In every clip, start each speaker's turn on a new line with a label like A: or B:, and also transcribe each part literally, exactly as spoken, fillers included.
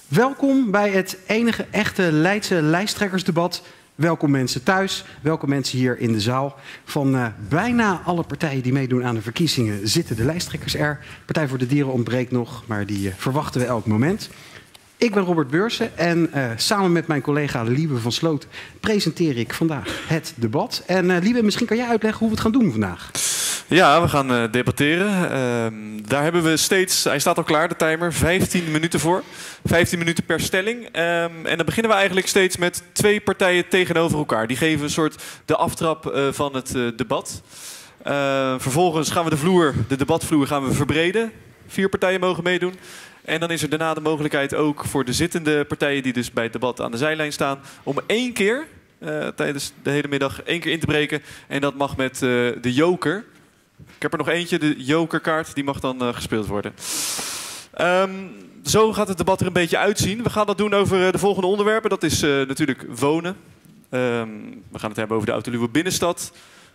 A: Welkom bij het enige echte Leidse lijsttrekkersdebat. Welkom mensen thuis, welkom mensen hier in de zaal. Van uh, bijna alle partijen die meedoen aan de verkiezingen zitten de lijsttrekkers er. Partij voor de Dieren ontbreekt nog, maar die uh, verwachten we elk moment. Ik ben Robert Beursen en uh, samen met mijn collega Liebe van Sloot presenteer ik vandaag het debat. En uh, Liebe, misschien kan jij uitleggen hoe we het gaan doen vandaag.
B: Ja, we gaan uh, debatteren. Uh, daar hebben we steeds, hij staat al klaar, de timer, vijftien minuten voor. vijftien minuten per stelling. Um, en dan beginnen we eigenlijk steeds met twee partijen tegenover elkaar. Die geven een soort de aftrap uh, van het uh, debat. Uh, vervolgens gaan we de vloer, de debatvloer gaan we verbreden. Vier partijen mogen meedoen. En dan is er daarna de mogelijkheid ook voor de zittende partijen die dus bij het debat aan de zijlijn staan, om één keer uh, tijdens de hele middag één keer in te breken. En dat mag met uh, de joker. Ik heb er nog eentje, de jokerkaart, die mag dan uh, gespeeld worden. Um, zo gaat het debat er een beetje uitzien. We gaan dat doen over uh, de volgende onderwerpen. Dat is uh, natuurlijk wonen. Um, we gaan het hebben over de Autoluwe binnenstad.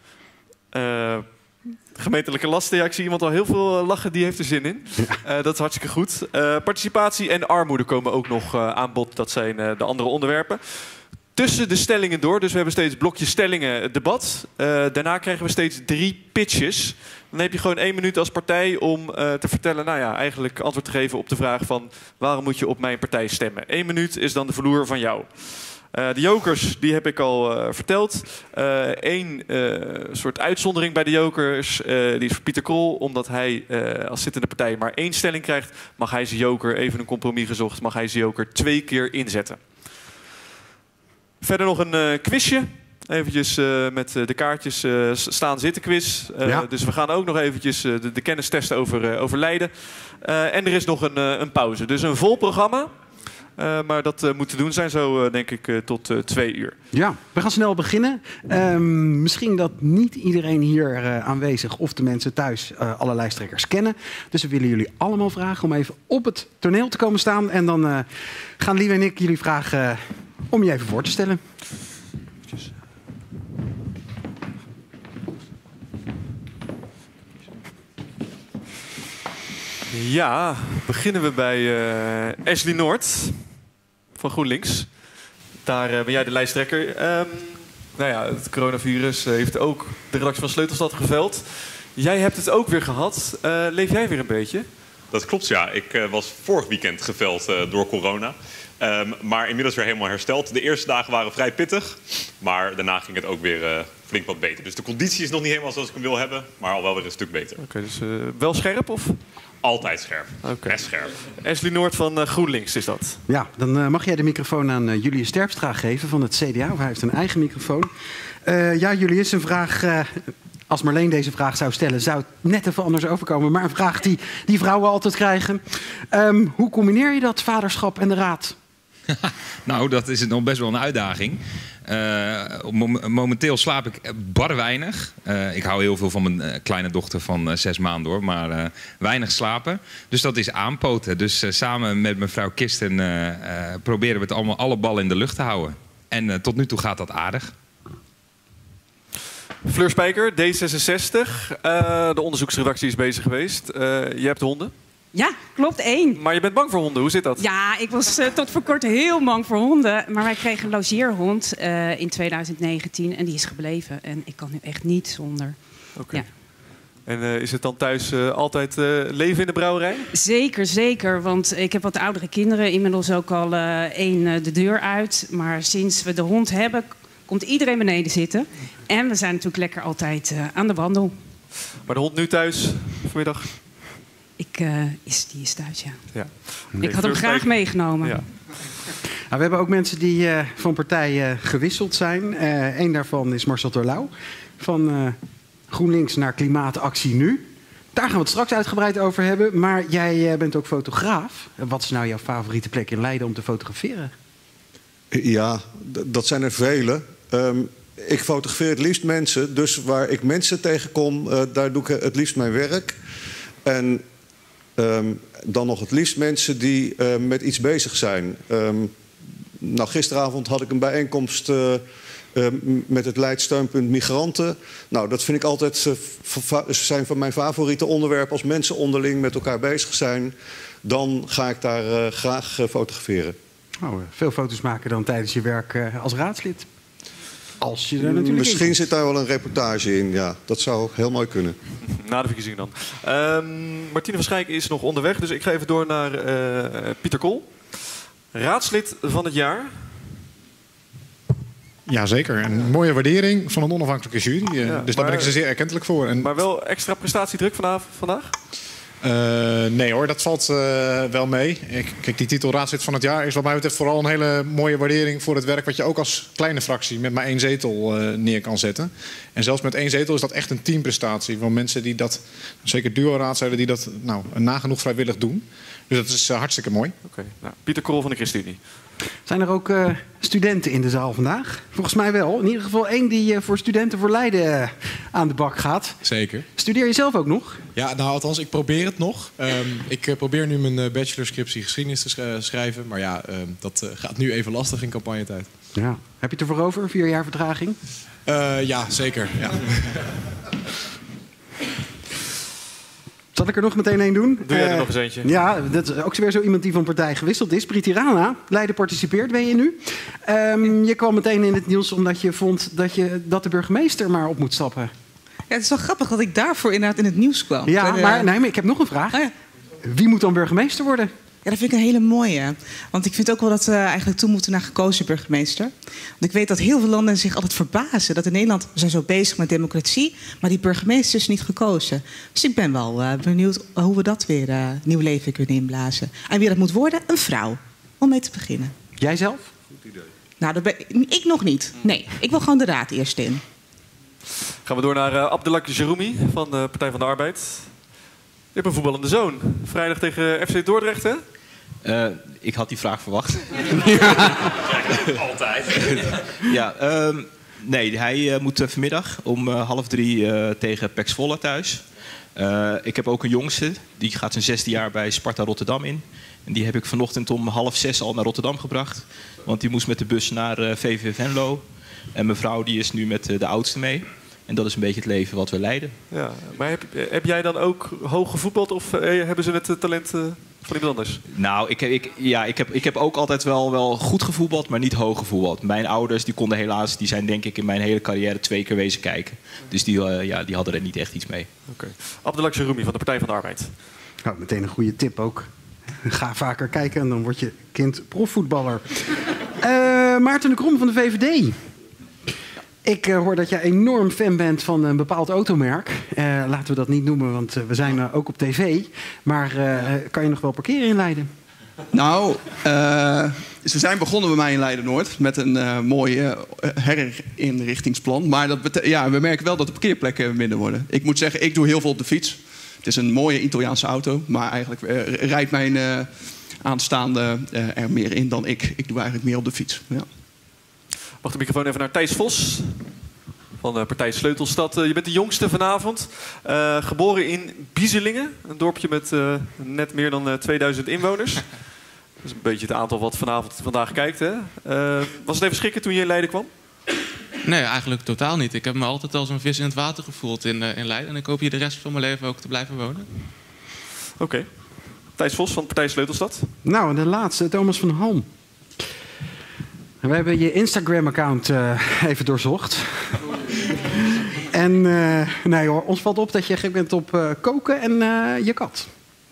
B: Uh, gemeentelijke lasten. Ja, ik zie iemand al heel veel lachen, die heeft er zin in. Uh, dat is hartstikke goed. Uh, participatie en armoede komen ook nog uh, aan bod. Dat zijn uh, de andere onderwerpen. Tussen de stellingen door, dus we hebben steeds blokjes stellingen, debat. Uh, daarna krijgen we steeds drie pitches. Dan heb je gewoon één minuut als partij om uh, te vertellen, nou ja, eigenlijk antwoord te geven op de vraag van waarom moet je op mijn partij stemmen. Eén minuut is dan de vloer van jou. Uh, de jokers, die heb ik al uh, verteld. Eén uh, uh, soort uitzondering bij de jokers, uh, die is voor Pieter Krol. Omdat hij uh, als zittende partij maar één stelling krijgt, mag hij zijn joker, even een compromis gezocht, mag hij zijn joker twee keer inzetten. Verder nog een uh, quizje. Eventjes uh, met uh, de kaartjes uh, staan zitten quiz. Uh, ja. Dus we gaan ook nog eventjes uh, de, de kennis testen over, uh, over Leiden. Uh, en er is nog een, uh, een pauze. Dus een vol programma. Uh, maar dat uh, moet te doen zijn zo, uh, denk ik, uh, tot uh, twee uur.
A: Ja, we gaan snel beginnen. Um, misschien dat niet iedereen hier uh, aanwezig of de mensen thuis uh, alle lijsttrekkers kennen. Dus we willen jullie allemaal vragen om even op het toneel te komen staan. En dan uh, gaan Lieve en ik jullie vragen uh, om je even voor te stellen.
B: Ja, beginnen we bij uh, Ashley Noord van GroenLinks. Daar uh, ben jij de lijsttrekker. Um, nou ja, het coronavirus heeft ook de redactie van Sleutelstad geveld. Jij hebt het ook weer gehad. Uh, leef jij weer een beetje?
C: Dat klopt, ja. Ik uh, was vorig weekend geveld uh, door corona. Um, maar inmiddels weer helemaal hersteld. De eerste dagen waren vrij pittig. Maar daarna ging het ook weer uh, flink wat beter. Dus de conditie is nog niet helemaal zoals ik hem wil hebben. Maar al wel weer een stuk beter.
B: Oké, okay, dus uh, wel scherp of?
C: Altijd scherp.
B: Okay.
C: Best scherp.
B: Ashley Noord van uh, GroenLinks is dat.
A: Ja, dan uh, mag jij de microfoon aan uh, Julius Terpstra geven van het C D A. Of hij heeft een eigen microfoon. Uh, ja, Julius, een vraag... Uh, als Marleen deze vraag zou stellen, zou het net even anders overkomen. Maar een vraag die, die vrouwen altijd krijgen. Um, hoe combineer je dat, vaderschap en de raad?
D: Nou, dat is nog best wel een uitdaging. Uh, momenteel slaap ik bar weinig. Uh, ik hou heel veel van mijn uh, kleine dochter van uh, zes maanden hoor, maar uh, weinig slapen. Dus dat is aanpoten. Dus uh, samen met mevrouw Kisten uh, uh, proberen we het allemaal alle ballen in de lucht te houden. En uh, tot nu toe gaat dat aardig.
B: Fleur Spijker, D zesenzestig. Uh, de onderzoeksredactie is bezig geweest. Uh, je hebt honden.
E: Ja, klopt, één.
B: Maar je bent bang voor honden, hoe zit dat?
E: Ja, ik was uh, tot voor kort heel bang voor honden. Maar wij kregen een logeerhond uh, in twintig negentien en die is gebleven. En ik kan nu echt niet zonder.
B: Oké. Okay. Ja. En uh, is het dan thuis uh, altijd uh, leven in de brouwerij?
E: Zeker, zeker. Want ik heb wat oudere kinderen. Inmiddels ook al uh, één uh, de deur uit. Maar sinds we de hond hebben, komt iedereen beneden zitten. En we zijn natuurlijk lekker altijd uh, aan de wandel.
B: Maar de hond nu thuis vanmiddag?
E: Ik, uh, is, die is thuis, ja.
B: ja.
E: Ik had hem graag meegenomen. Ja.
A: Nou, we hebben ook mensen die uh, van partij uh, gewisseld zijn. Uh, Eén daarvan is Marcel Terlouw. Van uh, GroenLinks naar Klimaatactie Nu. Daar gaan we het straks uitgebreid over hebben. Maar jij uh, bent ook fotograaf. Wat is nou jouw favoriete plek in Leiden om te fotograferen?
F: Ja, dat zijn er vele. Um, ik fotografeer het liefst mensen. Dus waar ik mensen tegenkom, uh, daar doe ik het liefst mijn werk. En um, dan nog het liefst mensen die uh, met iets bezig zijn. Um, nou, gisteravond had ik een bijeenkomst uh, Uh, met het Leidsteunpunt Migranten. Nou, dat vind ik altijd uh, fa- zijn van mijn favoriete onderwerpen. Als mensen onderling met elkaar bezig zijn, dan ga ik daar uh, graag uh, fotograferen.
A: Oh, veel foto's maken dan tijdens je werk uh, als raadslid. Als je er natuurlijk
F: Misschien
A: in
F: zit daar wel een reportage in, ja. Dat zou heel mooi kunnen.
B: Na de verkiezingen dan. Um, Martine van Schijk is nog onderweg, dus ik ga even door naar uh, Pieter Kool. Raadslid van het jaar.
G: Jazeker, een mooie waardering van een onafhankelijke jury. Uh,
B: Ja,
G: dus daar ben ik ze zeer erkentelijk voor. En,
B: maar wel extra prestatiedruk vanavond, vandaag?
G: Uh, nee hoor, dat valt uh, wel mee. Ik, kijk, die titel raadslid van het jaar is wat mij betreft vooral een hele mooie waardering voor het werk wat je ook als kleine fractie met maar één zetel uh, neer kan zetten. En zelfs met één zetel is dat echt een teamprestatie van mensen die dat, zeker duo-raadsleden, die dat nou, nagenoeg vrijwillig doen. Dus dat is uh, hartstikke mooi.
B: Okay. Nou, Pieter Kool van de ChristenUnie.
A: Zijn er ook uh, studenten in de zaal vandaag? Volgens mij wel. In ieder geval één die uh, voor Studenten voor Leiden uh, aan de bak gaat.
H: Zeker.
A: Studeer je zelf ook nog?
H: Ja, nou althans, ik probeer het nog. Um, ik uh, probeer nu mijn uh, bachelorscriptie geschiedenis te sch- uh, schrijven. Maar ja, um, dat uh, gaat nu even lastig in campagnetijd.
A: Ja. Heb je het ervoor over? Vier jaar vertraging?
H: Uh, ja, zeker. Ja.
A: Zal ik er nog meteen één doen?
B: Doe jij er
A: uh,
B: nog eens eentje?
A: Ja, dat is ook weer zo iemand die van partij gewisseld is. Priti Rana, Leiden participeert, ben je nu. Um, je kwam meteen in het nieuws omdat je vond dat, je, dat de burgemeester maar op moet stappen.
I: Ja, het is wel grappig dat ik daarvoor inderdaad in het nieuws kwam.
A: Ja,
I: maar,
A: maar, nee, maar ik heb nog een vraag.
I: Oh ja.
A: Wie moet dan burgemeester worden?
I: Ja, dat vind ik een hele mooie. Want ik vind ook wel dat we eigenlijk toe moeten naar gekozen burgemeester. Want ik weet dat heel veel landen zich altijd verbazen. Dat in Nederland, we zijn zo bezig met democratie, maar die burgemeester is niet gekozen. Dus ik ben wel uh, benieuwd hoe we dat weer uh, nieuw leven kunnen inblazen. En wie dat moet worden? Een vrouw. Om mee te beginnen.
A: Jij zelf?
I: Goed idee. Nou, dat ben, ik nog niet. Nee, ik wil gewoon de raad eerst in.
B: Gaan we door naar uh, Abdelak Jeroumi van de Partij van de Arbeid. Je hebt een voetballende zoon. Vrijdag tegen F C Dordrecht, hè?
J: Uh, ik had die vraag verwacht.
B: Ja. Altijd.
J: ja, um, nee, hij uh, moet uh, vanmiddag om uh, half drie uh, tegen P E C Zwolle thuis. Uh, ik heb ook een jongste, die gaat zijn zesde jaar bij Sparta Rotterdam in. En die heb ik vanochtend om half zes al naar Rotterdam gebracht. Want die moest met de bus naar uh, V V Venlo. En mijn vrouw die is nu met uh, de oudste mee. En dat is een beetje het leven wat we leiden.
B: Ja, maar heb, heb jij dan ook hoog gevoetbald of eh, hebben ze het talent uh, van iemand anders?
J: Nou, ik heb, ik, ja, ik heb, ik heb ook altijd wel, wel goed gevoetbald, maar niet hoog gevoetbald. Mijn ouders die konden helaas, die zijn denk ik in mijn hele carrière twee keer wezen kijken. Dus die, uh, ja, die hadden er niet echt iets mee.
B: Oké. Okay. Abdelak Jeroumi van de Partij van de Arbeid.
A: Nou, meteen een goede tip ook. Ga vaker kijken en dan word je kind profvoetballer. uh, Maarten de Krom van de V V D. Ik uh, hoor dat jij enorm fan bent van een bepaald automerk. Uh, laten we dat niet noemen, want uh, we zijn uh, ook op tv. Maar uh, kan je nog wel parkeren in Leiden?
K: Nou, uh, ze zijn begonnen bij mij in Leiden-Noord met een uh, mooi uh, herinrichtingsplan. Maar dat bete- ja, we merken wel dat de parkeerplekken minder worden. Ik moet zeggen, ik doe heel veel op de fiets. Het is een mooie Italiaanse auto, maar eigenlijk uh, rijdt mijn uh, aanstaande uh, er meer in dan ik. Ik doe eigenlijk meer op de fiets, ja.
B: Mag de microfoon even naar Thijs Vos van de Partij Sleutelstad. Uh, je bent de jongste vanavond. Uh, geboren in Bieselingen, een dorpje met uh, net meer dan uh, tweeduizend inwoners. Dat is een beetje het aantal wat vanavond vandaag kijkt. Hè? Uh, was het even schrikken toen je in Leiden kwam?
L: Nee, eigenlijk totaal niet. Ik heb me altijd als een vis in het water gevoeld in, uh, in Leiden. En ik hoop hier de rest van mijn leven ook te blijven wonen.
B: Oké. Okay. Thijs Vos van Partij Sleutelstad.
A: Nou, en de laatste, Thomas van Halm. We hebben je Instagram-account uh, even doorzocht. En uh, nee hoor, ons valt op dat je gek bent op uh, koken en uh, je kat.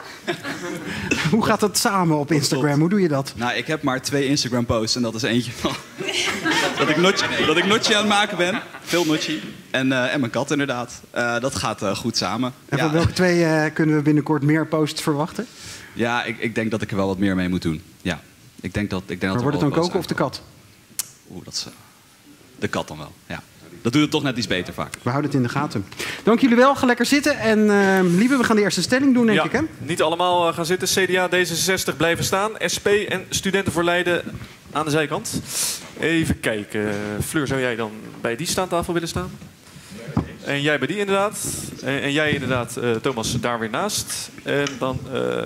A: Hoe gaat dat samen op Instagram? Hoe doe je dat?
M: Nou, ik heb maar twee Instagram-posts en dat is eentje van dat ik notje, dat ik notje aan het maken ben. Veel notje. En, uh, en mijn kat inderdaad. Uh, dat gaat uh, goed samen.
A: En van
M: ja.
A: welke twee uh, kunnen we binnenkort meer posts verwachten?
M: Ja, ik, ik denk dat ik er wel wat meer mee moet doen. Ja. Ik denk dat, ik denk
A: maar
M: dat
A: wordt het dan koken of de kat?
M: Oeh, dat is uh, de kat dan wel, ja. Dat doet het toch net iets beter vaak.
A: We houden het in de gaten. Dank jullie wel. Ga lekker zitten. En uh, lieve, we gaan de eerste stelling doen, denk
B: ja,
A: ik, hè?
B: Niet allemaal uh, gaan zitten. C D A, D zesenzestig blijven staan. S P en Studenten voor Leiden aan de zijkant. Even kijken. Fleur, zou jij dan bij die staantafel willen staan? En jij bij die inderdaad. En, en jij inderdaad, uh, Thomas, daar weer naast. En dan... Uh,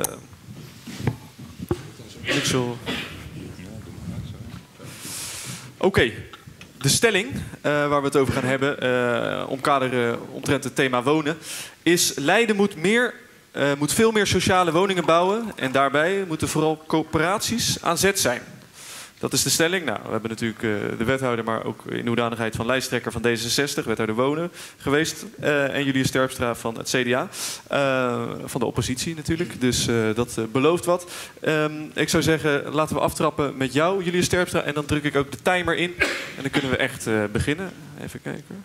B: Oké. Okay. De stelling uh, waar we het over gaan hebben, uh, omkaderen omtrent het thema wonen, is Leiden moet, meer, uh, moet veel meer sociale woningen bouwen en daarbij moeten vooral coöperaties aan zet zijn. Dat is de stelling. Nou, we hebben natuurlijk uh, de wethouder, maar ook in hoedanigheid van lijsttrekker van D zesenzestig, wethouder Wonen, geweest. Uh, en Julius Terpstra van het C D A. Uh, van de oppositie natuurlijk. Dus uh, dat uh, belooft wat. Um, ik zou zeggen, laten we aftrappen met jou, Julius Terpstra. En dan druk ik ook de timer in. En dan kunnen we echt uh, beginnen. Even kijken.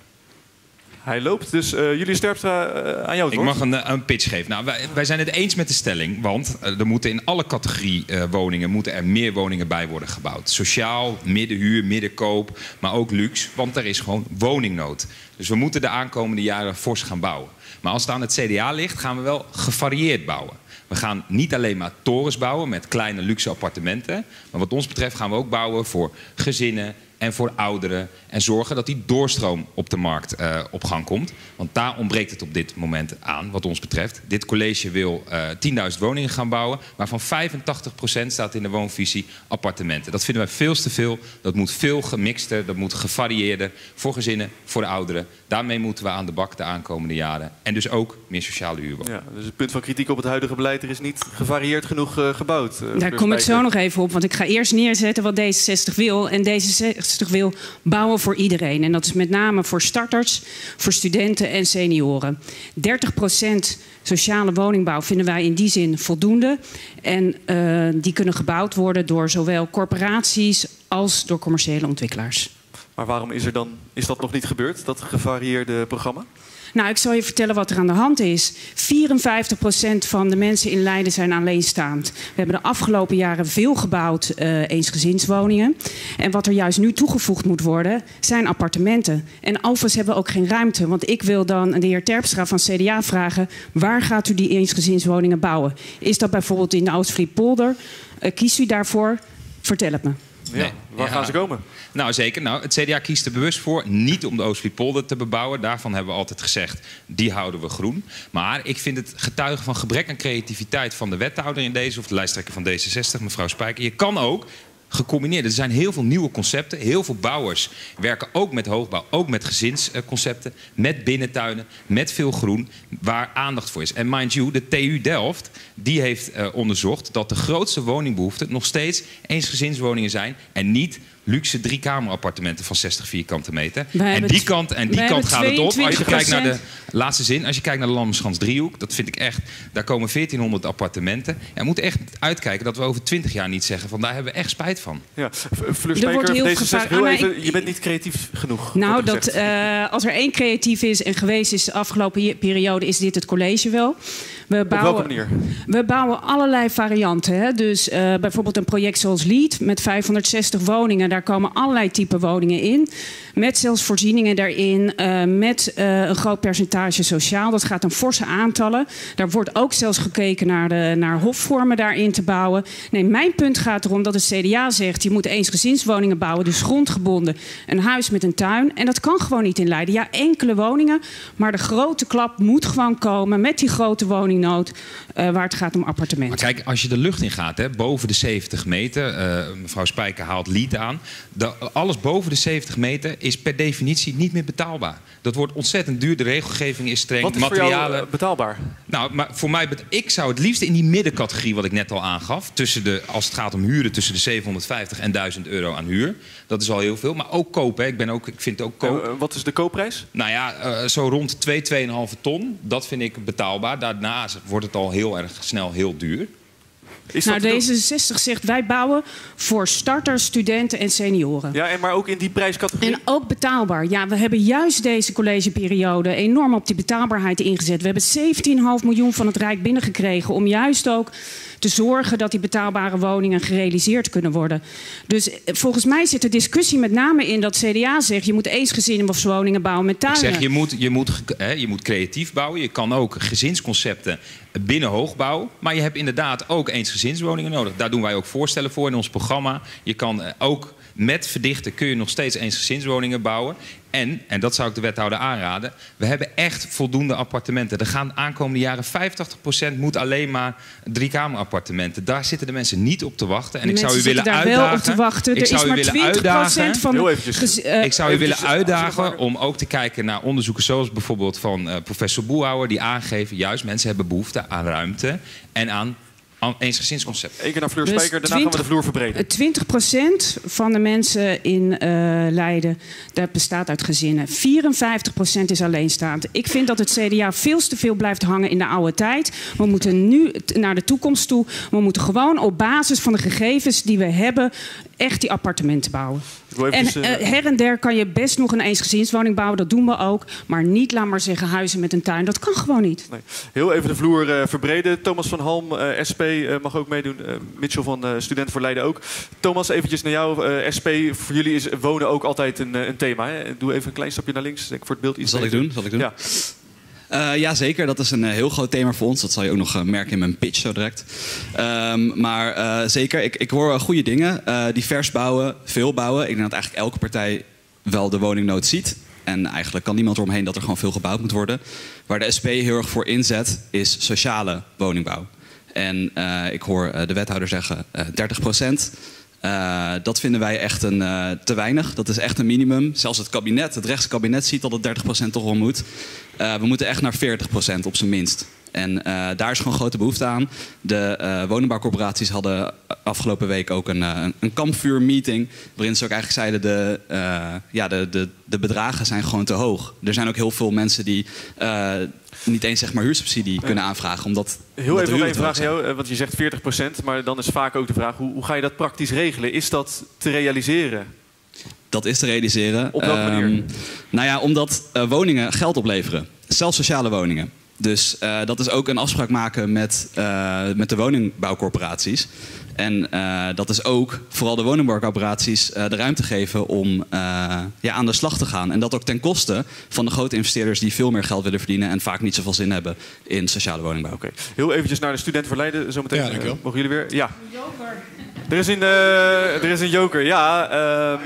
B: Hij loopt, dus uh, Julius Terpstra, uh, aan jou het
D: Ik
B: woord.
D: mag een, een pitch geven. Nou, wij, wij zijn het eens met de stelling, want uh, er moeten in alle categorie uh, woningen moeten er meer woningen bij worden gebouwd. Sociaal, middenhuur, middenkoop, maar ook luxe, want er is gewoon woningnood. Dus we moeten de aankomende jaren fors gaan bouwen. Maar als het aan het C D A ligt, gaan we wel gevarieerd bouwen. We gaan niet alleen maar torens bouwen met kleine luxe appartementen, maar wat ons betreft gaan we ook bouwen voor gezinnen en voor ouderen. En zorgen dat die doorstroom op de markt uh, op gang komt. Want daar ontbreekt het op dit moment aan, wat ons betreft. Dit college wil uh, tienduizend woningen gaan bouwen, waarvan vijfentachtig procent staat in de woonvisie appartementen. Dat vinden wij veel te veel. Dat moet veel gemixter, dat moet gevarieerder. Voor gezinnen, voor de ouderen. Daarmee moeten we aan de bak de aankomende jaren. En dus ook meer sociale huurwoningen.
B: Ja, dus het punt van kritiek op het huidige beleid, er is niet gevarieerd genoeg uh, gebouwd. Uh,
E: Daar kom ik zo nog even op, want ik ga eerst neerzetten wat D zesenzestig wil. En D zesenzestig wil bouwen voor iedereen. En dat is met name voor starters, voor studenten en senioren. dertig procent sociale woningbouw vinden wij in die zin voldoende. En uh, die kunnen gebouwd worden door zowel corporaties als door commerciële ontwikkelaars.
B: Maar waarom is, er dan, is dat nog niet gebeurd, dat gevarieerde programma?
E: Nou, ik zal je vertellen wat er aan de hand is. vierenvijftig procent van de mensen in Leiden zijn alleenstaand. We hebben de afgelopen jaren veel gebouwd uh, eensgezinswoningen. En wat er juist nu toegevoegd moet worden, zijn appartementen. En overigens hebben we ook geen ruimte. Want ik wil dan de heer Terpstra van C D A vragen, waar gaat u die eensgezinswoningen bouwen? Is dat bijvoorbeeld in de Oostvlietpolder? Uh, kiest u daarvoor? Vertel het me.
B: Ja, nee, waar ja. gaan ze komen?
D: Nou, zeker. Nou, het C D A kiest er bewust voor niet om de Oostvlietpolder te bebouwen. Daarvan hebben we altijd gezegd, die houden we groen. Maar ik vind het getuigen van gebrek aan creativiteit van de wethouder in deze, of de lijsttrekker van D zesenzestig, mevrouw Spijker. Je kan ook gecombineerd. Er zijn heel veel nieuwe concepten. Heel veel bouwers werken ook met hoogbouw, ook met gezinsconcepten, met binnentuinen, met veel groen, waar aandacht voor is. En mind you, de T U Delft, die heeft uh, onderzocht dat de grootste woningbehoefte nog steeds eensgezinswoningen zijn en niet luxe driekamerappartementen van zestig vierkante meter. En die kant, en die kant gaat het op. Als je kijkt naar de laatste zin, als je kijkt naar de Lammerschans driehoek, dat vind ik echt, daar komen veertienhonderd appartementen. En we moeten echt uitkijken dat we over twintig jaar niet zeggen van daar hebben we echt spijt van.
B: Ja, Fleur Spijker, D zesenzestig, heel even, je bent niet creatief genoeg.
E: Nou, dat, uh, als er één creatief is en geweest is de afgelopen periode, is dit het college wel. We bouwen,
B: Op welke manier?
E: We bouwen allerlei varianten. Hè? Dus uh, bijvoorbeeld een project zoals Lead met vijfhonderdzestig woningen. Daar komen allerlei type woningen in. Met zelfs voorzieningen daarin. Uh, met uh, een groot percentage sociaal. Dat gaat om forse aantallen. Daar wordt ook zelfs gekeken naar, de, naar hofvormen daarin te bouwen. Nee, mijn punt gaat erom dat het C D A zegt, je moet eensgezinswoningen bouwen. Dus grondgebonden. Een huis met een tuin. En dat kan gewoon niet in Leiden. Ja, enkele woningen. Maar de grote klap moet gewoon komen met die grote woningnood. Uh, waar het gaat om appartementen.
D: Maar kijk, als je de lucht in gaat, hè, boven de zeventig meter. Uh, mevrouw Spijker haalt Lead aan. De, alles boven de zeventig meter is per definitie niet meer betaalbaar. Dat wordt ontzettend duur. De regelgeving is streng.
B: Wat is
D: materialen
B: voor jou, uh, betaalbaar?
D: Nou, maar voor mij, ik zou het liefst in die middencategorie, wat ik net al aangaf, tussen de, als het gaat om huren, tussen de zevenhonderdvijftig en duizend euro aan huur. Dat is al heel veel. Maar ook koop. Hè. Ik, ben ook, ik vind ook koop.
B: Uh, wat is de koopprijs?
D: Nou ja, uh, zo rond twee, twee komma vijf ton. Dat vind ik betaalbaar. Daarna wordt het al heel erg snel heel duur.
E: Is nou, D zesenzestig zegt wij bouwen voor starters, studenten en senioren.
B: Ja, en maar ook in die prijscategorie?
E: En ook betaalbaar. Ja, we hebben juist deze collegeperiode enorm op die betaalbaarheid ingezet. We hebben zeventien komma vijf miljoen van het Rijk binnengekregen om juist ook te zorgen dat die betaalbare woningen gerealiseerd kunnen worden. Dus volgens mij zit de discussie met name in dat C D A zegt, je moet eensgezinswoningen bouwen met tuinen.
D: Ik zeg, je moet, je, moet, hè, je moet creatief bouwen. Je kan ook gezinsconcepten binnen hoogbouw. Maar je hebt inderdaad ook eensgezinswoningen nodig. Daar doen wij ook voorstellen voor in ons programma. Je kan ook met verdichten kun je nog steeds eensgezinswoningen bouwen. En, en dat zou ik de wethouder aanraden, we hebben echt voldoende appartementen. Er gaan de aankomende jaren vijfentachtig procent moet alleen maar driekamerappartementen. Daar zitten de mensen niet op te wachten. En
E: De
D: ik zou u
E: mensen
D: willen
E: zitten daar
D: uitdagen.
E: wel op te wachten.
D: Ik
E: Er
D: zou
E: is
D: u
E: maar
D: willen
E: twintig procent
D: uitdagen.
E: van...
B: Heel eventjes.
E: gez- eh,
D: Ik zou u willen
B: eventjes,
D: uitdagen om ook te kijken naar onderzoeken zoals bijvoorbeeld van uh, professor Boelhouwer, die aangeven juist mensen hebben behoefte aan ruimte en aan aan eensgezinsconcept.
B: Eén keer naar Fleur
E: Dus
B: Spijker, daarna gaan we de vloer verbreden.
E: twintig procent van de mensen in uh, Leiden, dat bestaat uit gezinnen. vierenvijftig procent is alleenstaand. Ik vind dat het C D A veel te veel blijft hangen in de oude tijd. We moeten nu t- naar de toekomst toe. We moeten gewoon op basis van de gegevens die we hebben echt die appartementen bouwen.
B: Ik wil
E: En
B: eventjes,
E: uh,
B: eh,
E: her en der kan je best nog een eensgezinswoning bouwen. Dat doen we ook. Maar niet, laat maar zeggen, huizen met een tuin. Dat kan gewoon niet.
B: Nee. Heel even de vloer uh, verbreden. Thomas van Halm, uh, S P, uh, mag ook meedoen. Uh, Mitchell van uh, Studenten voor Leiden ook. Thomas, eventjes naar jou. Uh, S P, voor jullie is wonen ook altijd een, uh, een thema. Hè? Doe even een klein stapje naar links. Denk voor het beeld iets
M: Zal ik
B: beter.
M: doen? Zal ik doen?
B: Ja.
M: Uh, ja, zeker. Dat is een uh, heel groot thema voor ons. Dat zal je ook nog uh, merken in mijn pitch zo direct. Um, maar uh, zeker, ik, ik hoor uh, goede dingen. Uh, divers bouwen, veel bouwen. Ik denk dat eigenlijk elke partij wel de woningnood ziet. En eigenlijk kan niemand eromheen dat er gewoon veel gebouwd moet worden. Waar de S P heel erg voor inzet, is sociale woningbouw. En uh, ik hoor uh, de wethouder zeggen uh, dertig procent. Uh, dat vinden wij echt een, uh, te weinig. Dat is echt een minimum. Zelfs het kabinet, het rechtskabinet ziet dat het dertig procent toch wel moet. Uh, we moeten echt naar veertig procent op zijn minst. En uh, daar is gewoon grote behoefte aan. De uh, woningbouwcorporaties hadden afgelopen week ook een, uh, een kampvuurmeeting. Waarin ze ook eigenlijk zeiden, de, uh, ja, de, de, de bedragen zijn gewoon te hoog. Er zijn ook heel veel mensen die uh, niet eens zeg maar huursubsidie ja. kunnen aanvragen. Omdat,
B: Heel
M: omdat
B: even nog
M: de
B: één vraag aan jou, want je zegt veertig procent. Maar dan is vaak ook de vraag, hoe, hoe ga je dat praktisch regelen? Is dat te realiseren?
M: Dat is te realiseren.
B: Op welke manier?
M: Um, nou ja, omdat uh, woningen geld opleveren. Zelfs sociale woningen. Dus uh, dat is ook een afspraak maken met, uh, met de woningbouwcorporaties. En uh, dat is ook vooral de woningbouwcorporaties uh, de ruimte geven om uh, ja, aan de slag te gaan. En dat ook ten koste van de grote investeerders die veel meer geld willen verdienen en vaak niet zoveel zin hebben in sociale woningbouw.
B: Oké. Heel eventjes naar de Studenten voor Leiden. Zometeen
G: Ja, dankjewel.
B: uh, mogen jullie weer? Ja. Er is een, uh, er is een joker, ja. Uh,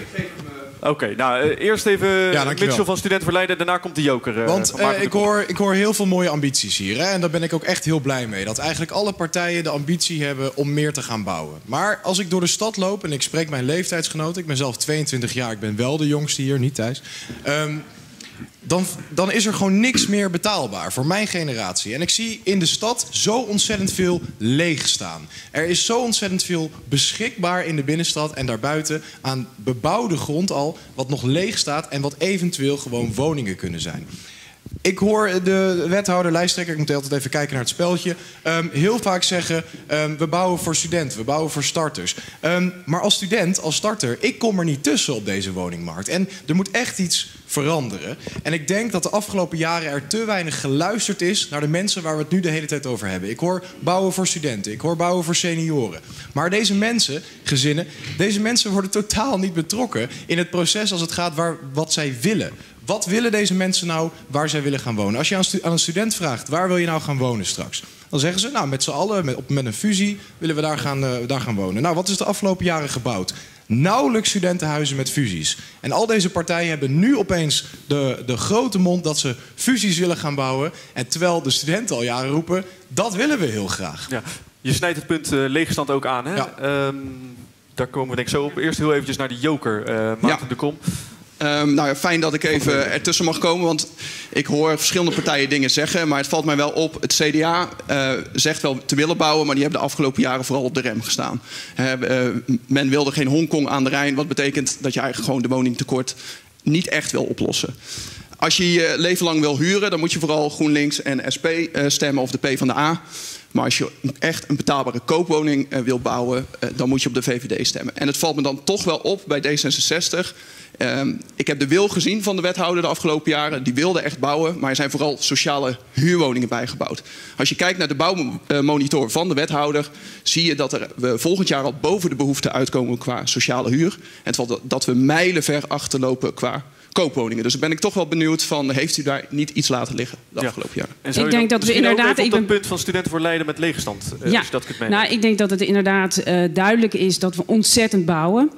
B: Oké, okay, nou uh, eerst even
G: Ja,
B: Mitchell van Studenten voor Leiden. Daarna komt de joker. Uh,
G: Want
B: van Maarten
G: uh,
B: de
G: ik,
B: Kok.
G: hoor, ik hoor heel veel mooie ambities hier. Hè? En daar ben ik ook echt heel blij mee. Dat eigenlijk alle partijen de ambitie hebben om meer te gaan bouwen. Maar als ik door de stad loop en ik spreek mijn leeftijdsgenoten... ik ben zelf tweeëntwintig jaar, ik ben wel de jongste hier, niet Thijs... Um, Dan, dan is er gewoon niks meer betaalbaar voor mijn generatie. En ik zie in de stad zo ontzettend veel leeg staan. Er is zo ontzettend veel beschikbaar in de binnenstad en daarbuiten aan bebouwde grond al... wat nog leeg staat en wat eventueel gewoon woningen kunnen zijn. Ik hoor de wethouder, lijsttrekker, ik moet altijd even kijken naar het speltje... Um, heel vaak zeggen, um, we bouwen voor studenten, we bouwen voor starters. Um, maar als student, als starter, ik kom er niet tussen op deze woningmarkt. En er moet echt iets veranderen. En ik denk dat de afgelopen jaren er te weinig geluisterd is... naar de mensen waar we het nu de hele tijd over hebben. Ik hoor bouwen voor studenten, ik hoor bouwen voor senioren. Maar deze mensen, gezinnen, deze mensen worden totaal niet betrokken... in het proces als het gaat waar, wat zij willen... Wat willen deze mensen nou waar zij willen gaan wonen? Als je aan, stu- aan een student vraagt, waar wil je nou gaan wonen straks? Dan zeggen ze, nou met z'n allen, met, op, met een fusie, willen we daar gaan, uh, daar gaan wonen. Nou, wat is de afgelopen jaren gebouwd? Nauwelijks studentenhuizen met fusies. En al deze partijen hebben nu opeens de, de grote mond dat ze fusies willen gaan bouwen. En terwijl de studenten al jaren roepen, dat willen we heel graag.
B: Ja. Je snijdt het punt uh, leegstand ook aan, hè?
G: Ja.
B: Um, daar komen we denk ik zo op. Eerst heel eventjes naar de joker, uh, Maarten
K: Ja.
B: de Kom.
K: Um, nou ja, fijn dat ik even ertussen mag komen, want ik hoor verschillende partijen dingen zeggen. Maar het valt mij wel op, het C D A uh, zegt wel te willen bouwen, maar die hebben de afgelopen jaren vooral op de rem gestaan. Uh, uh, men wilde geen Hongkong aan de Rijn, wat betekent dat je eigenlijk gewoon de woningtekort niet echt wil oplossen. Als je je leven lang wil huren, dan moet je vooral GroenLinks en S P uh, stemmen of de PvdA. Maar als je echt een betaalbare koopwoning uh, wil bouwen, uh, dan moet je op de V V D stemmen. En het valt me dan toch wel op bij D zesenzestig... Um, ik heb de wil gezien van de wethouder de afgelopen jaren. Die wilde echt bouwen, maar er zijn vooral sociale huurwoningen bijgebouwd. Als je kijkt naar de bouwmonitor van de wethouder... zie je dat er, we volgend jaar al boven de behoefte uitkomen qua sociale huur. En het valt dat we mijlenver achterlopen qua koopwoningen. Dus dan ben ik toch wel benieuwd van... heeft u daar niet iets laten liggen de
B: Ja.
K: afgelopen jaren?
B: En zou
E: Ik
B: je
E: denk
B: dan
E: dat we
B: misschien ook
E: inderdaad-
B: even op
E: ik
B: dat
E: ben-
B: punt van Studenten voor Leiden met leegstand, uh,
E: Ja,
B: als je dat kunt meenemen.
E: nou, ik denk dat het inderdaad uh, duidelijk is dat we ontzettend bouwen.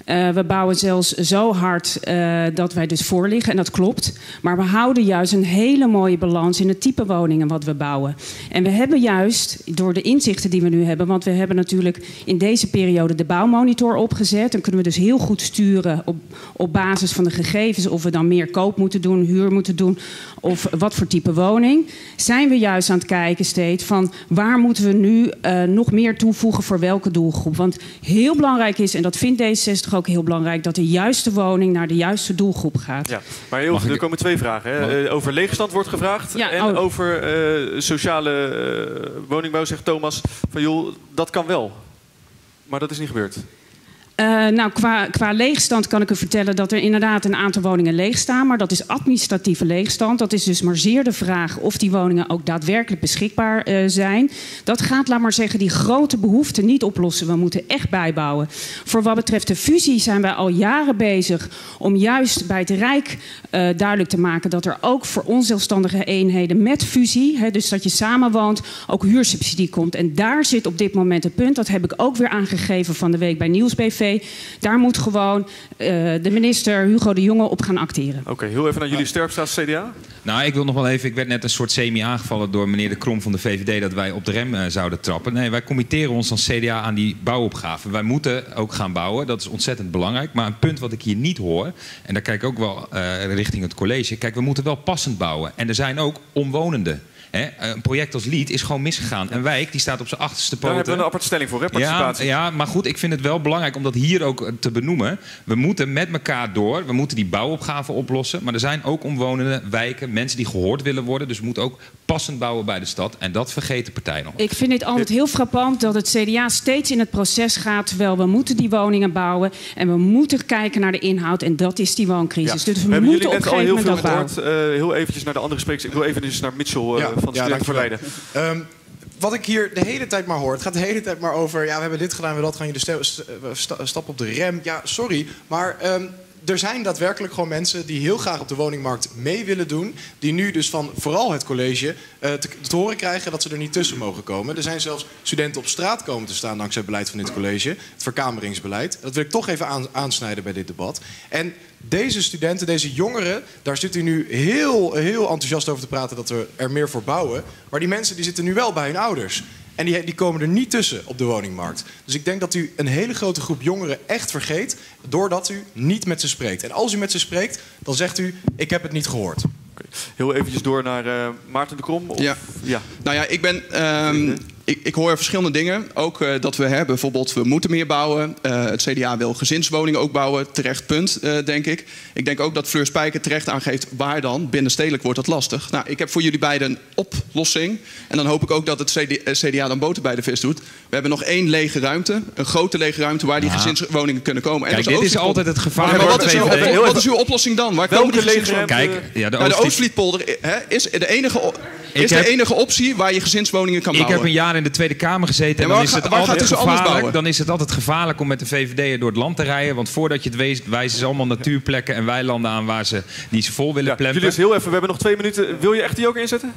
E: Uh, we bouwen zelfs zo hard uh, dat wij dus voor liggen. En dat klopt. Maar we houden juist een hele mooie balans in het type woningen wat we bouwen. En we hebben juist, door de inzichten die we nu hebben... want we hebben natuurlijk in deze periode de bouwmonitor opgezet. Dan kunnen we dus heel goed sturen op, op basis van de gegevens... of we dan meer koop moeten doen, huur moeten doen... of wat voor type woning. Zijn we juist aan het kijken steeds van... waar moeten we nu uh, nog meer toevoegen voor welke doelgroep. Want heel belangrijk is, en dat vindt D zesenzestig ook heel belangrijk... dat de juiste woning naar de juiste doelgroep gaat.
B: Ja, maar heel, er komen twee vragen. Hè? Uh, over leegstand wordt gevraagd.
E: Ja,
B: en
E: oh.
B: over uh, sociale uh, woningbouw zegt Thomas... van joh, dat kan wel. Maar dat is niet gebeurd.
E: Uh, nou, qua, qua leegstand kan ik u vertellen dat er inderdaad een aantal woningen leeg staan. Maar dat is administratieve leegstand. Dat is dus maar zeer de vraag of die woningen ook daadwerkelijk beschikbaar uh, zijn. Dat gaat, laat maar zeggen, die grote behoeften niet oplossen. We moeten echt bijbouwen. Voor wat betreft de fusie zijn wij al jaren bezig om juist bij het Rijk uh, duidelijk te maken... dat er ook voor onzelfstandige eenheden met fusie, hè, dus dat je samenwoont, ook huursubsidie komt. En daar zit op dit moment het punt. Dat heb ik ook weer aangegeven van de week bij Nieuwsbv. Daar moet gewoon uh, de minister Hugo de Jonge op gaan acteren.
B: Oké, okay, heel even naar jullie Sterpstraat, C D A.
D: Nou, ik wil nog wel even... Ik werd net een soort semi aangevallen door meneer De Krom van de V V D... dat wij op de rem uh, zouden trappen. Nee, wij committeren ons als C D A aan die bouwopgave. Wij moeten ook gaan bouwen, dat is ontzettend belangrijk. Maar een punt wat ik hier niet hoor... en daar kijk ik ook wel uh, richting het college... kijk, we moeten wel passend bouwen. En er zijn ook omwonenden. He, een project als Lied is gewoon misgegaan. Een wijk die staat op zijn achterste poten.
B: Daar hebben we een aparte stelling voor, hè, participatie.
D: Ja, ja, maar goed, ik vind het wel belangrijk om dat hier ook te benoemen. We moeten met elkaar door. We moeten die bouwopgave oplossen. Maar er zijn ook omwonenden, wijken, mensen die gehoord willen worden. Dus we moeten ook passend bouwen bij de stad. En dat vergeet de partij nog.
E: Ik vind het altijd heel frappant dat het C D A steeds in het proces gaat... terwijl we moeten die woningen bouwen. En we moeten kijken naar de inhoud. En dat is die wooncrisis.
B: Ja.
E: Dus we,
B: we
E: moeten op een gegeven moment
B: dat bouwen.
E: bouwen.
B: Uh, heel eventjes naar de andere sprekers. Ik wil even naar Mitchell uh,
H: ja,
B: van de
H: ja,
B: Studenten voor Leiden.
H: Um, wat ik hier de hele tijd maar hoor, het gaat de hele tijd maar over... ja, we hebben dit gedaan, we hebben dat, gaan jullie st st stap op de rem. Ja, sorry, maar... Um, er zijn daadwerkelijk gewoon mensen die heel graag op de woningmarkt mee willen doen. Die nu dus van vooral het college uh, te, te horen krijgen dat ze er niet tussen mogen komen. Er zijn zelfs studenten op straat komen te staan dankzij het beleid van dit college. Het verkameringsbeleid. Dat wil ik toch even aan, aansnijden bij dit debat. En deze studenten, deze jongeren, daar zit u nu heel, heel enthousiast over te praten dat we er meer voor bouwen. Maar die mensen die zitten nu wel bij hun ouders. En die, die komen er niet tussen op de woningmarkt. Dus ik denk dat u een hele grote groep jongeren echt vergeet... doordat u niet met ze spreekt. En als u met ze spreekt, dan zegt u... ik heb het niet gehoord.
B: Okay. Heel eventjes door naar uh, Maarten de Krom. Of...
K: Ja.
B: ja.
K: Nou ja, ik ben... Um, ik, ik hoor verschillende dingen. Ook uh, dat we hè, bijvoorbeeld, we moeten meer bouwen. Uh, het C D A wil gezinswoningen ook bouwen. Terecht punt, uh, denk ik. Ik denk ook dat Fleur Spijker terecht aangeeft... waar dan? Binnenstedelijk wordt dat lastig. Nou, ik heb voor jullie beiden een oplossing. En dan hoop ik ook dat het C D A dan boter bij de vis doet. We hebben nog één lege ruimte. Een grote lege ruimte waar die ja. gezinswoningen kunnen komen. En
D: Kijk,
K: dat is
D: dit is altijd het gevaar.
K: Maar, maar wat, is uw, op, wat is uw oplossing dan? Waar komen die gezinswoningen?
D: Kijk, ja, de,
K: nou, de Oostvlietpolder hè, is de enige... Is heb, de enige optie waar je gezinswoningen kan bouwen.
D: Ik heb een jaar in de Tweede Kamer gezeten. En dan, is het altijd gevaarlijk, dan is het altijd gevaarlijk om met de V V D'er door het land te rijden. Want voordat je het weet, wijzen ze allemaal natuurplekken en weilanden aan waar ze, die ze vol willen ja, plempen.
B: Julius, heel even, we hebben nog twee minuten. Wil je echt die ook inzetten?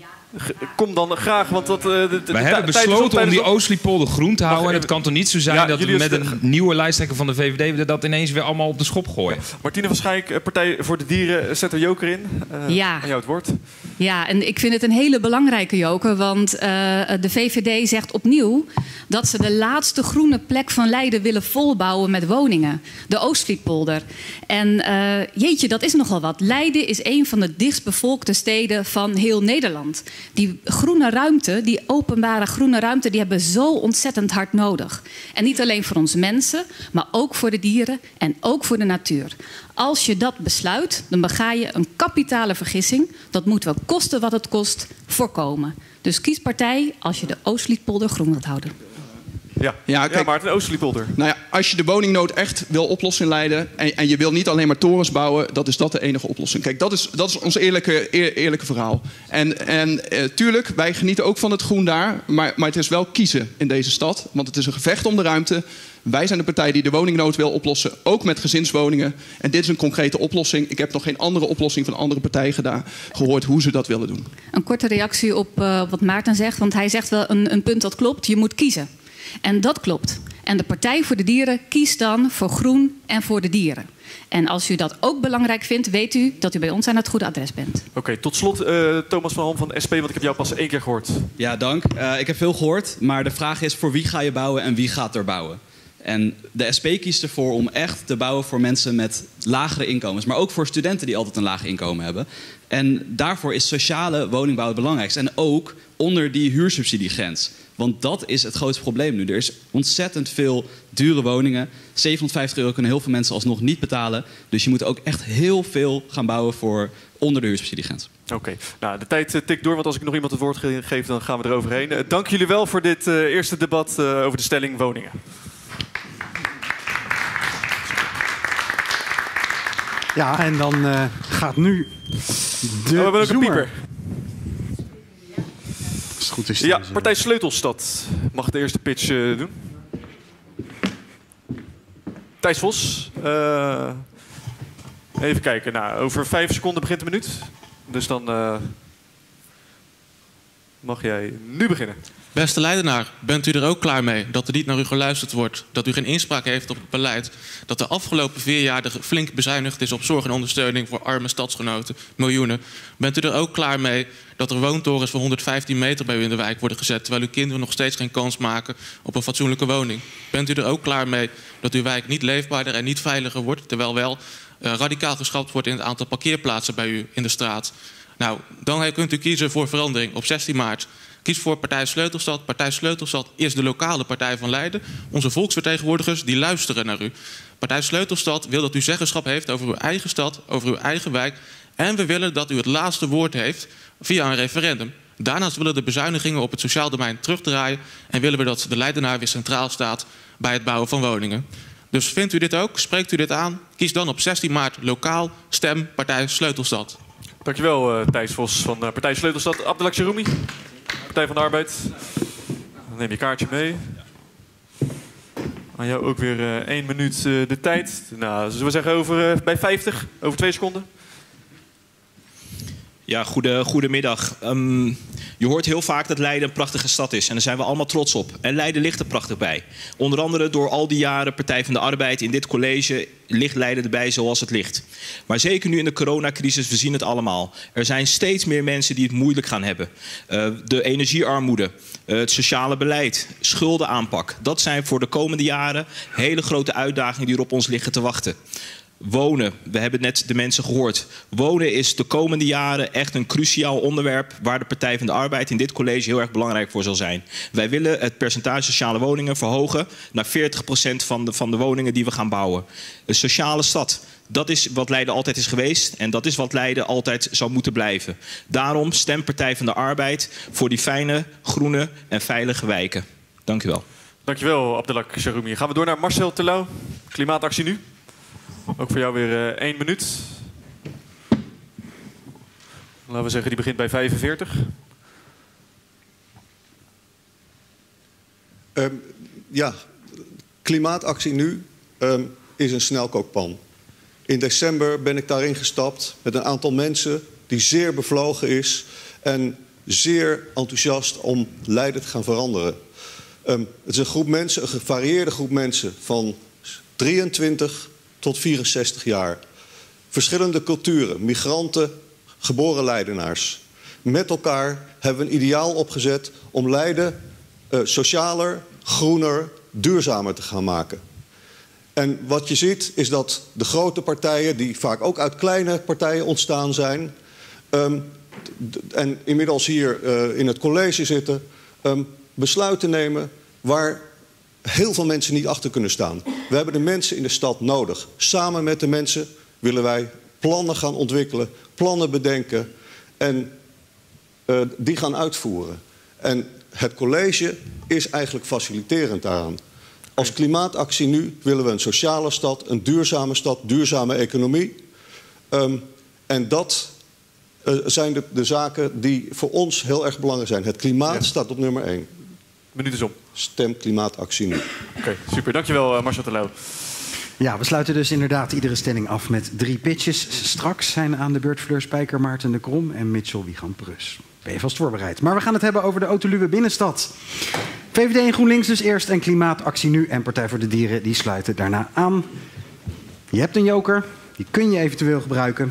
B: Kom dan graag, want dat... Uh, de, de,
D: we hebben besloten om die Oostvlietpolder groen te houden. En het kan toch niet zo zijn ja, dat Julius, we met een nieuwe lijsttrekker van de V V D... dat ineens weer allemaal op de schop gooien.
B: Ja. Martine van Schaik, Partij voor de Dieren, zet er joker in. Uh,
N: ja.
B: Aan jou het woord.
N: Ja, en ik vind het een hele belangrijke joker. Want uh, de V V D zegt opnieuw dat ze de laatste groene plek van Leiden willen volbouwen met woningen. De Oostvlietpolder. En uh, jeetje, dat is nogal wat. Leiden is een van de dichtstbevolkte steden van heel Nederland. Die groene ruimte, die openbare groene ruimte, die hebben we zo ontzettend hard nodig. En niet alleen voor ons mensen, maar ook voor de dieren en ook voor de natuur. Als je dat besluit, dan bega je een kapitale vergissing. Dat moeten we kosten wat het kost voorkomen. Dus kies partij als je de Oostvlietpolder groen wilt houden.
B: Ja, ja, kijk, ja Maarten, Oostvlietpolder.
K: Nou ja, als je de woningnood echt wil oplossen in Leiden... En, en je wil niet alleen maar torens bouwen... dat is dat de enige oplossing. Kijk, dat is, dat is ons eerlijke, eer, eerlijke verhaal. En, en eh, tuurlijk, wij genieten ook van het groen daar... Maar, maar het is wel kiezen in deze stad. Want het is een gevecht om de ruimte... Wij zijn de partij die de woningnood wil oplossen, ook met gezinswoningen. En dit is een concrete oplossing. Ik heb nog geen andere oplossing van andere partijen gedaan, gehoord hoe ze dat willen doen.
N: Een korte reactie op uh, wat Maarten zegt, want hij zegt wel een, een punt dat klopt. Je moet kiezen. En dat klopt. En de Partij voor de Dieren kiest dan voor groen en voor de dieren. En als u dat ook belangrijk vindt, weet u dat u bij ons aan het goede adres bent.
B: Oké, okay, tot slot uh, Thomas van Halm van S P, want ik heb jou pas één keer gehoord.
M: Ja, dank. Uh, ik heb veel gehoord, maar de vraag is voor wie ga je bouwen en wie gaat er bouwen? En de S P kiest ervoor om echt te bouwen voor mensen met lagere inkomens. Maar ook voor studenten die altijd een laag inkomen hebben. En daarvoor is sociale woningbouw het belangrijkste. En ook onder die huursubsidiegrens. Want dat is het grootste probleem nu. Er is ontzettend veel dure woningen. zevenhonderdvijftig euro kunnen heel veel mensen alsnog niet betalen. Dus je moet ook echt heel veel gaan bouwen voor onder de huursubsidiegrens.
B: Oké, okay. Nou, de tijd uh, tikt door, want als ik nog iemand het woord ge geef, dan gaan we eroverheen. Uh, dank jullie wel voor dit uh, eerste debat uh, over de stelling woningen.
A: Ja, en dan uh, gaat nu de
B: oh, we hebben ook een pieper.
A: Als het goed is.
B: Ja, Partij Sleutelstad mag de eerste pitch uh, doen. Thijs Vos. Uh, even kijken. Nou, over vijf seconden begint de minuut. Dus dan uh, mag jij nu beginnen.
L: Beste Leidenaar, bent u er ook klaar mee dat er niet naar u geluisterd wordt, dat u geen inspraak heeft op het beleid, dat de afgelopen vier jaar er flink bezuinigd is op zorg en ondersteuning voor arme stadsgenoten, miljoenen? Bent u er ook klaar mee dat er woontorens van honderdvijftien meter bij u in de wijk worden gezet, terwijl uw kinderen nog steeds geen kans maken op een fatsoenlijke woning? Bent u er ook klaar mee dat uw wijk niet leefbaarder en niet veiliger wordt, terwijl wel uh, radicaal geschrapt wordt in het aantal parkeerplaatsen bij u in de straat? Nou, dan kunt u kiezen voor verandering op zestien maart. Kies voor Partij Sleutelstad. Partij Sleutelstad is de lokale partij van Leiden. Onze volksvertegenwoordigers die luisteren naar u. Partij Sleutelstad wil dat u zeggenschap heeft over uw eigen stad, over uw eigen wijk. En we willen dat u het laatste woord heeft via een referendum. Daarnaast willen de bezuinigingen op het sociaal domein terugdraaien. En willen we dat de Leidenaar weer centraal staat bij het bouwen van woningen. Dus vindt u dit ook? Spreekt u dit aan? Kies dan op zestien maart lokaal. Stem Partij Sleutelstad.
B: Dankjewel uh, Thijs Vos van uh, Partij Sleutelstad. Abdelak Jeroumi. Partij van de Arbeid. Dan neem je kaartje mee. Aan jou ook weer uh, één minuut uh, de tijd. Nou, zullen we zeggen over, uh, bij vijftig, over twee seconden?
J: Ja, goede, goedemiddag. Um, je hoort heel vaak dat Leiden een prachtige stad is. En daar zijn we allemaal trots op. En Leiden ligt er prachtig bij. Onder andere door al die jaren Partij van de Arbeid in dit college ligt Leiden erbij zoals het ligt. Maar zeker nu in de coronacrisis, we zien het allemaal. Er zijn steeds meer mensen die het moeilijk gaan hebben. Uh, de energiearmoede, uh, het sociale beleid, schuldenaanpak. Dat zijn voor de komende jaren hele grote uitdagingen die er op ons liggen te wachten. Wonen, we hebben net de mensen gehoord. Wonen is de komende jaren echt een cruciaal onderwerp waar de Partij van de Arbeid in dit college heel erg belangrijk voor zal zijn. Wij willen het percentage sociale woningen verhogen naar veertig procent van de, van de woningen die we gaan bouwen. Een sociale stad, dat is wat Leiden altijd is geweest en dat is wat Leiden altijd zou moeten blijven. Daarom stemt Partij van de Arbeid voor die fijne, groene en veilige wijken. Dank u wel.
B: Dankjewel Abdelak Jeroumi. Gaan we door naar Marcel Terlouw, Klimaatactie Nu. Ook voor jou weer uh, één minuut. Laten we zeggen, die begint bij vijfenveertig.
F: Um, ja, Klimaatactie Nu um, is een snelkookpan. In december ben ik daarin gestapt met een aantal mensen die zeer bevlogen is en zeer enthousiast om Leiden te gaan veranderen. Um, het is een groep mensen, een gevarieerde groep mensen van drieëntwintig tot vierenzestig jaar. Verschillende culturen, migranten, geboren Leidenaars. Met elkaar hebben we een ideaal opgezet om Leiden uh, socialer, groener, duurzamer te gaan maken. En wat je ziet is dat de grote partijen, die vaak ook uit kleine partijen ontstaan zijn, um, en inmiddels hier uh, in het college zitten, um, besluiten nemen waar heel veel mensen niet achter kunnen staan. We hebben de mensen in de stad nodig. Samen met de mensen willen wij plannen gaan ontwikkelen, plannen bedenken en uh, die gaan uitvoeren. En het college is eigenlijk faciliterend daaraan. Als Klimaatactie Nu willen we een sociale stad, een duurzame stad, duurzame economie. Um, en dat uh, zijn de, de zaken die voor ons heel erg belangrijk zijn. Het klimaat ja. staat op nummer één.
B: Minuut is om.
F: Stem Klimaatactie Nu.
B: Oké, okay, super. Dankjewel, uh, Marcel Terlouw.
A: Ja, we sluiten dus inderdaad iedere stelling af met drie pitches. Straks zijn aan de beurt Fleur Spijker, Maarten de Krom en Mitchell Wiegand-Prus. Ben je vast voorbereid. Maar we gaan het hebben over de Autoluwe binnenstad. V V D en GroenLinks dus eerst en Klimaatactie Nu en Partij voor de Dieren die sluiten daarna aan. Je hebt een joker, die kun je eventueel gebruiken.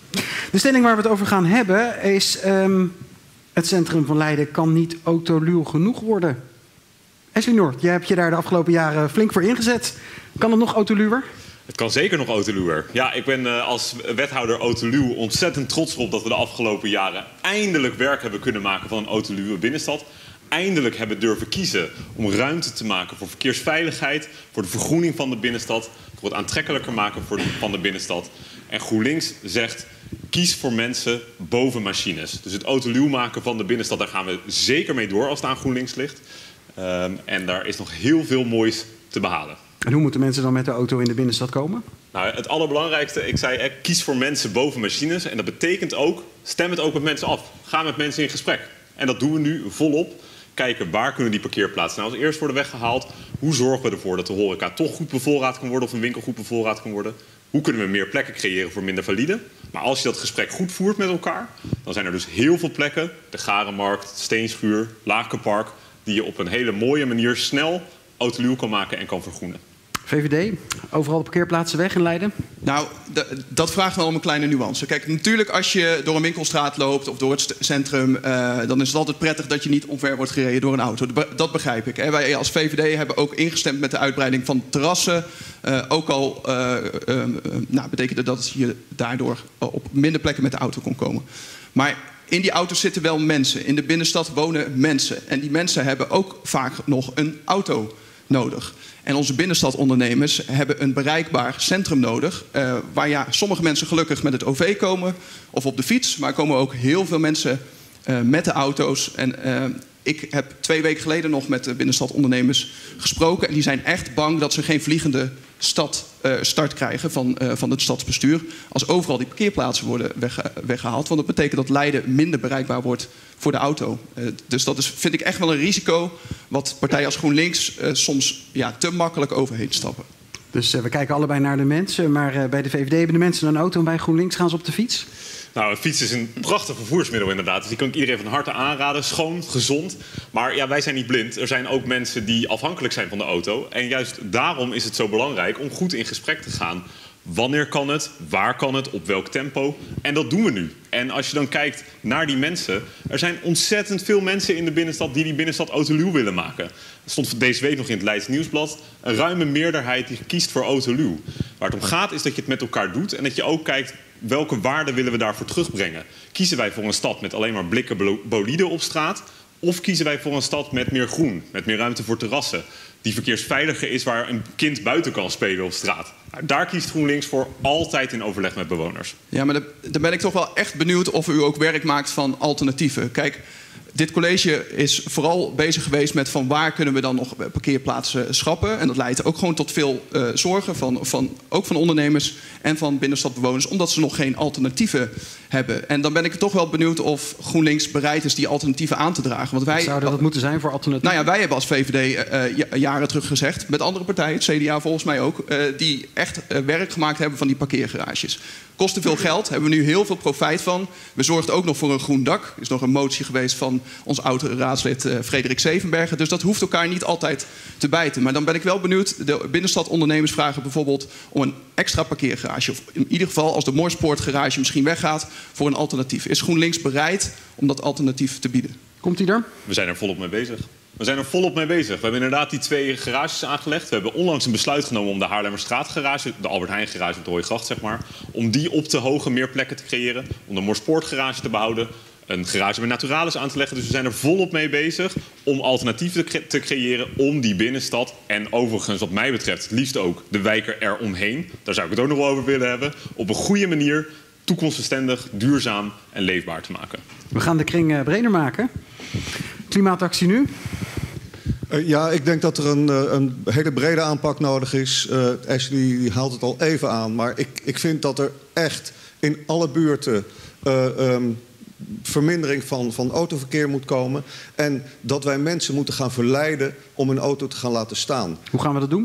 A: De stelling waar we het over gaan hebben is... Um, het centrum van Leiden kan niet autoluw genoeg worden. Ashley Noord, jij hebt je daar de afgelopen jaren flink voor ingezet. Kan het nog autoluwer?
C: Het kan zeker nog autoluwer. Ja, ik ben uh, als wethouder autoluw ontzettend trots op dat we de afgelopen jaren eindelijk werk hebben kunnen maken van een autoluwe binnenstad. Eindelijk hebben durven kiezen om ruimte te maken voor verkeersveiligheid, voor de vergroening van de binnenstad, voor het aantrekkelijker maken voor de, van de binnenstad. En GroenLinks zegt, kies voor mensen boven machines. Dus het autoluw maken van de binnenstad, daar gaan we zeker mee door als het aan GroenLinks ligt. Um, en daar is nog heel veel moois te behalen.
A: En hoe moeten mensen dan met de auto in de binnenstad komen?
C: Nou, het allerbelangrijkste, ik zei, eh, kies voor mensen boven machines. En dat betekent ook, stem het ook met mensen af. Ga met mensen in gesprek. En dat doen we nu volop. Kijken, waar kunnen die parkeerplaatsen nou als eerst worden weggehaald? Hoe zorgen we ervoor dat de horeca toch goed bevoorraad kan worden of een winkel goed bevoorraad kan worden? Hoe kunnen we meer plekken creëren voor minder valide? Maar als je dat gesprek goed voert met elkaar, dan zijn er dus heel veel plekken, de Garenmarkt, Steenschuur, Lakenpark, die je op een hele mooie manier snel autoluw kan maken en kan vergroenen.
A: V V D, overal de parkeerplaatsen weg in Leiden?
K: Nou, dat vraagt wel om een kleine nuance. Kijk, natuurlijk als je door een winkelstraat loopt of door het centrum, Uh, dan is het altijd prettig dat je niet omver wordt gereden door een auto. Dat begrijp ik. Hè. Wij als V V D hebben ook ingestemd met de uitbreiding van terrassen. Uh, ook al uh, uh, uh, nou, betekende dat je daardoor op minder plekken met de auto kon komen. Maar in die auto's zitten wel mensen. In de binnenstad wonen mensen. En die mensen hebben ook vaak nog een auto nodig. En onze binnenstadondernemers hebben een bereikbaar centrum nodig. Uh, waar ja, sommige mensen gelukkig met het O V komen of op de fiets. Maar er komen ook heel veel mensen uh, met de auto's. En uh, ik heb twee weken geleden nog met de binnenstadondernemers gesproken. En die zijn echt bang dat ze geen vliegende stad, uh, start krijgen van, uh, van het stadsbestuur. Als overal die parkeerplaatsen worden wegge weggehaald. Want dat betekent dat Leiden minder bereikbaar wordt voor de auto. Uh, dus dat is, vind ik echt wel een risico wat partijen als GroenLinks uh, soms ja, te makkelijk overheen stappen.
A: Dus uh, we kijken allebei naar de mensen. Maar uh, bij de V V D hebben de mensen een auto en bij GroenLinks gaan ze op de fiets?
C: Nou, een fiets is een prachtig vervoersmiddel inderdaad. Dus die kan ik iedereen van harte aanraden. Schoon, gezond. Maar ja, wij zijn niet blind. Er zijn ook mensen die afhankelijk zijn van de auto. En juist daarom is het zo belangrijk om goed in gesprek te gaan. Wanneer kan het? Waar kan het? Op welk tempo? En dat doen we nu. En als je dan kijkt naar die mensen. Er zijn ontzettend veel mensen in de binnenstad die die binnenstad autoluw willen maken. Er stond deze week nog in het Leids Nieuwsblad. Een ruime meerderheid die kiest voor autoluw. Waar het om gaat is dat je het met elkaar doet. En dat je ook kijkt, welke waarden willen we daarvoor terugbrengen? Kiezen wij voor een stad met alleen maar blikken boliden op straat? Of kiezen wij voor een stad met meer groen, met meer ruimte voor terrassen? Die verkeersveiliger is, waar een kind buiten kan spelen op straat. Nou, daar kiest GroenLinks voor, altijd in overleg met bewoners.
K: Ja, maar dan ben ik toch wel echt benieuwd of u ook werk maakt van alternatieven. Kijk, dit college is vooral bezig geweest met van waar kunnen we dan nog parkeerplaatsen schrappen. En dat leidt ook gewoon tot veel uh, zorgen, van, van, ook van ondernemers en van binnenstadbewoners, omdat ze nog geen alternatieven hebben. En dan ben ik toch wel benieuwd of GroenLinks bereid is die alternatieven aan te dragen. Want wij,
A: Wat zouden dat moeten zijn voor alternatieven?
K: Nou ja, wij hebben als V V D uh, jaren terug gezegd, met andere partijen, het C D A volgens mij ook, uh, die echt uh, werk gemaakt hebben van die parkeergarages. Kosten veel geld, hebben we nu heel veel profijt van. We zorgden ook nog voor een groen dak. Er is nog een motie geweest van ons oude raadslid uh, Frederik Zevenbergen. Dus dat hoeft elkaar niet altijd te bijten. Maar dan ben ik wel benieuwd. De binnenstadondernemers vragen bijvoorbeeld om een extra parkeergarage. Of in ieder geval als de Moorspoortgarage misschien weggaat, voor een alternatief. Is GroenLinks bereid om dat alternatief te bieden?
A: Komt die er?
C: We zijn er volop mee bezig. We zijn er volop mee bezig. We hebben inderdaad die twee garages aangelegd. We hebben onlangs een besluit genomen om de Haarlemmerstraatgarage, de Albert Heijn garage op de Hooigracht, zeg maar, om die op te hogen meer plekken te creëren. Om de Moorspoortgarage te behouden. Een garage met Naturalis aan te leggen. Dus we zijn er volop mee bezig om alternatieven te creëren om die binnenstad. En overigens, wat mij betreft, het liefst ook de wijken eromheen. Daar zou ik het ook nog wel over willen hebben. Op een goede manier, toekomstbestendig, duurzaam en leefbaar te maken.
A: We gaan de kring uh, breder maken. Klimaatactie Nu.
F: Uh, ja, ik denk dat er een, uh, een hele brede aanpak nodig is. Uh, Ashley haalt het al even aan. Maar ik, ik vind dat er echt in alle buurten Uh, um, vermindering van, van autoverkeer moet komen. En dat wij mensen moeten gaan verleiden om een auto te gaan laten staan.
A: Hoe gaan we dat doen?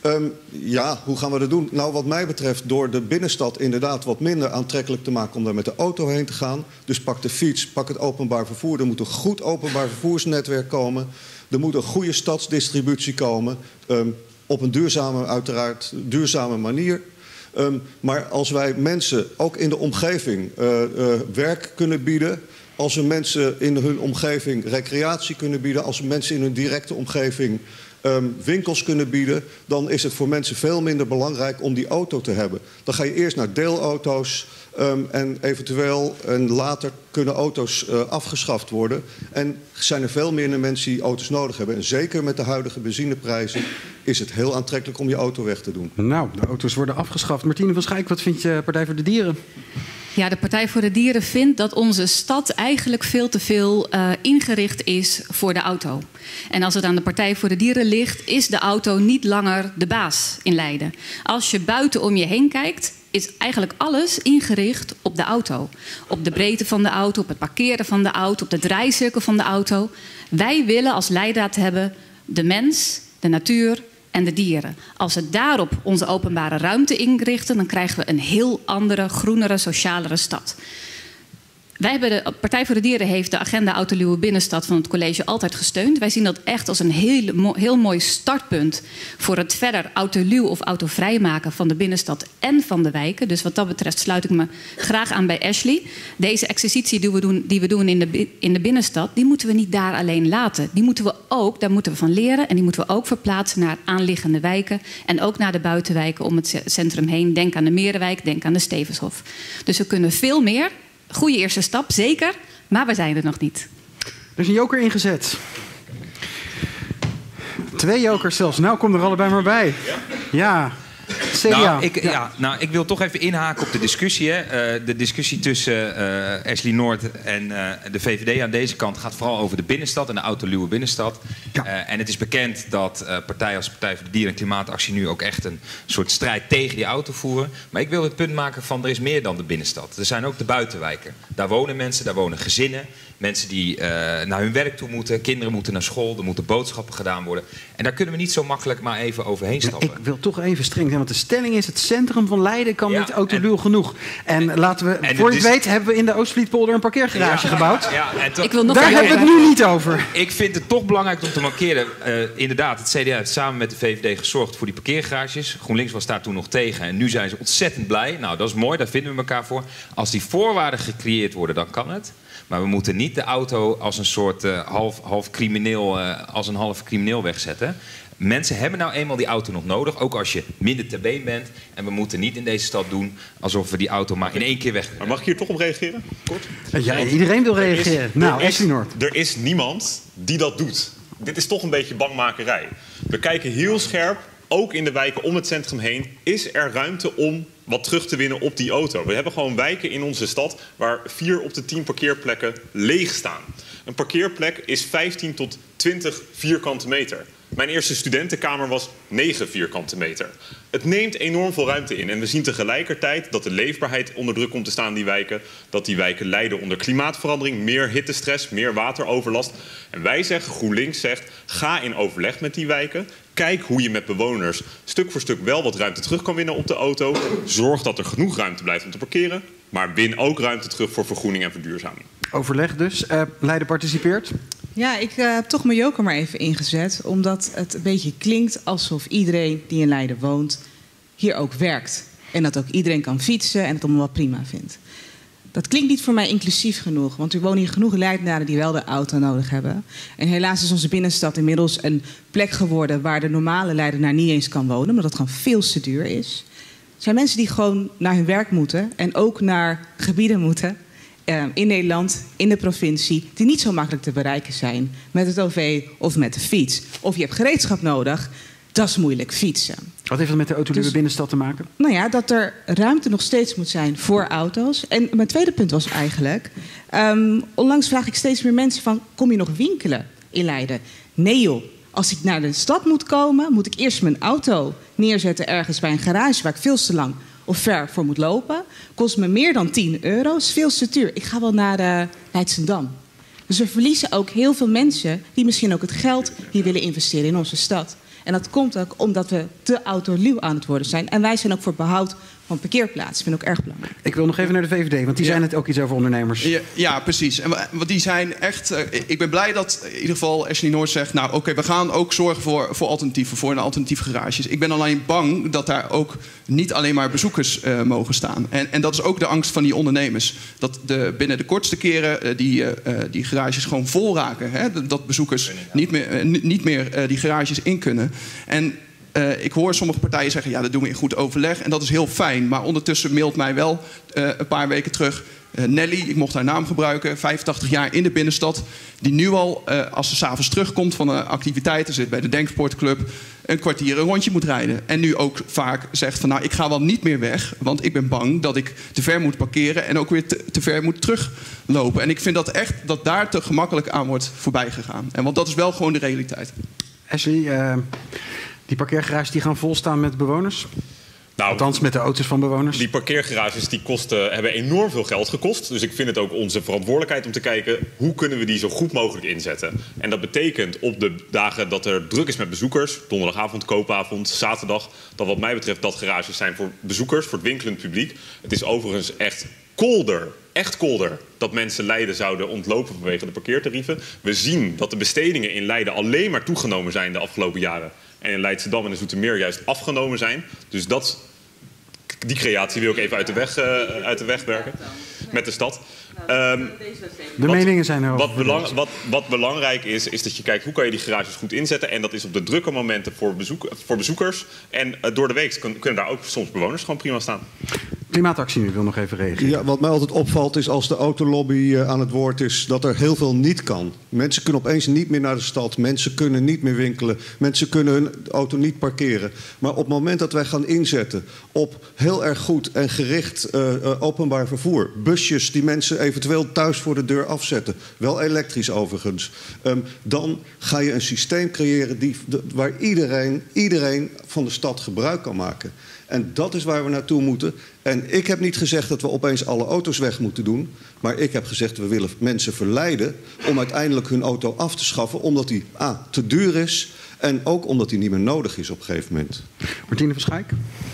F: Um, ja, hoe gaan we dat doen? Nou, wat mij betreft door de binnenstad inderdaad wat minder aantrekkelijk te maken om daar met de auto heen te gaan. Dus pak de fiets, pak het openbaar vervoer. Er moet een goed openbaar vervoersnetwerk komen. Er moet een goede stadsdistributie komen. Um, op een duurzame, uiteraard duurzame manier. Um, maar als wij mensen ook in de omgeving uh, uh, werk kunnen bieden, als we mensen in hun omgeving recreatie kunnen bieden, als we mensen in hun directe omgeving um, winkels kunnen bieden, dan is het voor mensen veel minder belangrijk om die auto te hebben. Dan ga je eerst naar deelauto's um, en eventueel en later kunnen auto's uh, afgeschaft worden. En zijn er veel minder mensen die auto's nodig hebben. En zeker met de huidige benzineprijzen is het heel aantrekkelijk om je auto weg te doen.
A: Nou, de auto's worden afgeschaft. Martine van Schaik, wat vind je Partij voor de Dieren?
N: Ja, de Partij voor de Dieren vindt dat onze stad eigenlijk veel te veel uh, ingericht is voor de auto. En als het aan de Partij voor de Dieren ligt, is de auto niet langer de baas in Leiden. Als je buiten om je heen kijkt, is eigenlijk alles ingericht op de auto. Op de breedte van de auto, op het parkeren van de auto, op de draaicirkel van de auto. Wij willen als leidraad hebben de mens, de natuur en de dieren. Als we daarop onze openbare ruimte inrichten, dan krijgen we een heel andere, groenere, socialere stad. Wij hebben de Partij voor de Dieren heeft de agenda Autoluwe Binnenstad van het college altijd gesteund. Wij zien dat echt als een heel, heel mooi startpunt voor het verder autoluw of autovrij maken van de binnenstad en van de wijken. Dus wat dat betreft sluit ik me graag aan bij Ashley. Deze exercitie die we doen, die we doen in, de, in de binnenstad, die moeten we niet daar alleen laten. Die moeten we ook, daar moeten we van leren en die moeten we ook verplaatsen naar aanliggende wijken en ook naar de buitenwijken om het centrum heen. Denk aan de Merenwijk, denk aan de Stevenshof. Dus we kunnen veel meer. Goede eerste stap, zeker. Maar we zijn er nog niet.
A: Er is een joker ingezet. Twee jokers zelfs. Nou, kom er allebei maar bij. Ja. C D A.
D: Nou ik,
A: ja.
D: ja, nou, ik wil toch even inhaken op de discussie. Hè. Uh, de discussie tussen uh, Ashley Noord en uh, de V V D aan deze kant gaat vooral over de binnenstad en de autoluwe binnenstad. Ja. Uh, en het is bekend dat uh, partijen als Partij voor de Dieren en Klimaatactie nu ook echt een soort strijd tegen die auto voeren. Maar ik wil het punt maken van er is meer dan de binnenstad. Er zijn ook de buitenwijken. Daar wonen mensen, daar wonen gezinnen. Mensen die uh, naar hun werk toe moeten. Kinderen moeten naar school. Er moeten boodschappen gedaan worden. En daar kunnen we niet zo makkelijk maar even overheen stappen.
A: Ik wil toch even streng zijn. Want de stelling is: het centrum van Leiden kan ja, niet autoluw genoeg. En laten we, en voor je het weet, hebben we in de Oostvlietpolder een parkeergarage ja, gebouwd. Ja, en to- ik wil nog daar hebben we het nu niet over.
D: Ik vind het toch belangrijk om te markeren. Uh, inderdaad, het C D A heeft samen met de V V D gezorgd voor die parkeergarages. GroenLinks was daar toen nog tegen. En nu zijn ze ontzettend blij. Nou, dat is mooi. Daar vinden we elkaar voor. Als die voorwaarden gecreëerd worden, dan kan het. Maar we moeten niet de auto als een soort uh, half, half crimineel, uh, als een half crimineel wegzetten. Mensen hebben nou eenmaal die auto nog nodig, ook als je minder ter been bent. En we moeten niet in deze stad doen alsof we die auto maar in één keer weg.
C: Maar mag ik hier toch op reageren? Kort.
A: Ja, iedereen wil reageren. Er is, nou, Ashley Noord.
C: Er is niemand die dat doet. Dit is toch een beetje bangmakerij. We kijken heel scherp, ook in de wijken om het centrum heen, is er ruimte om wat terug te winnen op die auto. We hebben gewoon wijken in onze stad waar vier op de tien parkeerplekken leeg staan. Een parkeerplek is vijftien tot twintig vierkante meter. Mijn eerste studentenkamer was negen vierkante meter. Het neemt enorm veel ruimte in. En we zien tegelijkertijd dat de leefbaarheid onder druk komt te staan in die wijken. Dat die wijken lijden onder klimaatverandering, meer hittestress, meer wateroverlast. En wij zeggen, GroenLinks zegt, ga in overleg met die wijken. Kijk hoe je met bewoners stuk voor stuk wel wat ruimte terug kan winnen op de auto. Zorg dat er genoeg ruimte blijft om te parkeren. Maar win ook ruimte terug voor vergroening en verduurzaming.
A: Overleg dus. Uh, Leiden participeert.
I: Ja, ik uh, heb toch mijn joker maar even ingezet. Omdat het een beetje klinkt alsof iedereen die in Leiden woont hier ook werkt. En dat ook iedereen kan fietsen en het allemaal wel prima vindt. Dat klinkt niet voor mij inclusief genoeg. Want er wonen hier genoeg Leidenaren die wel de auto nodig hebben. En helaas is onze binnenstad inmiddels een plek geworden waar de normale Leidenaar niet eens kan wonen. Omdat het gewoon veel te duur is. Er zijn mensen die gewoon naar hun werk moeten. En ook naar gebieden moeten. Uh, in Nederland, in de provincie, die niet zo makkelijk te bereiken zijn met het O V of met de fiets. Of je hebt gereedschap nodig, dat is moeilijk fietsen.
A: Wat heeft dat met de autoluwe
I: dus,
A: binnenstad te maken?
I: Nou ja, dat er ruimte nog steeds moet zijn voor auto's. En mijn tweede punt was eigenlijk, um, onlangs vraag ik steeds meer mensen van, kom je nog winkelen in Leiden? Nee joh, als ik naar de stad moet komen, moet ik eerst mijn auto neerzetten ergens bij een garage waar ik veel te lang of ver voor moet lopen. Kost me meer dan tien euro. Is veel te duur. Ik ga wel naar uh, Leidschendam. Dus we verliezen ook heel veel mensen die misschien ook het geld hier willen investeren in onze stad. En dat komt ook omdat we te autoluw aan het worden zijn. En wij zijn ook voor behoud van parkeerplaatsen. Dat vind ik ook erg belangrijk.
A: Ik wil nog even naar de V V D, want die
K: Ja.
A: zijn het ook iets over ondernemers.
K: Ja, ja, precies. En wa- want die zijn echt. Uh, ik ben blij dat in ieder geval Ashley Noord zegt. Nou, oké, okay, we gaan ook zorgen voor, voor alternatieven, voor een alternatieve garages. Ik ben alleen bang dat daar ook niet alleen maar bezoekers uh, mogen staan. En, en dat is ook de angst van die ondernemers. Dat de, binnen de kortste keren uh, die, uh, die garages gewoon vol raken. Hè? Dat bezoekers niet meer, uh, niet meer uh, die garages in kunnen. En Uh, ik hoor sommige partijen zeggen, ja, dat doen we in goed overleg. En dat is heel fijn. Maar ondertussen mailt mij wel uh, een paar weken terug uh, Nelly, ik mocht haar naam gebruiken, vijfentachtig jaar in de binnenstad. Die nu al, uh, als ze 's avonds terugkomt van een activiteiten, zit bij de Denksportclub, een kwartier een rondje moet rijden. En nu ook vaak zegt van, nou, ik ga wel niet meer weg. Want ik ben bang dat ik te ver moet parkeren en ook weer te, te ver moet teruglopen. En ik vind dat echt, dat daar te gemakkelijk aan wordt voorbij gegaan. En want dat is wel gewoon de realiteit.
A: Ashley, uh... die parkeergarages die gaan volstaan met bewoners?
C: Nou,
A: Althans, met de auto's van bewoners?
C: Die parkeergarages die kosten, hebben enorm veel geld gekost. Dus ik vind het ook onze verantwoordelijkheid om te kijken, hoe kunnen we die zo goed mogelijk inzetten. En dat betekent op de dagen dat er druk is met bezoekers, donderdagavond, koopavond, zaterdag, dat wat mij betreft dat garages zijn voor bezoekers, voor het winkelend publiek. Het is overigens echt kolder, echt kolder, dat mensen Leiden zouden ontlopen vanwege de parkeertarieven. We zien dat de bestedingen in Leiden alleen maar toegenomen zijn de afgelopen jaren. En in Leidschendam en in Zoetermeer juist afgenomen zijn. Dus dat, die creatie wil ik even uit de weg, uh, uit de weg werken. Met de stad. Um,
A: de
C: wat,
A: meningen zijn er
C: wat, belang, wat, wat belangrijk is, is dat je kijkt hoe kan je die garages goed inzetten. En dat is op de drukke momenten voor, bezoek, voor bezoekers. En uh, door de week kun, kunnen daar ook soms bewoners gewoon prima staan.
A: Klimaatactie nu wil nog even reageren.
F: Ja, wat mij altijd opvalt is als de autolobby uh, aan het woord is, dat er heel veel niet kan. Mensen kunnen opeens niet meer naar de stad. Mensen kunnen niet meer winkelen. Mensen kunnen hun auto niet parkeren. Maar op het moment dat wij gaan inzetten op heel erg goed en gericht uh, uh, openbaar vervoer. Busjes die mensen eventueel thuis voor de deur afzetten. Wel elektrisch overigens. Um, dan ga je een systeem creëren die, de, waar iedereen, iedereen van de stad gebruik kan maken. En dat is waar we naartoe moeten. En ik heb niet gezegd dat we opeens alle auto's weg moeten doen. Maar ik heb gezegd, we willen mensen verleiden om uiteindelijk hun auto af te schaffen. Omdat die A, te duur is en ook omdat die niet meer nodig is op een gegeven moment.
A: Martine Verschijk?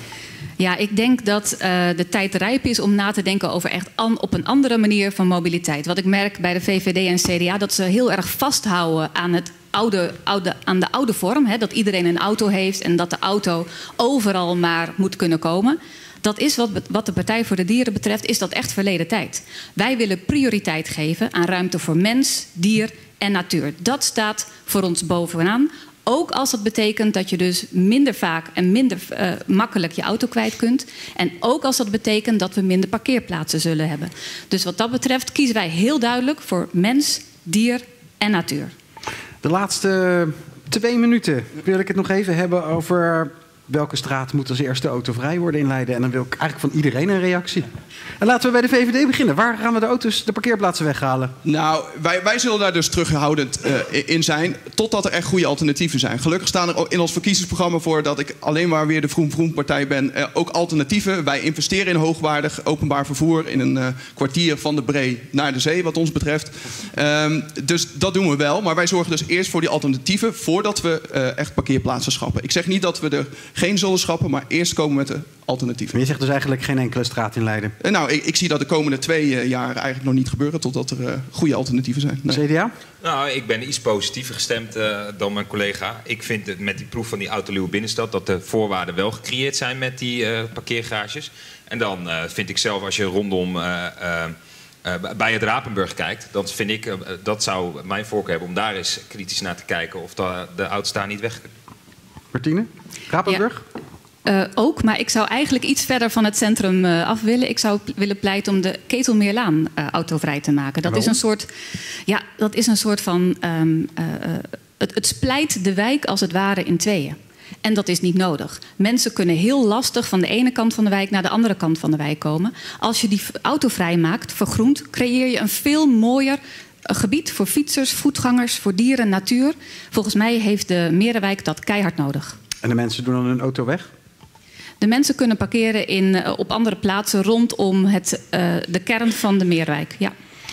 N: Ja, ik denk dat uh, de tijd rijp is om na te denken over echt an, op een andere manier van mobiliteit. Wat ik merk bij de V V D en C D A, dat ze heel erg vasthouden aan het oude, oude, aan de oude vorm. Hè, dat iedereen een auto heeft en dat de auto overal maar moet kunnen komen. Dat is wat, wat de Partij voor de Dieren betreft, is dat echt verleden tijd. Wij willen prioriteit geven aan ruimte voor mens, dier en natuur. Dat staat voor ons bovenaan. Ook als dat betekent dat je dus minder vaak en minder uh, makkelijk je auto kwijt kunt. En ook als dat betekent dat we minder parkeerplaatsen zullen hebben. Dus wat dat betreft kiezen wij heel duidelijk voor mens, dier en natuur.
A: De laatste twee minuten wil ik het nog even hebben over welke straat moet als eerste autovrij worden in Leiden. En dan wil ik eigenlijk van iedereen een reactie. En laten we bij de V V D beginnen. Waar gaan we de auto's, de parkeerplaatsen weghalen?
K: Nou, wij, wij zullen daar dus terughoudend uh, in zijn, totdat er echt goede alternatieven zijn. Gelukkig staan er in ons verkiezingsprogramma voor dat ik alleen maar weer de Vroom Vroom partij ben. Uh, ook alternatieven. Wij investeren in hoogwaardig openbaar vervoer in een uh, kwartier van de Bree naar de zee, wat ons betreft. Um, dus dat doen we wel. Maar wij zorgen dus eerst voor die alternatieven voordat we uh, echt parkeerplaatsen schrappen. Ik zeg niet dat we er geen zullen schrappen, maar eerst komen met de alternatieven.
A: Maar je zegt dus eigenlijk geen enkele straat in Leiden?
K: Uh, nou, ik, ik zie dat de komende twee uh, jaar eigenlijk nog niet gebeuren totdat er uh, goede alternatieven zijn. Nee.
A: C D A?
D: Nou, ik ben iets positiever gestemd uh, dan mijn collega. Ik vind het met die proef van die autoluwe binnenstad dat de voorwaarden wel gecreëerd zijn met die uh, parkeergarages. En dan uh, vind ik zelf, als je rondom uh, uh, uh, bij het Rapenburg kijkt, dan vind ik, uh, dat zou mijn voorkeur hebben om daar eens kritisch naar te kijken of de, de auto's daar niet weg kunnen.
A: Martine? Rapenburg?
N: Ja. Uh, ook, maar ik zou eigenlijk iets verder van het centrum uh, af willen. Ik zou willen pleiten om de Ketelmeerlaan uh, autovrij te maken. Dat is een soort, ja, dat is een soort van, um, uh, het, het splijt de wijk als het ware in tweeën. En dat is niet nodig. Mensen kunnen heel lastig van de ene kant van de wijk naar de andere kant van de wijk komen. Als je die auto vrij maakt, vergroent, creëer je een veel mooier gebied voor fietsers, voetgangers, voor dieren, natuur. Volgens mij heeft de Merenwijk dat keihard nodig.
A: En de mensen doen dan hun auto weg?
N: De mensen kunnen parkeren in, op andere plaatsen rondom het, uh, de kern van de Meerwijk. Ja.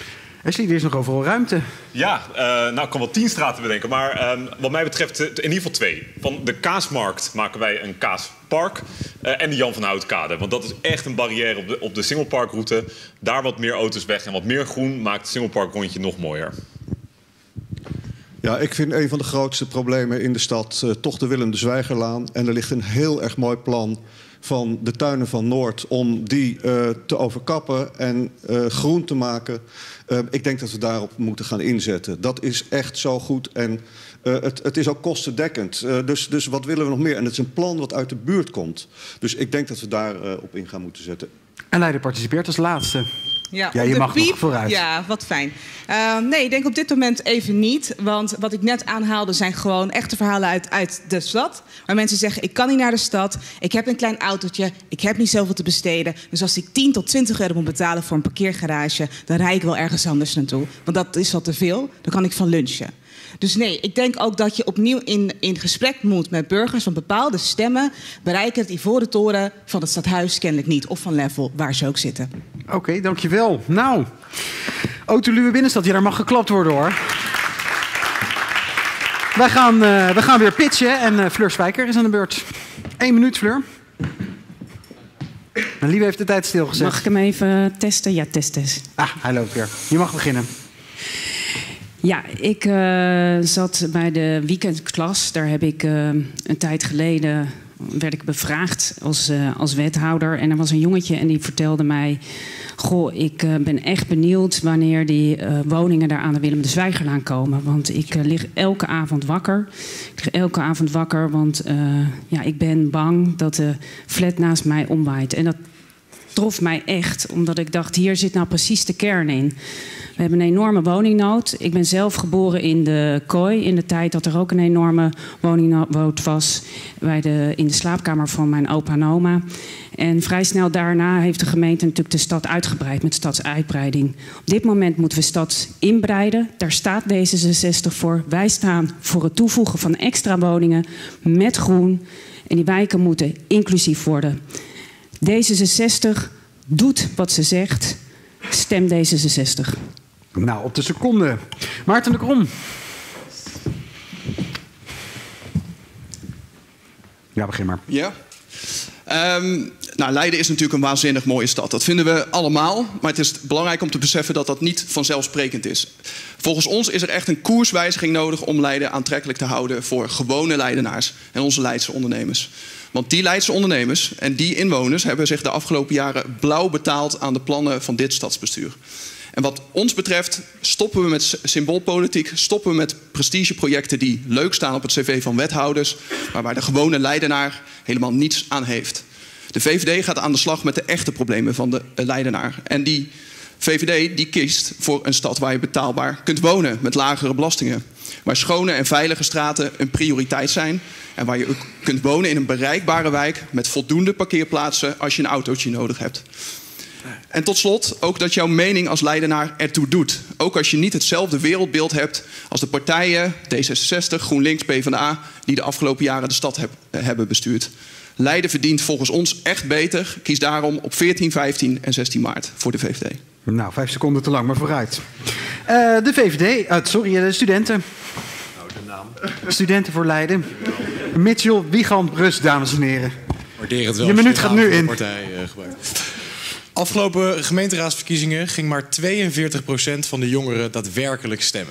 A: Ashley, er is nog overal ruimte.
C: Ja, uh, nou ik kan wel tien straten bedenken. Maar um, wat mij betreft in ieder geval twee. Van de Kaasmarkt maken wij een kaaspark. Uh, en de Jan van Houtkade. Want dat is echt een barrière op de, op de singleparkroute. Daar wat meer auto's weg en wat meer groen maakt het singleparkrondje nog mooier.
F: Ja, ik vind een van de grootste problemen in de stad uh, toch de Willem de Zwijgerlaan. En er ligt een heel erg mooi plan van de tuinen van Noord om die uh, te overkappen en uh, groen te maken. Uh, ik denk dat we daarop moeten gaan inzetten. Dat is echt zo goed en uh, het, het is ook kostendekkend. Uh, dus, dus wat willen we nog meer? En het is een plan wat uit de buurt komt. Dus ik denk dat we daarop uh, op in gaan moeten zetten.
A: En Leiden participeert als laatste.
I: Ja,
A: ja, je mag
I: piep,
A: nog vooruit.
I: Ja, wat fijn. Uh, nee, ik denk op dit moment even niet. Want wat ik net aanhaalde zijn gewoon echte verhalen uit, uit de stad. Waar mensen zeggen, ik kan niet naar de stad. Ik heb een klein autootje. Ik heb niet zoveel te besteden. Dus als ik tien tot twintig euro moet betalen voor een parkeergarage, dan rijd ik wel ergens anders naartoe. Want dat is al te veel. Dan kan ik van lunchen. Dus nee, ik denk ook dat je opnieuw in, in gesprek moet met burgers van bepaalde stemmen bereiken het ivoren toren van het stadhuis kennelijk niet. Of van Level, waar ze ook zitten.
A: Oké, okay, dankjewel. Nou, Autoluwe Binnenstad, ja, daar mag geklapt worden hoor. Wij gaan, uh, we gaan weer pitchen en uh, Fleur Spijker is aan de beurt. Eén minuut, Fleur. Nou, Lieve heeft de tijd stilgezet.
E: Mag ik hem even testen? Ja, test eens.
A: Ah, hij loopt weer. Je mag beginnen.
E: Ja, ik uh, zat bij de weekendklas. Daar heb ik uh, een tijd geleden werd ik bevraagd als, uh, als wethouder. En er was een jongetje en die vertelde mij, goh, ik uh, ben echt benieuwd wanneer die uh, woningen daar aan de Willem de Zwijgerlaan komen. Want ik uh, lig elke avond wakker. Ik lig elke avond wakker, want uh, ja, ik ben bang dat de flat naast mij omwaait. En dat trof mij echt, omdat ik dacht, hier zit nou precies de kern in. We hebben een enorme woningnood. Ik ben zelf geboren in de Kooi, in de tijd dat er ook een enorme woningnood was bij de, in de slaapkamer van mijn opa en oma. En vrij snel daarna heeft de gemeente natuurlijk de stad uitgebreid met stadsuitbreiding. Op dit moment moeten we stad inbreiden. Daar staat D zesenzestig voor. Wij staan voor het toevoegen van extra woningen met groen. En die wijken moeten inclusief worden. D zesenzestig doet wat ze zegt. Stem D zesenzestig.
A: Nou, op de seconde. Maarten de Krom. Ja, begin maar.
K: Ja. Um, nou, Leiden is natuurlijk een waanzinnig mooie stad. Dat vinden we allemaal. Maar het is belangrijk om te beseffen dat dat niet vanzelfsprekend is. Volgens ons is er echt een koerswijziging nodig om Leiden aantrekkelijk te houden voor gewone Leidenaars en onze Leidse ondernemers. Want die Leidse ondernemers en die inwoners hebben zich de afgelopen jaren blauw betaald aan de plannen van dit stadsbestuur. En wat ons betreft stoppen we met symboolpolitiek, stoppen we met prestigeprojecten die leuk staan op het cv van wethouders, maar waar de gewone Leidenaar helemaal niets aan heeft. De V V D gaat aan de slag met de echte problemen van de Leidenaar. En die V V D die kiest voor een stad waar je betaalbaar kunt wonen met lagere belastingen. Waar schone en veilige straten een prioriteit zijn. En waar je ook kunt wonen in een bereikbare wijk met voldoende parkeerplaatsen als je een autootje nodig hebt. En tot slot ook dat jouw mening als Leidenaar ertoe doet. Ook als je niet hetzelfde wereldbeeld hebt als de partijen D zesenzestig, GroenLinks, PvdA... die de afgelopen jaren de stad heb, hebben bestuurd. Leiden verdient volgens ons echt beter. Kies daarom op veertien, vijftien en zestien maart voor de V V D.
A: Nou, vijf seconden te lang, maar vooruit. Uh, de V V D, uh, sorry, de studenten.
O: Nou, de naam.
A: Studenten voor Leiden. Mitchell, Wiegand, Rust, dames en heren.
H: Waardeer het wel.
A: Je minuut gaat nu in.
H: Partij, uh, gebruikt. Afgelopen gemeenteraadsverkiezingen ging maar tweeënveertig procent van de jongeren daadwerkelijk stemmen.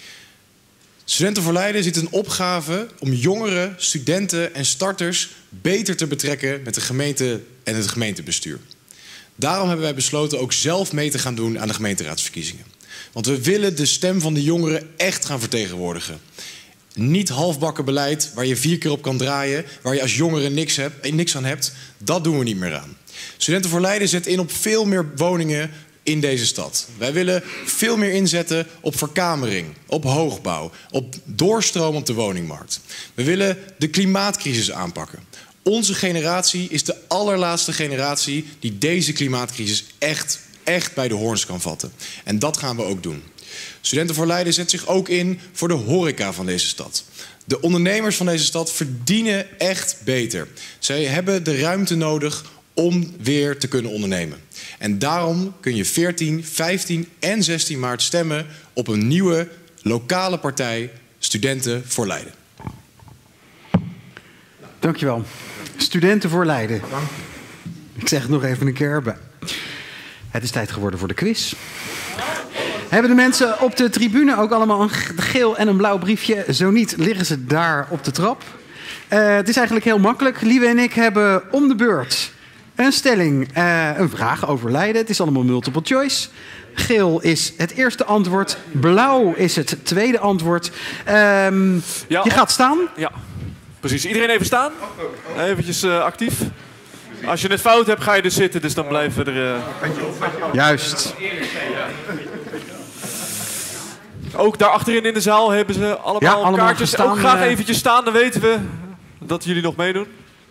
H: Studenten voor Leiden ziet een opgave om jongeren, studenten en starters beter te betrekken met de gemeente en het gemeentebestuur. Daarom hebben wij besloten ook zelf mee te gaan doen aan de gemeenteraadsverkiezingen. Want we willen de stem van de jongeren echt gaan vertegenwoordigen. Niet halfbakken beleid waar je vier keer op kan draaien, waar je als jongere niks, hebt, niks aan hebt, dat doen we niet meer aan. Studenten voor Leiden zetten in op veel meer woningen in deze stad. Wij willen veel meer inzetten op verkamering, op hoogbouw, op doorstroom op de woningmarkt. We willen de klimaatcrisis aanpakken. Onze generatie is de allerlaatste generatie die deze klimaatcrisis echt, echt bij de hoorns kan vatten. En dat gaan we ook doen. Studenten voor Leiden zet zich ook in voor de horeca van deze stad. De ondernemers van deze stad verdienen echt beter. Zij hebben de ruimte nodig om weer te kunnen ondernemen. En daarom kun je veertien, vijftien en zestien maart stemmen op een nieuwe lokale partij Studenten voor Leiden.
A: Dankjewel. Studenten voor Leiden. Ik zeg het nog even een keer erbij. Het is tijd geworden voor de quiz. Hebben de mensen op de tribune ook allemaal een geel en een blauw briefje? Zo niet, liggen ze daar op de trap. Uh, het is eigenlijk heel makkelijk. Lieve en ik hebben om de beurt een stelling, uh, een vraag over Leiden. Het is allemaal multiple choice. Geel is het eerste antwoord. Blauw is het tweede antwoord. Um, ja, je gaat staan.
B: Ja, precies. Iedereen even staan. Eventjes uh, actief. Als je het fout hebt, ga je dus zitten. Dus dan blijven we er... Uh...
A: Juist.
B: Ook daar achterin in de zaal hebben ze allemaal,
A: ja, allemaal
B: kaartjes.
A: Gestaan,
B: ook graag
A: uh...
B: eventjes staan, dan weten we dat jullie nog meedoen.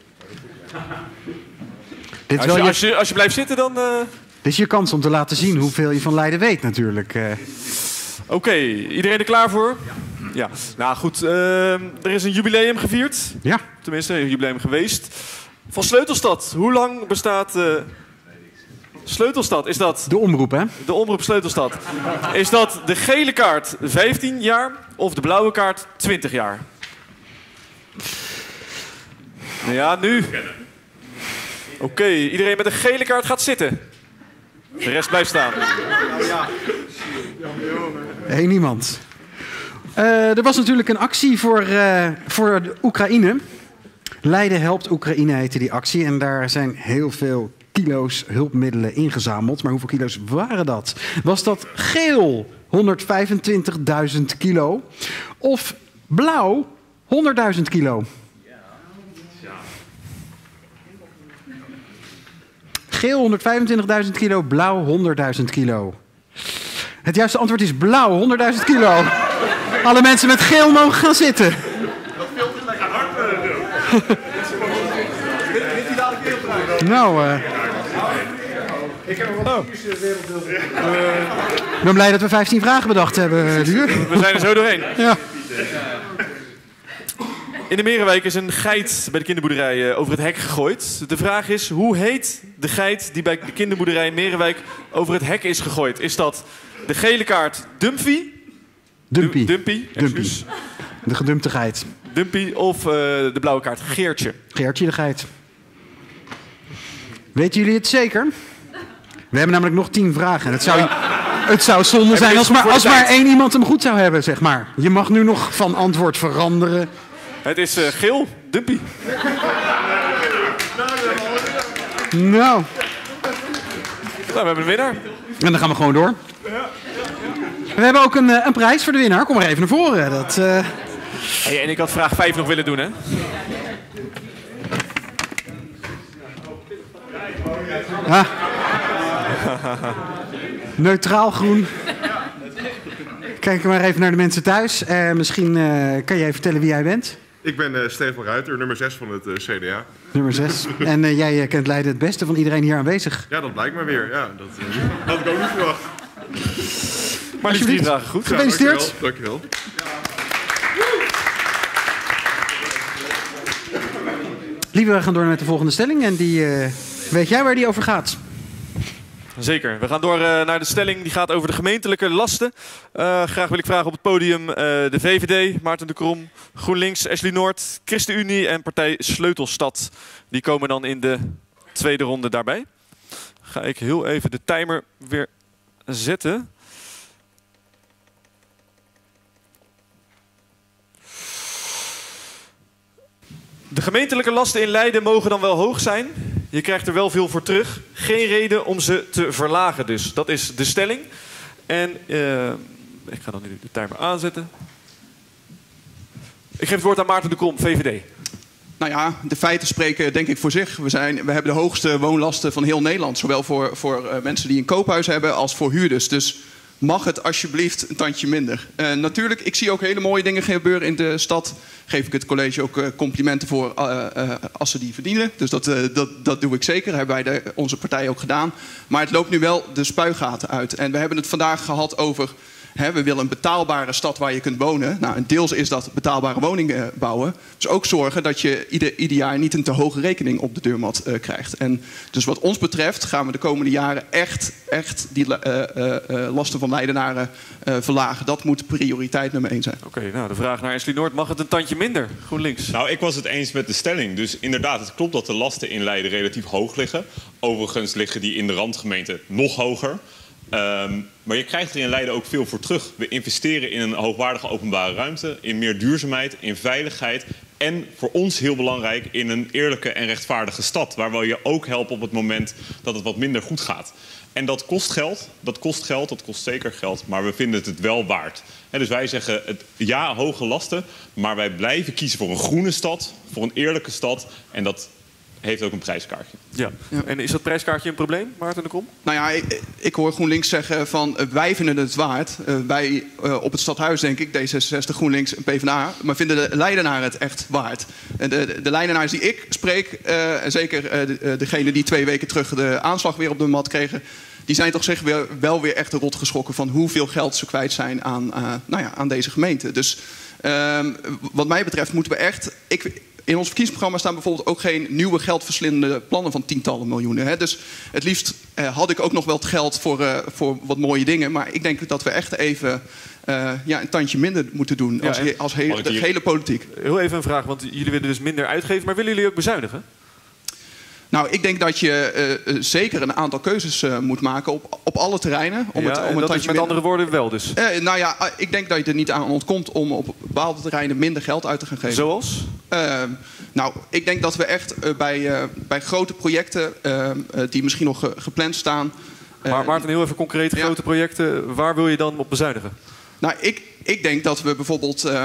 A: Dit
B: als,
A: wel
B: je,
A: je...
B: als, je, als je blijft zitten, dan... Uh...
A: Dit is je kans om te laten zien hoeveel je van Leiden weet natuurlijk. Uh...
B: Oké, okay, iedereen er klaar voor? Ja. ja. Nou goed, uh, er is een jubileum gevierd.
A: Ja.
B: Tenminste, een jubileum geweest. Van Sleutelstad. Hoe lang bestaat... Uh... Sleutelstad, is dat...
A: De omroep, hè?
B: De omroep Sleutelstad. Is dat de gele kaart vijftien jaar of de blauwe kaart twintig jaar? Ja, nu. Oké, okay, iedereen met een gele kaart gaat zitten. De rest blijft staan.
A: Eén niemand. Uh, er was natuurlijk een actie voor, uh, voor de Oekraïne. Leiden helpt Oekraïne heette die actie. En daar zijn heel veel kilo's hulpmiddelen ingezameld. Maar hoeveel kilo's waren dat? Was dat geel honderdvijfentwintigduizend kilo? Of blauw honderdduizend kilo? Geel honderdvijfentwintigduizend kilo, blauw honderdduizend kilo. Het juiste antwoord is blauw, honderdduizend kilo. Alle mensen met geel mogen gaan zitten. Dat filter lekker hard doen. Nou, eh... Uh... Ik heb nog wat nieuws wereldbeeld. Ik ben blij dat we vijftien vragen bedacht hebben, Duur.
B: We zijn er zo doorheen.
A: Ja.
B: In de Merenwijk is een geit bij de kinderboerderij over het hek gegooid. De vraag is, hoe heet de geit die bij de kinderboerderij Merenwijk over het hek is gegooid? Is dat de gele kaart Dumpy?
A: Dumpy.
B: Dumpy,
A: Dumpy. De gedumpte geit.
B: Dumpy of uh, de blauwe kaart Geertje?
A: Geertje de geit. Weten jullie het zeker? We hebben namelijk nog tien vragen. Het zou, het zou zonde zijn als, maar, als maar één iemand hem goed zou hebben, zeg maar. Je mag nu nog van antwoord veranderen.
B: Het is uh, geel, Dumpy.
A: Nou.
B: Nou, we hebben een winnaar.
A: En dan gaan we gewoon door. We hebben ook een, een prijs voor de winnaar. Kom maar even naar voren. Dat, uh...
B: hey, en ik had vraag vijf nog willen doen, hè?
A: Ah. Neutraal groen. Kijk maar even naar de mensen thuis. Uh, misschien uh, kan jij vertellen wie jij bent?
O: Ik ben uh, Stefan Ruiter, nummer zes van het uh, C D A.
A: Nummer zes. En uh, jij uh, kent Leiden het beste van iedereen hier aanwezig.
O: Ja, dat blijkt maar weer. Ja, dat uh, had ik ook niet verwacht.
B: Maar die drie vragen goed.
A: Gefeliciteerd.
O: Ja, dankjewel. dankjewel.
A: Lieve, we gaan door met de volgende stelling. En die, uh, weet jij waar die over gaat?
B: Zeker. We gaan door uh, naar de stelling die gaat over de gemeentelijke lasten. Uh, graag wil ik vragen op het podium uh, de V V D, Maarten de Krom, GroenLinks, Ashley Noord, ChristenUnie en partij Sleutelstad. Die komen dan in de tweede ronde daarbij. Ga ik heel even de timer weer zetten. De gemeentelijke lasten in Leiden mogen dan wel hoog zijn. Je krijgt er wel veel voor terug. Geen reden om ze te verlagen dus. Dat is de stelling. En uh, ik ga dan nu de timer aanzetten. Ik geef het woord aan Maarten de Krom, V V D.
K: Nou ja, de feiten spreken denk ik voor zich. We, zijn, we hebben de hoogste woonlasten van heel Nederland. Zowel voor, voor uh, mensen die een koophuis hebben als voor huurders. Dus mag het alsjeblieft een tandje minder. Uh, natuurlijk, ik zie ook hele mooie dingen gebeuren in de stad. Geef ik het college ook uh, complimenten voor uh, uh, als ze die verdienen. Dus dat, uh, dat, dat doe ik zeker. Dat hebben wij de, onze partij ook gedaan. Maar het loopt nu wel de spuigaten uit. En we hebben het vandaag gehad over Hè, we willen een betaalbare stad waar je kunt wonen. Nou, en deels is dat betaalbare woningen bouwen. Dus ook zorgen dat je ieder, ieder jaar niet een te hoge rekening op de deurmat uh, krijgt. En dus wat ons betreft gaan we de komende jaren echt, echt die uh, uh, uh, lasten van Leidenaren uh, verlagen. Dat moet prioriteit nummer één zijn.
B: Oké, okay, nou de vraag naar Ashley Noord. Mag het een tandje minder? GroenLinks.
C: Nou, ik was het eens met de stelling. Dus inderdaad, het klopt dat de lasten in Leiden relatief hoog liggen. Overigens liggen die in de randgemeente nog hoger. Um, maar je krijgt er in Leiden ook veel voor terug. We investeren in een hoogwaardige openbare ruimte, in meer duurzaamheid, in veiligheid en voor ons heel belangrijk in een eerlijke en rechtvaardige stad, waar we je ook helpen op het moment dat het wat minder goed gaat. En dat kost geld, dat kost geld, dat kost zeker geld, maar we vinden het het wel waard. He, dus wij zeggen, het, ja, hoge lasten, maar wij blijven kiezen voor een groene stad, voor een eerlijke stad en dat heeft ook een prijskaartje.
B: Ja. ja. En is dat prijskaartje een probleem, Maarten de Kom?
K: Nou ja, ik, ik hoor GroenLinks zeggen van uh, wij vinden het waard. Uh, wij uh, op het stadhuis denk ik, D zesenzestig, GroenLinks en PvdA, maar vinden de Leidenaren het echt waard. En de, de, de Leidenaars die ik spreek, uh, en zeker uh, de, uh, degene die twee weken terug de aanslag weer op de mat kregen, die zijn toch zich weer, wel weer echt rot geschrokken van hoeveel geld ze kwijt zijn aan, uh, nou ja, aan deze gemeente. Dus uh, wat mij betreft moeten we echt... Ik, in ons verkiezingsprogramma staan bijvoorbeeld ook geen nieuwe geldverslindende plannen van tientallen miljoenen. Hè. Dus het liefst eh, had ik ook nog wel het geld voor, uh, voor wat mooie dingen. Maar ik denk dat we echt even uh, ja, een tandje minder moeten doen ja, als, he, als he, de hele politiek.
B: Heel even een vraag, want jullie willen dus minder uitgeven. Maar willen jullie ook bezuinigen?
K: Nou, ik denk dat je uh, zeker een aantal keuzes uh, moet maken op, op alle terreinen. Om
B: ja,
K: het, om
B: en
K: het
B: dat is met andere woorden wel dus?
K: Uh, nou ja, uh, ik denk dat je er niet aan ontkomt om op bepaalde terreinen minder geld uit te gaan geven.
B: Zoals?
K: Uh, nou, ik denk dat we echt uh, bij, uh, bij grote projecten uh, uh, die misschien nog ge gepland staan...
B: Uh, maar Maarten, heel even concreet, ja. grote projecten. Waar wil je dan op bezuinigen?
K: Nou, ik, ik denk dat we bijvoorbeeld... Uh,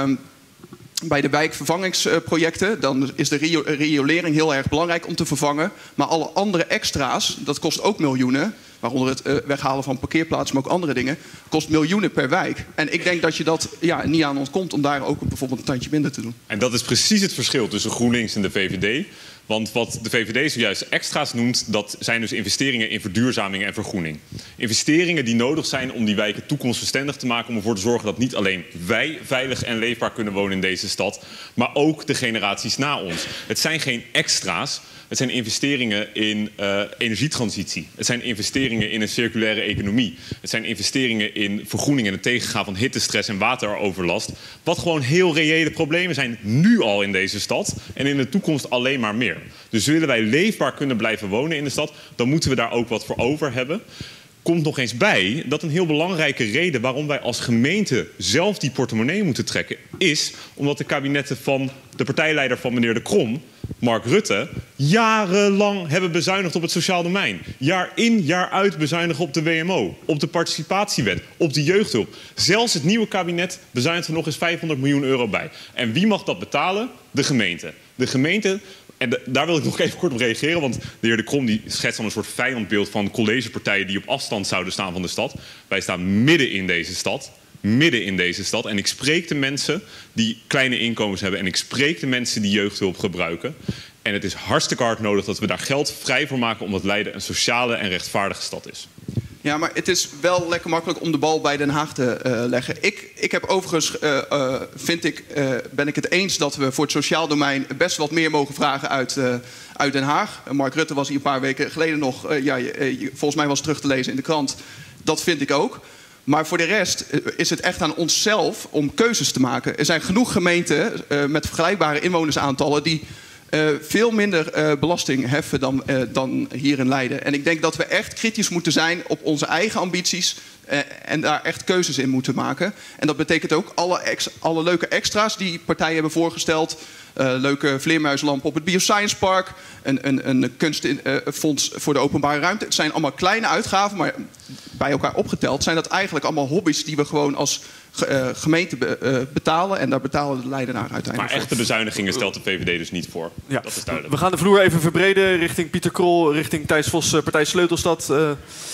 K: Bij de wijkvervangingsprojecten dan is de riolering heel erg belangrijk om te vervangen. Maar alle andere extra's, dat kost ook miljoenen. Waaronder het weghalen van parkeerplaatsen, maar ook andere dingen. Kost miljoenen per wijk. En ik denk dat je dat ja, niet aan ontkomt om daar ook bijvoorbeeld een tandje minder te doen.
C: En dat is precies het verschil tussen GroenLinks en de V V D. Want wat de V V D zojuist extra's noemt, dat zijn dus investeringen in verduurzaming en vergroening. Investeringen die nodig zijn om die wijken toekomstbestendig te maken. Om ervoor te zorgen dat niet alleen wij veilig en leefbaar kunnen wonen in deze stad. Maar ook de generaties na ons. Het zijn geen extra's. Het zijn investeringen in uh, energietransitie. Het zijn investeringen in een circulaire economie. Het zijn investeringen in vergroening en het tegengaan van hittestress en wateroverlast. Wat gewoon heel reële problemen zijn nu al in deze stad. En in de toekomst alleen maar meer. Dus willen wij leefbaar kunnen blijven wonen in de stad, dan moeten we daar ook wat voor over hebben. Komt nog eens bij dat een heel belangrijke reden waarom wij als gemeente zelf die portemonnee moeten trekken, is omdat de kabinetten van de partijleider van meneer De Krom, Mark Rutte, jarenlang hebben bezuinigd op het sociaal domein. Jaar in, jaar uit bezuinigen op de W M O, op de participatiewet, op de jeugdhulp. Zelfs het nieuwe kabinet bezuinigt er nog eens vijfhonderd miljoen euro bij. En wie mag dat betalen? De gemeente. De gemeente... En de, daar wil ik nog even kort op reageren, want de heer De Krom die schetst dan een soort vijandbeeld van collegepartijen die op afstand zouden staan van de stad. Wij staan midden in deze stad, midden in deze stad. En ik spreek de mensen die kleine inkomens hebben en ik spreek de mensen die jeugdhulp gebruiken. En het is hartstikke hard nodig dat we daar geld vrij voor maken, omdat Leiden een sociale en rechtvaardige stad is.
K: Ja, maar het is wel lekker makkelijk om de bal bij Den Haag te uh, leggen. Ik, ik heb overigens, uh, uh, vind ik, uh, ben ik het eens dat we voor het sociaal domein best wat meer mogen vragen uit, uh, uit Den Haag. Uh, Mark Rutte was hier een paar weken geleden nog, uh, ja, uh, volgens mij was het terug te lezen in de krant. Dat vind ik ook. Maar voor de rest is het echt aan onszelf om keuzes te maken. Er zijn genoeg gemeenten uh, met vergelijkbare inwonersaantallen die Uh, veel minder uh, belasting heffen dan, uh, dan hier in Leiden. En ik denk dat we echt kritisch moeten zijn op onze eigen ambities uh, en daar echt keuzes in moeten maken. En dat betekent ook alle, ex alle leuke extra's die partijen hebben voorgesteld. Uh, leuke vleermuislampen op het Bioscience Park. Een, een, een kunstfonds uh, voor de openbare ruimte. Het zijn allemaal kleine uitgaven, maar bij elkaar opgeteld zijn dat eigenlijk allemaal hobby's die we gewoon als uh, gemeente be uh, betalen. En daar betalen de Leidenaren uiteindelijk
C: Maar echte
K: voor.
C: bezuinigingen stelt de V V D dus niet voor.
B: Ja.
C: Dat is duidelijk.
B: We gaan de vloer even verbreden richting Pieter Krol, richting Thijs Vos, Partij Sleutelstad. Uh,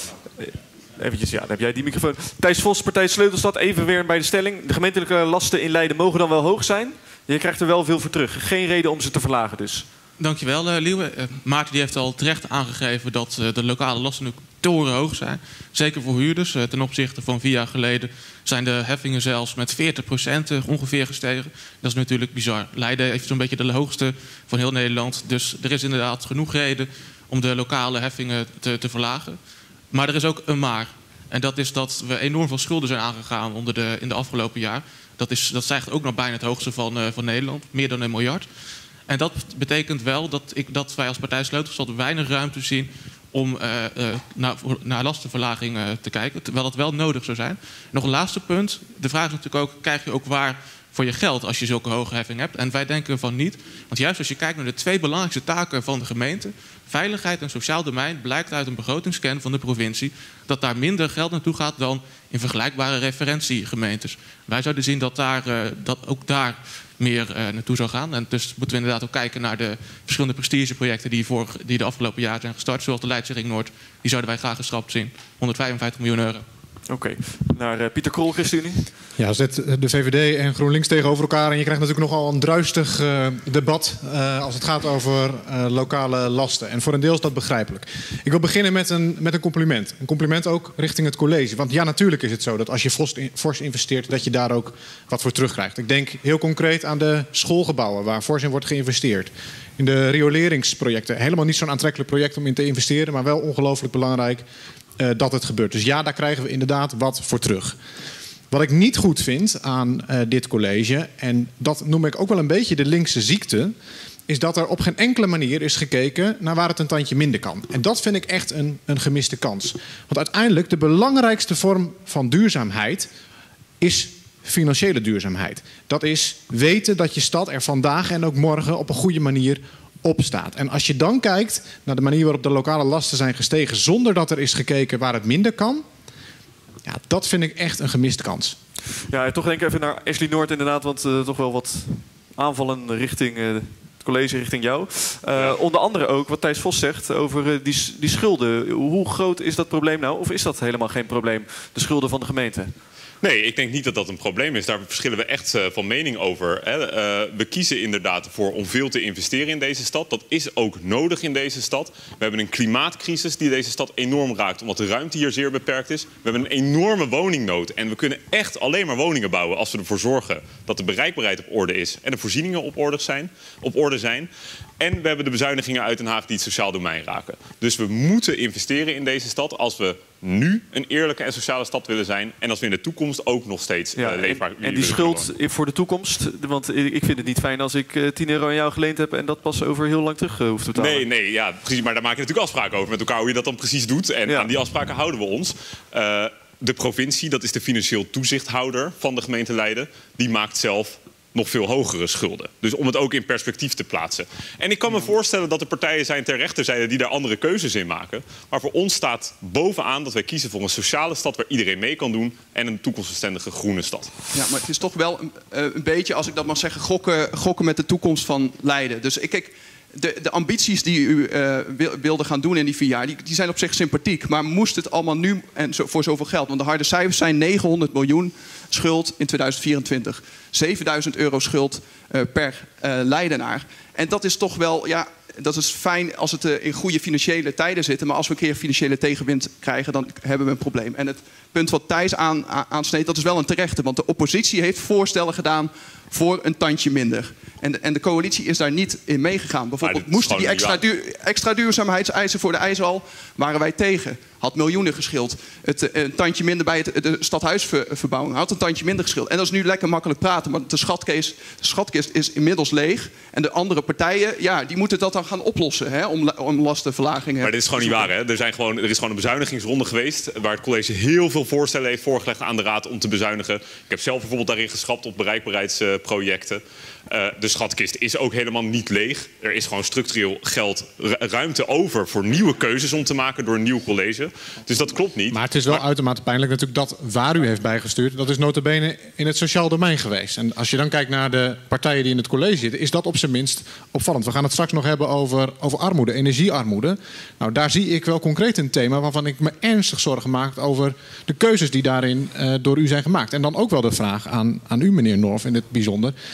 B: Eventjes, ja, dan heb jij die microfoon. Thijs Vos, Partij Sleutelstad, even weer bij de stelling. De gemeentelijke lasten in Leiden mogen dan wel hoog zijn. Je krijgt er wel veel voor terug. Geen reden om ze te verlagen dus.
L: dankjewel, uh, Liewe. Uh, Maarten die heeft al terecht aangegeven dat uh, de lokale lasten nu torenhoog zijn. Zeker voor huurders. Uh, ten opzichte van vier jaar geleden zijn de heffingen zelfs met veertig procent uh, ongeveer gestegen. Dat is natuurlijk bizar. Leiden heeft zo'n beetje de hoogste van heel Nederland. Dus er is inderdaad genoeg reden om de lokale heffingen te, te verlagen. Maar er is ook een maar. En dat is dat we enorm veel schulden zijn aangegaan onder de, in de afgelopen jaar. Dat, is, dat stijgt ook nog bijna het hoogste van, uh, van Nederland. Meer dan een miljard. En dat betekent wel dat, ik, dat wij als partij Sleutelstad weinig ruimte zien om uh, uh, naar, naar lastenverlaging uh, te kijken. Terwijl dat wel nodig zou zijn. Nog een laatste punt. De vraag is natuurlijk ook, krijg je ook waar voor je geld als je zulke hoge heffing hebt? En wij denken van niet. Want juist als je kijkt naar de twee belangrijkste taken van de gemeente, veiligheid en sociaal domein, blijkt uit een begrotingscan van de provincie dat daar minder geld naartoe gaat dan in vergelijkbare referentiegemeentes. Wij zouden zien dat, daar, uh, dat ook daar meer uh, naartoe zou gaan. En dus moeten we inderdaad ook kijken naar de verschillende prestigeprojecten die, voor, die de afgelopen jaar zijn gestart. Zoals de Leidse Ring Noord. Die zouden wij graag geschrapt zien. honderdvijfenvijftig miljoen euro.
B: Oké, okay. Naar uh, Pieter Krol, ChristenUnie.
G: Ja, zet de V V D en GroenLinks tegenover elkaar. En je krijgt natuurlijk nogal een druistig uh, debat uh, als het gaat over uh, lokale lasten. En voor een deel is dat begrijpelijk. Ik wil beginnen met een, met een compliment. Een compliment ook richting het college. Want ja, natuurlijk is het zo dat als je fors, fors investeert, dat je daar ook wat voor terugkrijgt. Ik denk heel concreet aan de schoolgebouwen waar fors in wordt geïnvesteerd. In de rioleringsprojecten. Helemaal niet zo'n aantrekkelijk project om in te investeren, maar wel ongelooflijk belangrijk Uh, dat het gebeurt. Dus ja, daar krijgen we inderdaad wat voor terug. Wat ik niet goed vind aan uh, dit college, en dat noem ik ook wel een beetje de linkse ziekte, is dat er op geen enkele manier is gekeken naar waar het een tandje minder kan. En dat vind ik echt een, een gemiste kans. Want uiteindelijk, de belangrijkste vorm van duurzaamheid is financiële duurzaamheid. Dat is weten dat je stad er vandaag en ook morgen op een goede manier opstaat. En als je dan kijkt naar de manier waarop de lokale lasten zijn gestegen zonder dat er is gekeken waar het minder kan, ja, dat vind ik echt een gemiste kans.
B: Ja, toch denk ik even naar Ashley Noord inderdaad, want uh, toch wel wat aanvallen richting uh, het college, richting jou. Uh, ja. Onder andere ook wat Thijs Vos zegt over uh, die, die schulden. Hoe groot is dat probleem nou? Of is dat helemaal geen probleem, de schulden van de gemeente?
C: Nee, ik denk niet dat dat een probleem is. Daar verschillen we echt uh, van mening over. Hè. Uh, we kiezen inderdaad ervoor om veel te investeren in deze stad. Dat is ook nodig in deze stad. We hebben een klimaatcrisis die deze stad enorm raakt, omdat de ruimte hier zeer beperkt is. We hebben een enorme woningnood. En we kunnen echt alleen maar woningen bouwen als we ervoor zorgen dat de bereikbaarheid op orde is en de voorzieningen op orde zijn. Op orde zijn. En we hebben de bezuinigingen uit Den Haag die het sociaal domein raken. Dus we moeten investeren in deze stad als we nu een eerlijke en sociale stad willen zijn. En als we in de toekomst ook nog steeds
B: ja,
C: uh, leefbaar
B: En, en die schuld wonen. Voor de toekomst. Want ik vind het niet fijn als ik uh, tien euro aan jou geleend heb en dat pas over heel lang terug uh, hoeft te betalen.
C: Nee, nee, ja, precies. Maar daar maak je natuurlijk afspraken over met elkaar hoe je dat dan precies doet. En ja. aan die afspraken houden we ons. Uh, de provincie, dat is de financieel toezichthouder van de gemeente Leiden, die maakt zelf nog veel hogere schulden. Dus om het ook in perspectief te plaatsen. En ik kan me voorstellen dat er partijen zijn ter rechterzijde die daar andere keuzes in maken. Maar voor ons staat bovenaan dat wij kiezen voor een sociale stad waar iedereen mee kan doen en een toekomstbestendige groene stad.
K: Ja, maar het is toch wel een, een beetje, als ik dat mag zeggen, gokken, gokken met de toekomst van Leiden. Dus ik kijk, de, de ambities die u uh, wilde gaan doen in die vier jaar, die, die zijn op zich sympathiek. Maar moest het allemaal nu en zo, voor zoveel geld? Want de harde cijfers zijn negenhonderd miljoen schuld in tweeduizend vierentwintig. zevenduizend euro schuld uh, per uh, Leidenaar. En dat is toch wel, ja, dat is fijn als het uh, in goede financiële tijden zit. Maar als we een keer financiële tegenwind krijgen, dan hebben we een probleem. En het punt wat Thijs aan, aansneed, dat is wel een terechte. Want de oppositie heeft voorstellen gedaan voor een tandje minder. En de, en de coalitie is daar niet in meegegaan. Bijvoorbeeld moesten die extra, duur, extra duurzaamheidseisen voor de IJssel, waren wij tegen. Had miljoenen geschild. Het, een tandje minder bij het, de stadhuisverbouwing had een tandje minder geschild. En dat is nu lekker makkelijk praten, maar de schatkist, de schatkist is inmiddels leeg. En de andere partijen, ja, die moeten dat dan gaan oplossen, hè, om, om lastenverlagingen.
C: Maar dit is gewoon niet waar, hè? Er, zijn gewoon, er is gewoon een bezuinigingsronde geweest waar het college heel veel voorstellen heeft voorgelegd aan de raad om te bezuinigen. Ik heb zelf bijvoorbeeld daarin geschrapt op bereikbaarheidsprojecten. Uh, de schatkist is ook helemaal niet leeg. Er is gewoon structureel geld, ruimte over voor nieuwe keuzes om te maken door een nieuw college. Dus dat klopt niet.
G: Maar het is wel maar uitermate pijnlijk natuurlijk dat waar u heeft bijgestuurd, dat is nota bene in het sociaal domein geweest. En als je dan kijkt naar de partijen die in het college zitten, is dat op zijn minst opvallend. We gaan het straks nog hebben over, over armoede, energiearmoede. Nou, daar zie ik wel concreet een thema waarvan ik me ernstig zorgen maak over de keuzes die daarin uh, door u zijn gemaakt. En dan ook wel de vraag aan, aan u, meneer Norf, in het bijzonder.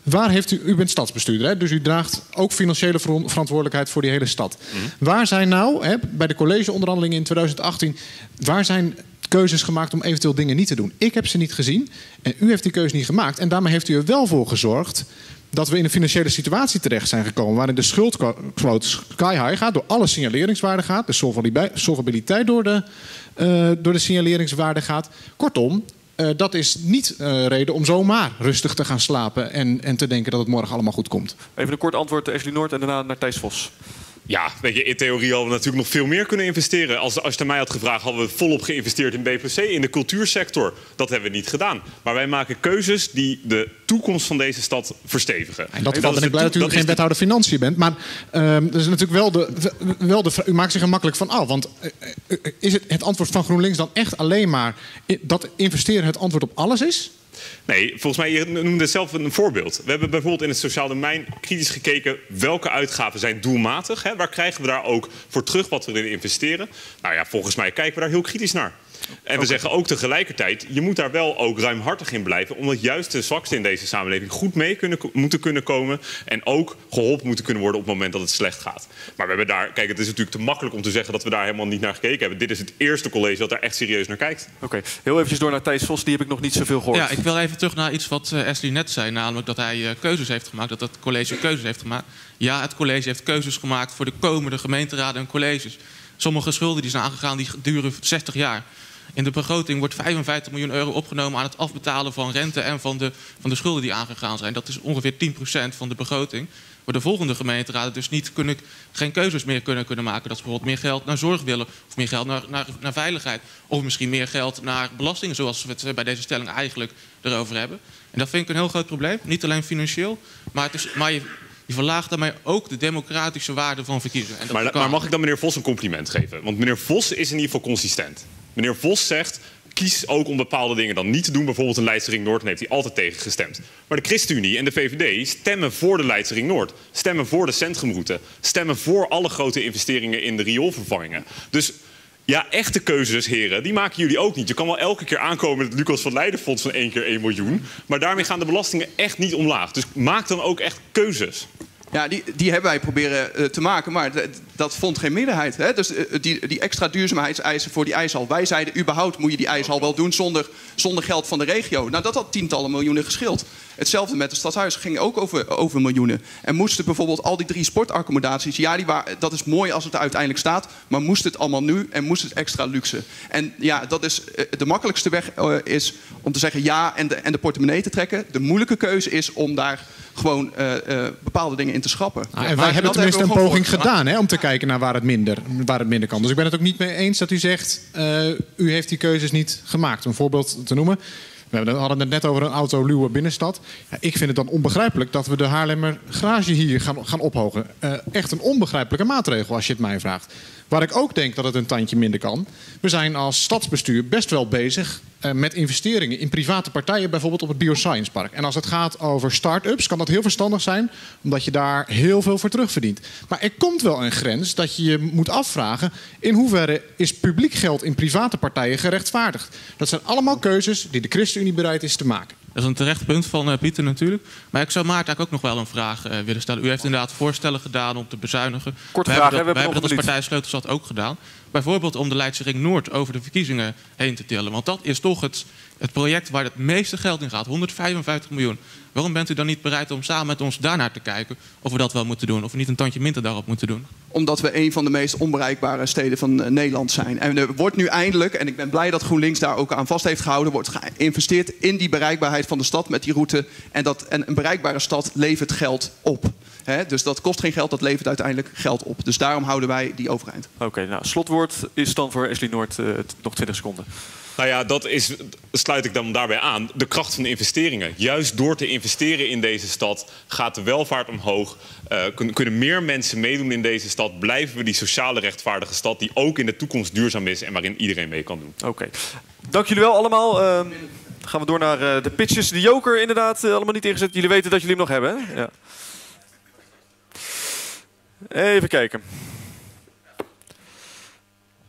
G: waar heeft u, u bent stadsbestuurder, hè? Dus u draagt ook financiële ver- verantwoordelijkheid voor die hele stad. Mm. Waar zijn nou, hè, bij de collegeonderhandelingen in twintig achttien, waar zijn keuzes gemaakt om eventueel dingen niet te doen? Ik heb ze niet gezien en u heeft die keuze niet gemaakt. En daarmee heeft u er wel voor gezorgd dat we in een financiële situatie terecht zijn gekomen waarin de schuldquote sky high gaat, door alle signaleringswaarden gaat, de solvabiliteit door de, uh, door de signaleringswaarde gaat. Kortom, uh, dat is niet uh, reden om zomaar rustig te gaan slapen en, en te denken dat het morgen allemaal goed komt.
B: Even een kort antwoord, Ashley Noord, en daarna naar Thijs Vos.
C: Ja, weet je, in theorie hadden we natuurlijk nog veel meer kunnen investeren. Als, als je het aan mij had gevraagd, hadden we volop geïnvesteerd in B P C, in de cultuursector. Dat hebben we niet gedaan. Maar wij maken keuzes die de toekomst van deze stad verstevigen.
G: En dat, en dat ben ik blij dat u dat geen wethouder financiën bent. Maar uh, er is natuurlijk wel de, wel de... U maakt zich er makkelijk van af. Want uh, is het, het antwoord van GroenLinks dan echt alleen maar dat investeren het antwoord op alles is?
C: Nee, volgens mij, je noemde het zelf een voorbeeld. We hebben bijvoorbeeld in het sociaal domein kritisch gekeken welke uitgaven zijn doelmatig. Hè? Waar krijgen we daar ook voor terug wat we erin investeren? Nou ja, volgens mij kijken we daar heel kritisch naar. En we okay. zeggen ook tegelijkertijd, je moet daar wel ook ruimhartig in blijven, omdat juist de zwaksten in deze samenleving goed mee kunnen, moeten kunnen komen en ook geholpen moeten kunnen worden op het moment dat het slecht gaat. Maar we hebben daar, kijk, het is natuurlijk te makkelijk om te zeggen dat we daar helemaal niet naar gekeken hebben. Dit is het eerste college dat daar echt serieus naar kijkt.
B: Oké, okay. Heel eventjes door naar Thijs Vos, die heb ik nog niet zoveel gehoord.
L: Ja, ik wil even terug naar iets wat uh, Ashley net zei, namelijk dat hij uh, keuzes heeft gemaakt, dat het college keuzes heeft gemaakt. Ja, het college heeft keuzes gemaakt voor de komende gemeenteraden en colleges. Sommige schulden die zijn aangegaan, die duren zestig jaar. In de begroting wordt vijfenvijftig miljoen euro opgenomen aan het afbetalen van rente en van de, van de schulden die aangegaan zijn. Dat is ongeveer tien procent van de begroting. Waar de volgende gemeenteraden dus niet kunnen, geen keuzes meer kunnen, kunnen maken. Dat ze bijvoorbeeld meer geld naar zorg willen, of meer geld naar, naar, naar veiligheid. Of misschien meer geld naar belastingen, zoals we het bij deze stelling eigenlijk erover hebben. En dat vind ik een heel groot probleem. Niet alleen financieel, maar, het is, maar je, je verlaagt daarmee ook de democratische waarde van verkiezingen. En dat
C: maar, maar mag ik dan meneer Vos een compliment geven? Want meneer Vos is in ieder geval consistent. Meneer Vos zegt, kies ook om bepaalde dingen dan niet te doen. Bijvoorbeeld een Leidse Ring Noord, en heeft hij altijd tegen gestemd. Maar de ChristenUnie en de V V D stemmen voor de Leidse Ring Noord. Stemmen voor de centrumroute. Stemmen voor alle grote investeringen in de rioolvervangingen. Dus ja, echte keuzes, heren, die maken jullie ook niet. Je kan wel elke keer aankomen met het Lucas van Leiden fonds van één keer één miljoen. Maar daarmee gaan de belastingen echt niet omlaag. Dus maak dan ook echt keuzes.
K: Ja, die, die hebben wij proberen uh, te maken, maar d- dat vond geen meerderheid. Hè? Dus uh, die, die extra duurzaamheidseisen voor die ijshal. Wij zeiden, überhaupt moet je die ijshal wel doen zonder, zonder geld van de regio. Nou, dat had tientallen miljoenen geschild. Hetzelfde met het stadhuis, ging ook over, over miljoenen. En moesten bijvoorbeeld al die drie sportaccommodaties... ja, die waren, dat is mooi als het er uiteindelijk staat... maar moest het allemaal nu en moest het extra luxe. En ja, dat is, uh, de makkelijkste weg uh, is om te zeggen ja en de, en de portemonnee te trekken. De moeilijke keuze is om daar gewoon uh, uh, bepaalde dingen in te schrappen.
G: Ah, en wij maar hebben tenminste hebben een poging gedaan hè, om te kijken naar waar het, minder, waar het minder kan. Dus ik ben het ook niet mee eens dat u zegt... Uh, u heeft die keuzes niet gemaakt. Om een voorbeeld te noemen... We hadden het net over een autoluwe binnenstad. Ja, ik vind het dan onbegrijpelijk dat we de Haarlemmer garage hier gaan, gaan ophogen. Uh, echt een onbegrijpelijke maatregel als je het mij vraagt. Waar ik ook denk dat het een tandje minder kan. We zijn als stadsbestuur best wel bezig uh, met investeringen in private partijen. Bijvoorbeeld op het Bioscience Park. En als het gaat over start-ups kan dat heel verstandig zijn. Omdat je daar heel veel voor terugverdient. Maar er komt wel een grens dat je je moet afvragen... in hoeverre is publiek geld in private partijen gerechtvaardigd. Dat zijn allemaal keuzes die de ChristenUnie bereid is te maken.
L: Dat is een terecht punt van uh, Pieter natuurlijk. Maar ik zou Maarten eigenlijk ook nog wel een vraag uh, willen stellen. U heeft inderdaad voorstellen gedaan om te bezuinigen.
B: Korte
L: we
B: vraag,
L: hebben dat,
B: we
L: we hebben dat als
B: minuut.
L: partij Sleutelstad ook gedaan. Bijvoorbeeld om de Leidse Ring Noord over de verkiezingen heen te tillen. Want dat is toch het, het project waar het meeste geld in gaat. honderdvijfenvijftig miljoen. Waarom bent u dan niet bereid om samen met ons daarnaar te kijken... of we dat wel moeten doen? Of we niet een tandje minder daarop moeten doen?
K: Omdat we een van de meest onbereikbare steden van uh, Nederland zijn. En er wordt nu eindelijk, en ik ben blij dat GroenLinks daar ook aan vast heeft gehouden... wordt geïnvesteerd in die bereikbaarheid van de stad met die route. En, dat, en een bereikbare stad levert geld op. He, dus dat kost geen geld, dat levert uiteindelijk geld op. Dus daarom houden wij die overeind.
B: Oké, okay, nou, slotwoord is dan voor Ashley Noord uh, nog twintig seconden.
C: Nou ja, dat is, sluit ik dan daarbij aan. De kracht van de investeringen. Juist door te investeren in deze stad gaat de welvaart omhoog. Uh, kun, kunnen meer mensen meedoen in deze stad. Blijven we die sociale rechtvaardige stad die ook in de toekomst duurzaam is en waarin iedereen mee kan doen.
B: Oké, okay. Dank jullie wel allemaal. Uh, dan gaan we door naar uh, de pitches. De joker inderdaad uh, allemaal niet ingezet. Jullie weten dat jullie hem nog hebben, hè? Ja. Even kijken.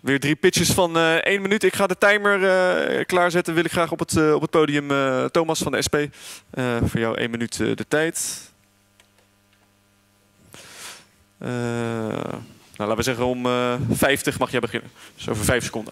B: Weer drie pitches van uh, één minuut. Ik ga de timer uh, klaarzetten. Wil ik graag op het, uh, op het podium. Uh, Thomas van de S P. Uh, voor jou één minuut uh, de tijd. Uh, nou, laten we zeggen om uh, vijftig mag jij beginnen. Dus over vijf seconden.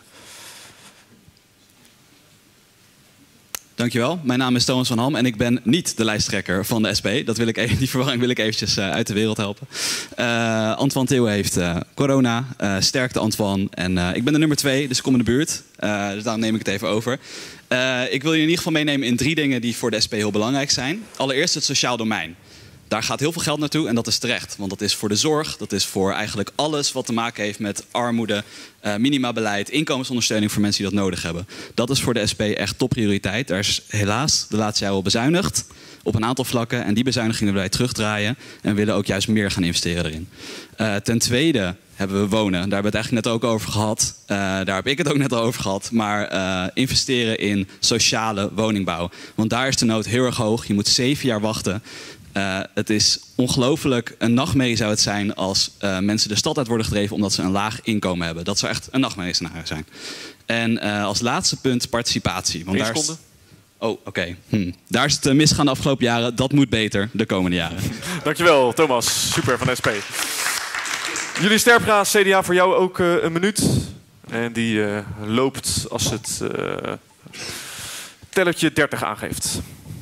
M: Dankjewel. Mijn naam is Thomas van Ham en ik ben niet de lijsttrekker van de S P. Dat wil ik even, die verwarring wil ik eventjes uh, uit de wereld helpen. Uh, Antoine Theo heeft uh, corona. Uh, sterkte Antoine. En uh, ik ben de nummer twee, dus ik kom in de buurt. Uh, dus daarom neem ik het even over. Uh, ik wil je in ieder geval meenemen in drie dingen die voor de S P heel belangrijk zijn. Allereerst het sociaal domein. Daar gaat heel veel geld naartoe en dat is terecht. Want dat is voor de zorg, dat is voor eigenlijk alles wat te maken heeft met armoede, uh, minimabeleid, inkomensondersteuning voor mensen die dat nodig hebben. Dat is voor de S P echt topprioriteit. Daar is helaas de laatste jaren al bezuinigd op een aantal vlakken. En die bezuinigingen willen wij terugdraaien en willen ook juist meer gaan investeren erin. Uh, ten tweede hebben we wonen. Daar hebben we het eigenlijk net ook over gehad. Uh, daar heb ik het ook net al over gehad. Maar uh, investeren in sociale woningbouw. Want daar is de nood heel erg hoog. Je moet zeven jaar wachten. Uh, het is ongelooflijk, een nachtmerrie zou het zijn als uh, mensen de stad uit worden gedreven omdat ze een laag inkomen hebben. Dat zou echt een nachtmerrie zijn. En uh, als laatste punt participatie. Want daar is... Oh, oké. Okay. Hm. Daar is het uh, misgaan de afgelopen jaren. Dat moet beter de komende jaren.
B: Dankjewel, Thomas. Super van de S P. Jullie Sterpra, C D A, voor jou ook uh, een minuut. En die uh, loopt als het uh, tellertje dertig aangeeft.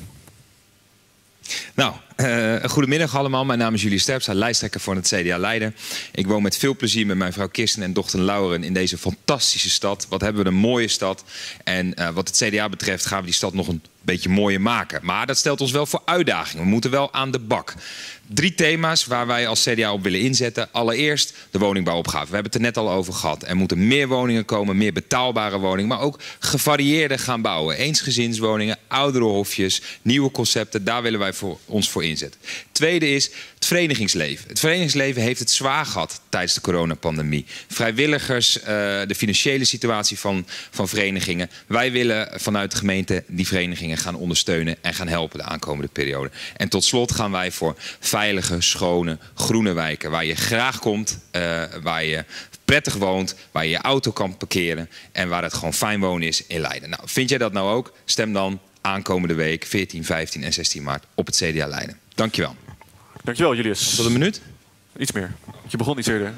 D: Nou, uh, goedemiddag allemaal. Mijn naam is Julius Sterpstra, lijsttrekker voor het C D A Leiden. Ik woon met veel plezier met mijn vrouw Kirsten en dochter Lauren in deze fantastische stad. Wat hebben we een mooie stad. En uh, wat het C D A betreft gaan we die stad nog een beetje mooier maken. Maar dat stelt ons wel voor uitdagingen. We moeten wel aan de bak. Drie thema's waar wij als C D A op willen inzetten. Allereerst de woningbouwopgave. We hebben het er net al over gehad. Er moeten meer woningen komen, meer betaalbare woningen. Maar ook gevarieerde gaan bouwen. Eensgezinswoningen, ouderenhofjes, nieuwe concepten. Daar willen wij voor, ons voor inzetten. Tweede is het verenigingsleven. Het verenigingsleven heeft het zwaar gehad tijdens de coronapandemie. Vrijwilligers, uh, de financiële situatie van, van verenigingen. Wij willen vanuit de gemeente die verenigingen gaan ondersteunen en gaan helpen de aankomende periode. En tot slot gaan wij voor veilige, schone, groene wijken. Waar je graag komt, uh, waar je prettig woont, waar je je auto kan parkeren en waar het gewoon fijn wonen is in Leiden. Nou, vind jij dat nou ook? Stem dan aankomende week veertien, vijftien en zestien maart op het C D A Leiden. Dankjewel.
B: Dankjewel, Julius.
D: Tot een minuut?
B: Iets meer. Je begon iets eerder.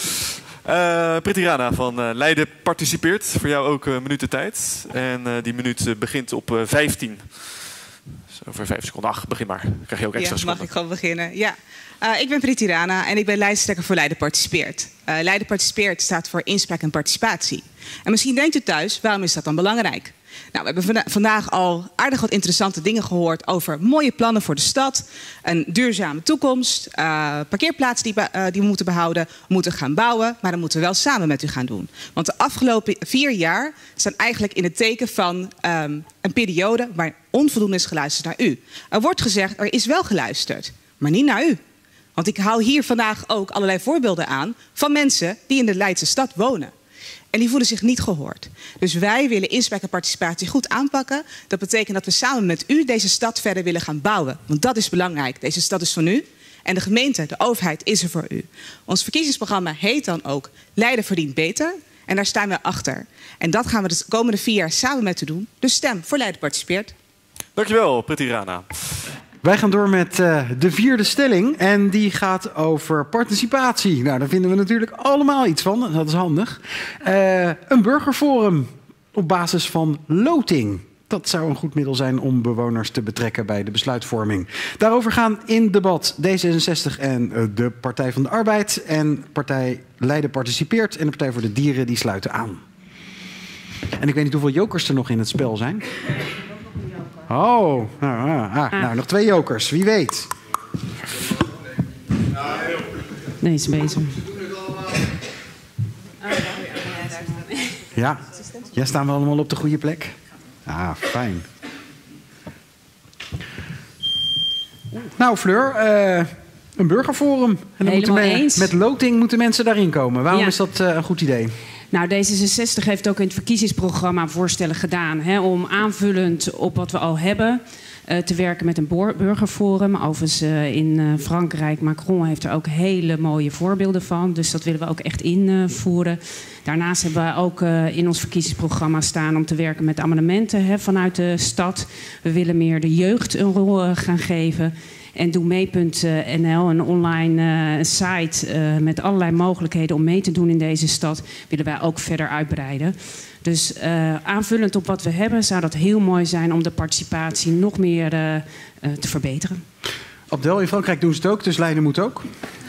B: Uh, Priti Rana van uh, Leiden participeert. Voor jou ook een uh, minuut de tijd. En uh, die minuut uh, begint op uh, vijftien. Dus over vijf seconden. Ach, begin maar. Dan krijg je ook extra
I: ja,
B: seconden.
I: Mag ik gewoon beginnen? Ja. Uh, ik ben Priti Rana en ik ben lijsttrekker voor Leiden Participeert. Uh, Leiden Participeert staat voor inspraak en participatie. En misschien denkt u thuis, waarom is dat dan belangrijk? Nou, we hebben vanda vandaag al aardig wat interessante dingen gehoord over mooie plannen voor de stad, een duurzame toekomst, uh, parkeerplaatsen die, uh, die we moeten behouden, moeten gaan bouwen, maar dat moeten we wel samen met u gaan doen. Want de afgelopen vier jaar staan eigenlijk in het teken van um, een periode waar onvoldoende is geluisterd naar u. Er wordt gezegd, er is wel geluisterd, maar niet naar u. Want ik hou hier vandaag ook allerlei voorbeelden aan van mensen die in de Leidse stad wonen. En die voelen zich niet gehoord. Dus wij willen inspraak en participatie goed aanpakken. Dat betekent dat we samen met u deze stad verder willen gaan bouwen. Want dat is belangrijk. Deze stad is van u. En de gemeente, de overheid, is er voor u. Ons verkiezingsprogramma heet dan ook Leiden verdient beter. En daar staan we achter. En dat gaan we de komende vier jaar samen met u doen. Dus stem voor Leiden participeert.
B: Dankjewel, Priti Rana.
A: Wij gaan door met uh, de vierde stelling. En die gaat over participatie. Nou, daar vinden we natuurlijk allemaal iets van. Dat is handig. Uh, een burgerforum op basis van loting. Dat zou een goed middel zijn om bewoners te betrekken bij de besluitvorming. Daarover gaan in debat D zesenzestig en uh, de Partij van de Arbeid. En Partij Leiden participeert. En de Partij voor de Dieren die sluiten aan. En ik weet niet hoeveel jokers er nog in het spel zijn. Oh, nou, ah, ah. nou, nog twee jokers. Wie weet.
E: Nee, is bezig.
A: Ja, ja, staan we allemaal op de goede plek? Ah, fijn. Nou, Fleur, uh, een burgerforum. En dan moeten we, met loting moeten mensen daarin komen. Waarom ja. is dat uh, een goed idee?
E: Nou, D zesenzestig heeft ook in het verkiezingsprogramma voorstellen gedaan, hè, om aanvullend op wat we al hebben uh, te werken met een burgerforum. Overigens uh, in uh, Frankrijk, Macron heeft er ook hele mooie voorbeelden van. Dus dat willen we ook echt invoeren. Uh, Daarnaast hebben we ook uh, in ons verkiezingsprogramma staan om te werken met amendementen hè, vanuit de stad. We willen meer de jeugd een rol uh, gaan geven. En doe mee punt n l, een online uh, site uh, met allerlei mogelijkheden om mee te doen in deze stad, willen wij ook verder uitbreiden. Dus uh, aanvullend op wat we hebben, zou dat heel mooi zijn om de participatie nog meer uh, uh, te verbeteren.
A: Abdel, in Frankrijk doen ze het ook, dus Leiden moet ook.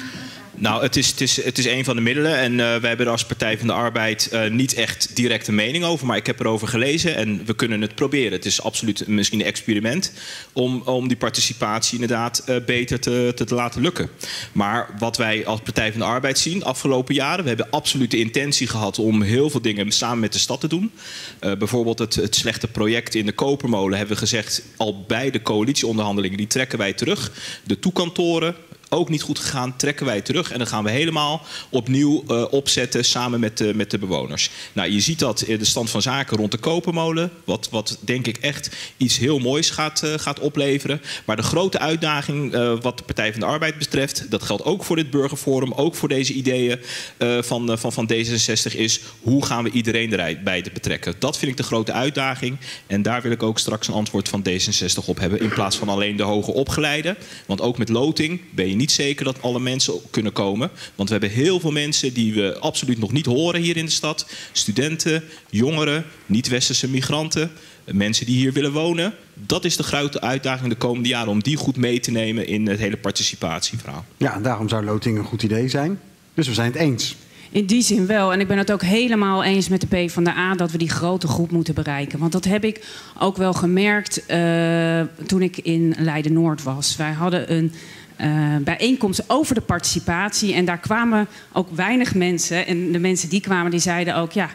J: Nou, het is, het, is, het is een van de middelen. En uh, wij hebben er als Partij van de Arbeid uh, niet echt direct een mening over. Maar ik heb erover gelezen en we kunnen het proberen. Het is absoluut misschien een experiment om, om die participatie inderdaad uh, beter te, te, te laten lukken. Maar wat wij als Partij van de Arbeid zien de afgelopen jaren, we hebben absoluut de intentie gehad om heel veel dingen samen met de stad te doen. Uh, bijvoorbeeld het, het slechte project in de Kopermolen hebben we gezegd, al bij de coalitieonderhandelingen, die trekken wij terug. De toekantoren, ook niet goed gegaan, trekken wij terug. En dan gaan we helemaal opnieuw uh, opzetten samen met de, met de bewoners. Nou, je ziet dat in de stand van zaken rond de Kopermolen. Wat, wat denk ik echt iets heel moois gaat, uh, gaat opleveren. Maar de grote uitdaging uh, wat de Partij van de Arbeid betreft, dat geldt ook voor dit burgerforum, ook voor deze ideeën uh, van, uh, van, van D zesenzestig, is hoe gaan we iedereen erbij betrekken. Dat vind ik de grote uitdaging. En daar wil ik ook straks een antwoord van D zesenzestig op hebben. In plaats van alleen de hoger opgeleide. Want ook met loting ben je niet zeker dat alle mensen kunnen komen. Want we hebben heel veel mensen die we absoluut nog niet horen hier in de stad. Studenten, jongeren, niet-westerse migranten, mensen die hier willen wonen. Dat is de grote uitdaging de komende jaren, om die goed mee te nemen in het hele participatieverhaal.
A: Ja, en daarom zou loting een goed idee zijn. Dus we zijn het eens.
E: In die zin wel. En ik ben het ook helemaal eens met de PvdA dat we die grote groep moeten bereiken. Want dat heb ik ook wel gemerkt uh, toen ik in Leiden-Noord was. Wij hadden een Uh, bijeenkomst over de participatie. En daar kwamen ook weinig mensen. En de mensen die kwamen, die zeiden ook, ja, uh,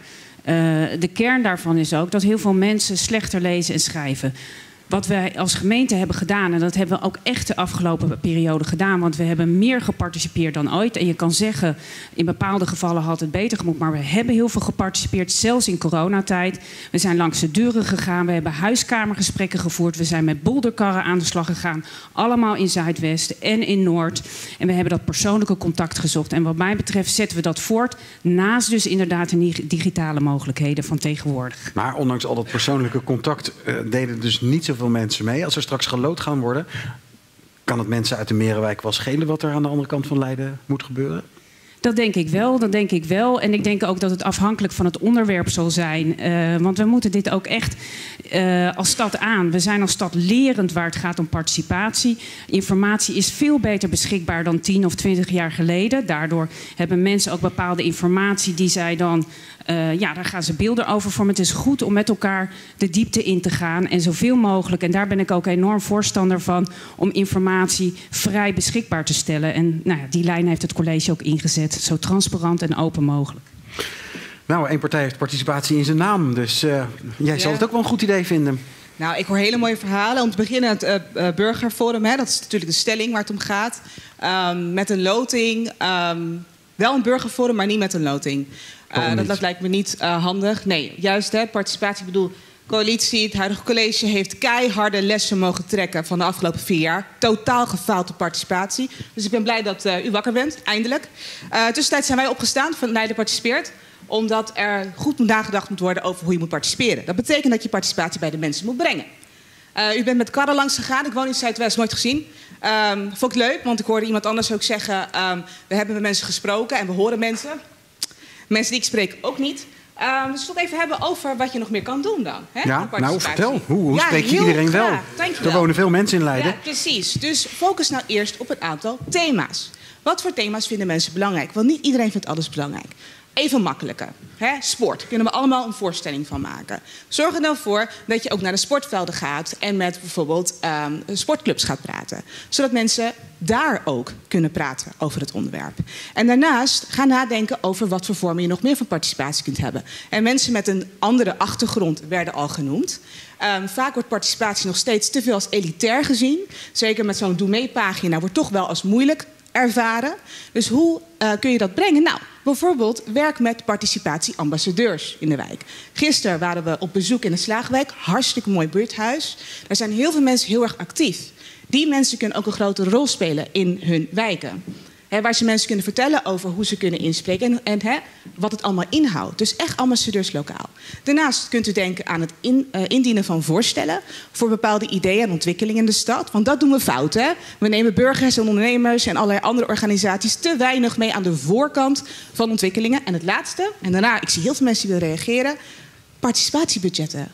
E: de kern daarvan is ook dat heel veel mensen slechter lezen en schrijven. Wat wij als gemeente hebben gedaan, en dat hebben we ook echt de afgelopen periode gedaan, want we hebben meer geparticipeerd dan ooit. En je kan zeggen, in bepaalde gevallen had het beter gemoet, maar we hebben heel veel geparticipeerd, zelfs in coronatijd. We zijn langs de deuren gegaan, we hebben huiskamergesprekken gevoerd, we zijn met boulderkarren aan de slag gegaan, allemaal in Zuidwest en in Noord. En we hebben dat persoonlijke contact gezocht. En wat mij betreft zetten we dat voort, naast dus inderdaad de digitale mogelijkheden van tegenwoordig.
A: Maar ondanks al dat persoonlijke contact uh, deden dus niet zo veel mensen mee. Als er straks geloot gaan worden, kan het mensen uit de Merenwijk wel schelen wat er aan de andere kant van Leiden moet gebeuren?
E: Dat denk ik wel, dat denk ik wel. En ik denk ook dat het afhankelijk van het onderwerp zal zijn. Uh, want we moeten dit ook echt uh, als stad aan. We zijn als stad lerend waar het gaat om participatie. Informatie is veel beter beschikbaar dan tien of twintig jaar geleden. Daardoor hebben mensen ook bepaalde informatie die zij dan... Uh, ja, daar gaan ze beelden over vormen. Het is goed om met elkaar de diepte in te gaan. En zoveel mogelijk, en daar ben ik ook enorm voorstander van, om informatie vrij beschikbaar te stellen. En nou ja, die lijn heeft het college ook ingezet. Zo transparant en open mogelijk.
A: Nou, één partij heeft participatie in zijn naam. Dus uh, jij ja. zal het ook wel een goed idee vinden.
I: Nou, ik hoor hele mooie verhalen. Om te beginnen het uh, uh, burgerforum. Hè, dat is natuurlijk de stelling waar het om gaat. Um, met een loting. Um, wel een burgerforum, maar niet met een loting. Uh, dat, dat lijkt me niet uh, handig. Nee, juist hè, participatie. Ik bedoel, coalitie, het huidige college heeft keiharde lessen mogen trekken van de afgelopen vier jaar. Totaal gefaald op participatie. Dus ik ben blij dat uh, u wakker bent, eindelijk. Uh, tussentijds zijn wij opgestaan van Leiden Participeert, omdat er goed nagedacht moet worden over hoe je moet participeren. Dat betekent dat je participatie bij de mensen moet brengen. Uh, u bent met karren langs gegaan. Ik woon in Zuidwest, nooit gezien. Um, vond ik leuk, want ik hoorde iemand anders ook zeggen... Um, we hebben met mensen gesproken en we horen mensen. Mensen die ik spreek ook niet. Um, dus we het even hebben over wat je nog meer kan doen dan. Hè?
A: Ja, nou vertel. Hoe, hoe
I: ja,
A: spreek je iedereen
I: graag.
A: wel?
I: Dankjewel.
A: Er wonen veel mensen in Leiden.
I: Ja, precies. Dus focus nou eerst op een aantal thema's. Wat voor thema's vinden mensen belangrijk? Want niet iedereen vindt alles belangrijk. Even makkelijker. Hè? Sport. Daar kunnen we allemaal een voorstelling van maken. Zorg er nou voor dat je ook naar de sportvelden gaat en met bijvoorbeeld um, sportclubs gaat praten. Zodat mensen daar ook kunnen praten over het onderwerp. En daarnaast ga nadenken over wat voor vormen je nog meer van participatie kunt hebben. En mensen met een andere achtergrond werden al genoemd. Um, vaak wordt participatie nog steeds te veel als elitair gezien. Zeker met zo'n doe mee pagina wordt toch wel als moeilijk ervaren. Dus hoe uh, kun je dat brengen? Nou, Bijvoorbeeld werk met participatieambassadeurs in de wijk. Gisteren waren we op bezoek in de Slaagwijk. Hartstikke mooi buurthuis. Daar zijn heel veel mensen heel erg actief. Die mensen kunnen ook een grote rol spelen in hun wijken. He, waar ze mensen kunnen vertellen over hoe ze kunnen inspreken en, en he, wat het allemaal inhoudt. Dus echt ambassadeurs lokaal. Daarnaast kunt u denken aan het in, uh, indienen van voorstellen voor bepaalde ideeën en ontwikkelingen in de stad. Want dat doen we fout. Hè? We nemen burgers en ondernemers en allerlei andere organisaties te weinig mee aan de voorkant van ontwikkelingen. En het laatste, en daarna, ik zie heel veel mensen die willen reageren, participatiebudgetten.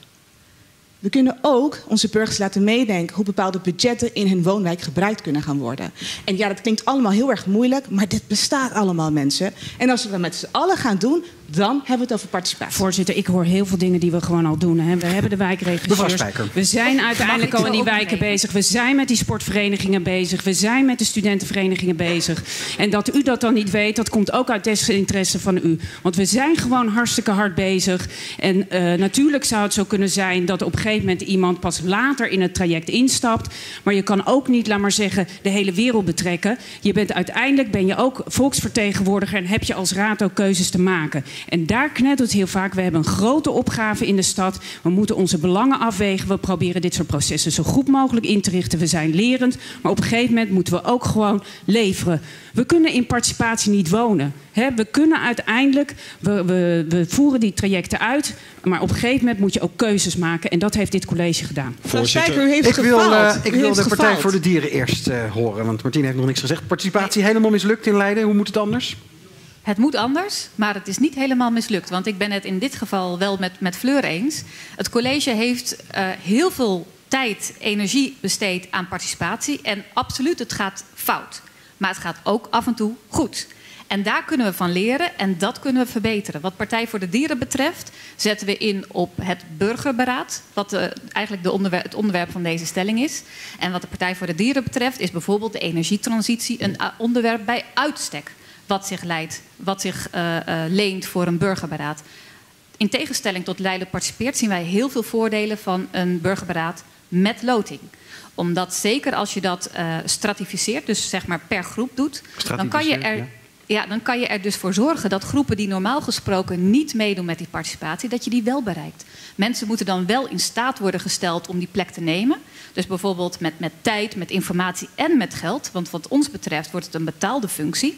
I: We kunnen ook onze burgers laten meedenken hoe bepaalde budgetten in hun woonwijk gebruikt kunnen gaan worden. En ja, dat klinkt allemaal heel erg moeilijk, maar dit bestaat allemaal, mensen. En als we dat met z'n allen gaan doen, dan hebben we het over participatie.
E: Voorzitter, ik hoor heel veel dingen die we gewoon al doen. Hè. We hebben de wijkregisseurs. We zijn uiteindelijk al in die wijken bezig. We zijn met die sportverenigingen bezig. We zijn met de studentenverenigingen bezig. En dat u dat dan niet weet, dat komt ook uit desinteresse van u. Want we zijn gewoon hartstikke hard bezig. En uh, natuurlijk zou het zo kunnen zijn dat op een gegeven moment iemand pas later in het traject instapt. Maar je kan ook niet, laat maar zeggen, de hele wereld betrekken. Je bent uiteindelijk ben je ook volksvertegenwoordiger en heb je als raad ook keuzes te maken. En daar knettert het heel vaak. We hebben een grote opgave in de stad. We moeten onze belangen afwegen. We proberen dit soort processen zo goed mogelijk in te richten. We zijn lerend. Maar op een gegeven moment moeten we ook gewoon leveren. We kunnen in participatie niet wonen. He, we kunnen uiteindelijk, we, we, we voeren die trajecten uit. Maar op een gegeven moment moet je ook keuzes maken. En dat heeft dit college gedaan.
A: Voorzitter, u heeft ik wil, uh, ik wil de Partij voor de Dieren eerst uh, horen. Want Martien heeft nog niks gezegd. Participatie nee. helemaal mislukt in Leiden. Hoe moet het anders?
N: Het moet anders, maar het is niet helemaal mislukt. Want ik ben het in dit geval wel met, met Fleur eens. Het college heeft uh, heel veel tijd, energie besteed aan participatie. En absoluut, het gaat fout. Maar het gaat ook af en toe goed. En daar kunnen we van leren en dat kunnen we verbeteren. Wat Partij voor de Dieren betreft zetten we in op het burgerberaad. Wat uh, eigenlijk de onderwerp, het onderwerp van deze stelling is. En wat de Partij voor de Dieren betreft is bijvoorbeeld de energietransitie een onderwerp bij uitstek. Wat zich, leidt, wat zich uh, uh, leent voor een burgerberaad. In tegenstelling tot Leiden participeert zien wij heel veel voordelen van een burgerberaad met loting. Omdat zeker als je dat uh, stratificeert, dus zeg maar per groep doet, dan kan je er... Ja. Ja, dan kan je er dus voor zorgen dat groepen die normaal gesproken niet meedoen met die participatie, dat je die wel bereikt. Mensen moeten dan wel in staat worden gesteld om die plek te nemen. Dus bijvoorbeeld met, met tijd, met informatie en met geld. Want wat ons betreft wordt het een betaalde functie.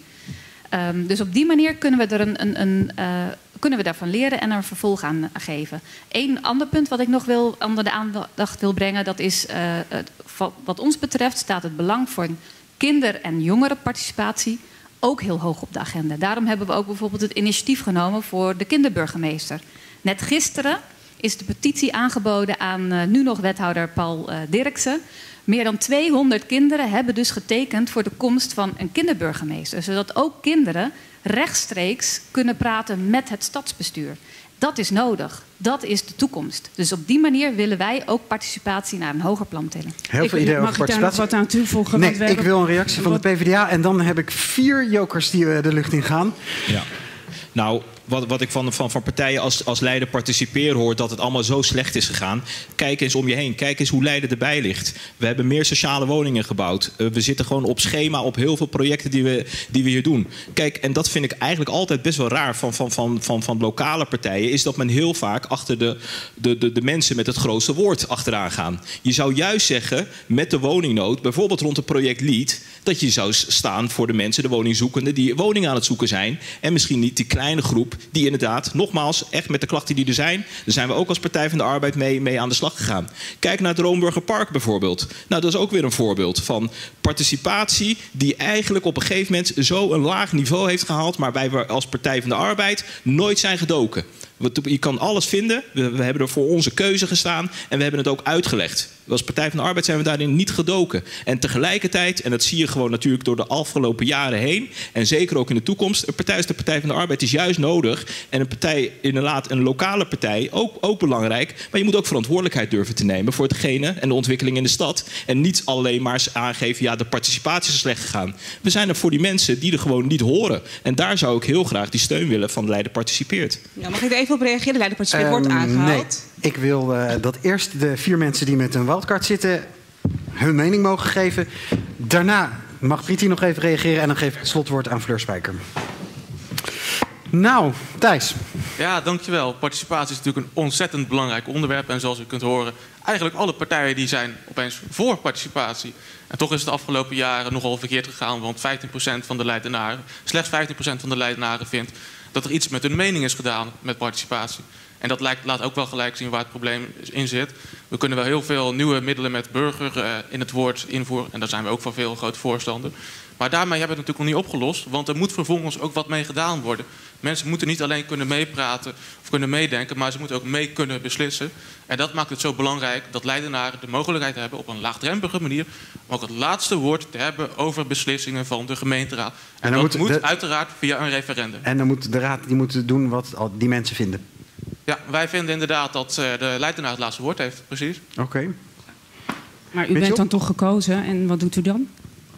N: Um, dus op die manier kunnen we, er een, een, een, uh, kunnen we daarvan leren en er een vervolg aan geven. Eén ander punt wat ik nog wil, onder de aandacht wil brengen, dat is uh, het, wat ons betreft staat het belang voor kinder- en jongerenparticipatie ook heel hoog op de agenda. Daarom hebben we ook bijvoorbeeld het initiatief genomen voor de kinderburgemeester. Net gisteren is de petitie aangeboden aan uh, nu nog wethouder Paul uh, Dirksen. Meer dan tweehonderd kinderen hebben dus getekend voor de komst van een kinderburgemeester. Zodat ook kinderen rechtstreeks kunnen praten met het stadsbestuur. Dat is nodig. Dat is de toekomst. Dus op die manier willen wij ook participatie naar een hoger plan tillen.
A: Heel veel ideeën over participatie.
E: Mag ik daar nog wat aan toevoegen?
A: Nee, ik wil een reactie van de P v d A. En dan heb ik vier jokers die uh, de lucht in gaan.
J: Ja. Nou, wat, wat ik van, van, van partijen als, als Leiden Participeer hoor, dat het allemaal zo slecht is gegaan. Kijk eens om je heen. Kijk eens hoe Leiden erbij ligt. We hebben meer sociale woningen gebouwd. Uh, we zitten gewoon op schema op heel veel projecten die we, die we hier doen. Kijk, en dat vind ik eigenlijk altijd best wel raar van, van, van, van, van lokale partijen, is dat men heel vaak achter de, de, de, de mensen met het grootste woord achteraan gaan. Je zou juist zeggen, met de woningnood, bijvoorbeeld rond het project LEAD, dat je zou staan voor de mensen, de woningzoekenden, die woningen aan het zoeken zijn. En misschien niet die kleine groep die inderdaad, nogmaals, echt met de klachten die er zijn, daar zijn we ook als Partij van de Arbeid mee, mee aan de slag gegaan. Kijk naar het Roomburger Park bijvoorbeeld. Nou, dat is ook weer een voorbeeld van participatie die eigenlijk op een gegeven moment zo een laag niveau heeft gehaald, maar wij als Partij van de Arbeid nooit zijn gedoken. Je kan alles vinden. We, we hebben er voor onze keuze gestaan en we hebben het ook uitgelegd. Als Partij van de Arbeid zijn we daarin niet gedoken. En tegelijkertijd, en dat zie je gewoon natuurlijk door de afgelopen jaren heen, en zeker ook in de toekomst, een partij als de Partij van de Arbeid is juist nodig. En een partij, inderdaad een lokale partij, ook, ook belangrijk. Maar je moet ook verantwoordelijkheid durven te nemen voor hetgene en de ontwikkeling in de stad. En niet alleen maar aangeven, ja, de participatie is slecht gegaan. We zijn er voor die mensen die er gewoon niet horen. En daar zou ik heel graag die steun willen van Leiden Participeert.
I: Ja, mag ik er even op reageren? Leiden Participeert wordt
A: um,
I: aangehaald.
A: Nee, ik wil uh, dat eerst de vier mensen die met een wildcard zitten hun mening mogen geven. Daarna mag Priti nog even reageren en dan geef ik het slotwoord aan Fleur Spijker. Nou, Thijs.
L: Ja, dankjewel. Participatie is natuurlijk een ontzettend belangrijk onderwerp. En zoals u kunt horen, eigenlijk alle partijen die zijn opeens voor participatie. En toch is het de afgelopen jaren nogal verkeerd gegaan. Want vijftien procent van de Leidenaren, slechts vijftien procent van de Leidenaren vindt dat er iets met hun mening is gedaan met participatie. En dat lijkt, laat ook wel gelijk zien waar het probleem in zit. We kunnen wel heel veel nieuwe middelen met burger uh, in het woord invoeren. En daar zijn we ook van veel groot voorstander. Maar daarmee hebben we het natuurlijk nog niet opgelost. Want er moet vervolgens ook wat mee gedaan worden. Mensen moeten niet alleen kunnen meepraten of kunnen meedenken, maar ze moeten ook mee kunnen beslissen. En dat maakt het zo belangrijk dat Leidenaren de mogelijkheid hebben op een laagdrempelige manier om ook het laatste woord te hebben over beslissingen van de gemeenteraad. En, en dat moet, moet de... uiteraard via een referendum.
A: En dan moet de raad die moet doen wat die mensen vinden.
L: Ja, wij vinden inderdaad dat de Leidenaar het laatste woord heeft, precies.
A: Oké. Okay.
E: Maar u Mitchell? bent dan toch gekozen en wat doet u dan?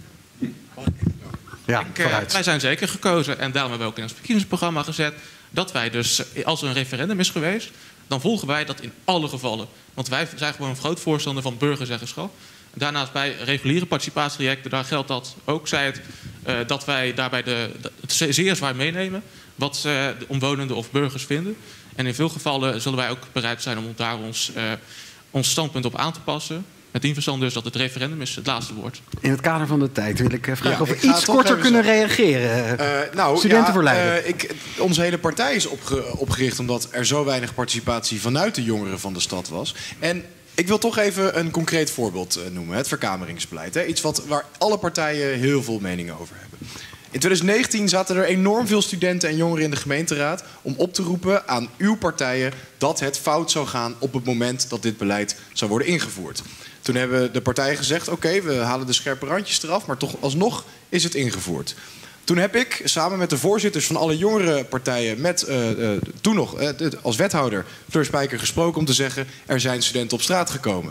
A: Ja,
L: Ik, uh, wij zijn zeker gekozen en daarom hebben we ook in ons verkiezingsprogramma gezet dat wij dus, als er een referendum is geweest, dan volgen wij dat in alle gevallen. Want wij zijn gewoon een groot voorstander van burgerzeggenschap. Daarnaast bij reguliere participatietrajecten, daar geldt dat ook, zei het, uh, dat wij daarbij de, de, het zeer zwaar meenemen wat uh, de omwonenden of burgers vinden. En in veel gevallen zullen wij ook bereid zijn om daar ons, uh, ons standpunt op aan te passen. Met die verstand dus dat het referendum is het laatste woord.
A: In het kader van de tijd wil ik vragen ja, of we iets korter kunnen zo... reageren.
H: Uh, nou,
A: Studenten
H: ja,
A: voor Leiden.
H: Uh, ik, onze hele partij is opge opgericht omdat er zo weinig participatie vanuit de jongeren van de stad was. En ik wil toch even een concreet voorbeeld uh, noemen. Het verkameringsbeleid. Hè? Iets wat, waar alle partijen heel veel meningen over hebben. In twintig negentien zaten er enorm veel studenten en jongeren in de gemeenteraad om op te roepen aan uw partijen dat het fout zou gaan op het moment dat dit beleid zou worden ingevoerd. Toen hebben de partijen gezegd, oké, okay, we halen de scherpe randjes eraf, maar toch alsnog is het ingevoerd. Toen heb ik samen met de voorzitters van alle jongere partijen, met uh, uh, toen nog uh, als wethouder Fleur Spijker gesproken om te zeggen, er zijn studenten op straat gekomen.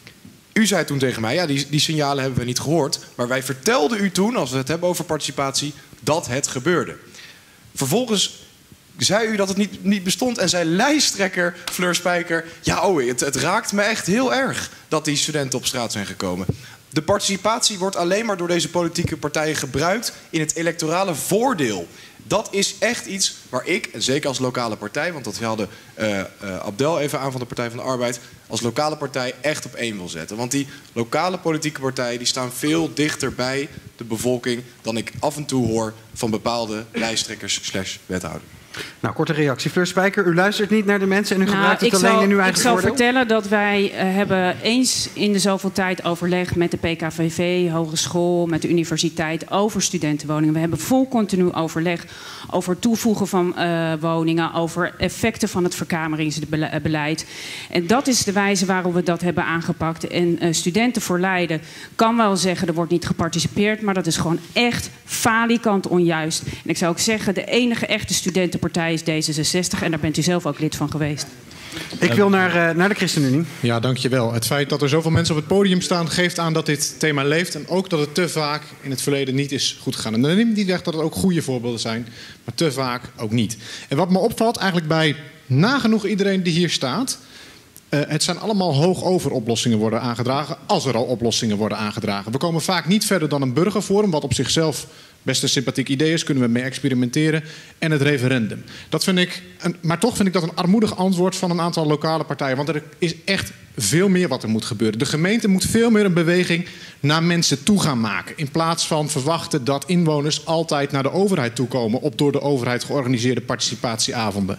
H: U zei toen tegen mij, ja, die, die signalen hebben we niet gehoord, maar wij vertelden u toen, als we het hebben over participatie, dat het gebeurde. Vervolgens zei u dat het niet, niet bestond en zei lijsttrekker Fleur Spijker, ja, oh, het, het raakt me echt heel erg dat die studenten op straat zijn gekomen. De participatie wordt alleen maar door deze politieke partijen gebruikt in het electorale voordeel. Dat is echt iets waar ik, en zeker als lokale partij, want dat hadden uh, uh, Abdel even aan van de Partij van de Arbeid, als lokale partij echt op één wil zetten. Want die lokale politieke partijen die staan veel dichter bij de bevolking dan ik af en toe hoor van bepaalde lijsttrekkers slash wethouder.
A: Nou, korte reactie. Fleur Spijker, u luistert niet naar de mensen en u nou, gebruikt het alleen
E: zal,
A: in uw eigen
E: Ik zal
A: voordeel?
E: vertellen dat wij uh, hebben eens in de zoveel tijd overleg met de P K V V, hogeschool, met de universiteit over studentenwoningen. We hebben vol continu overleg over het toevoegen van uh, woningen, over effecten van het verkameringsbeleid. En dat is de wijze waarop we dat hebben aangepakt. En uh, Studenten voor Leiden kan wel zeggen, er wordt niet geparticipeerd, maar dat is gewoon echt falikant onjuist. En ik zou ook zeggen, de enige echte studenten partij is D zesenzestig en daar bent u zelf ook lid van geweest.
A: Ik wil naar, uh, naar de ChristenUnie.
G: Ja, dankjewel. Het feit dat er zoveel mensen op het podium staan geeft aan dat dit thema leeft en ook dat het te vaak in het verleden niet is goed gegaan. En dan neemt niet weg dat het ook goede voorbeelden zijn, maar te vaak ook niet. En wat me opvalt eigenlijk bij nagenoeg iedereen die hier staat, Uh, het zijn allemaal hoogover oplossingen worden aangedragen, als er al oplossingen worden aangedragen. We komen vaak niet verder dan een burgerforum, wat op zichzelf best een sympathiek idee is, kunnen we mee experimenteren, en het referendum. Dat vind ik, een, maar toch vind ik dat een armoedig antwoord van een aantal lokale partijen, want er is echt veel meer wat er moet gebeuren. De gemeente moet veel meer een beweging naar mensen toe gaan maken, in plaats van verwachten dat inwoners altijd naar de overheid toekomen op door de overheid georganiseerde participatieavonden.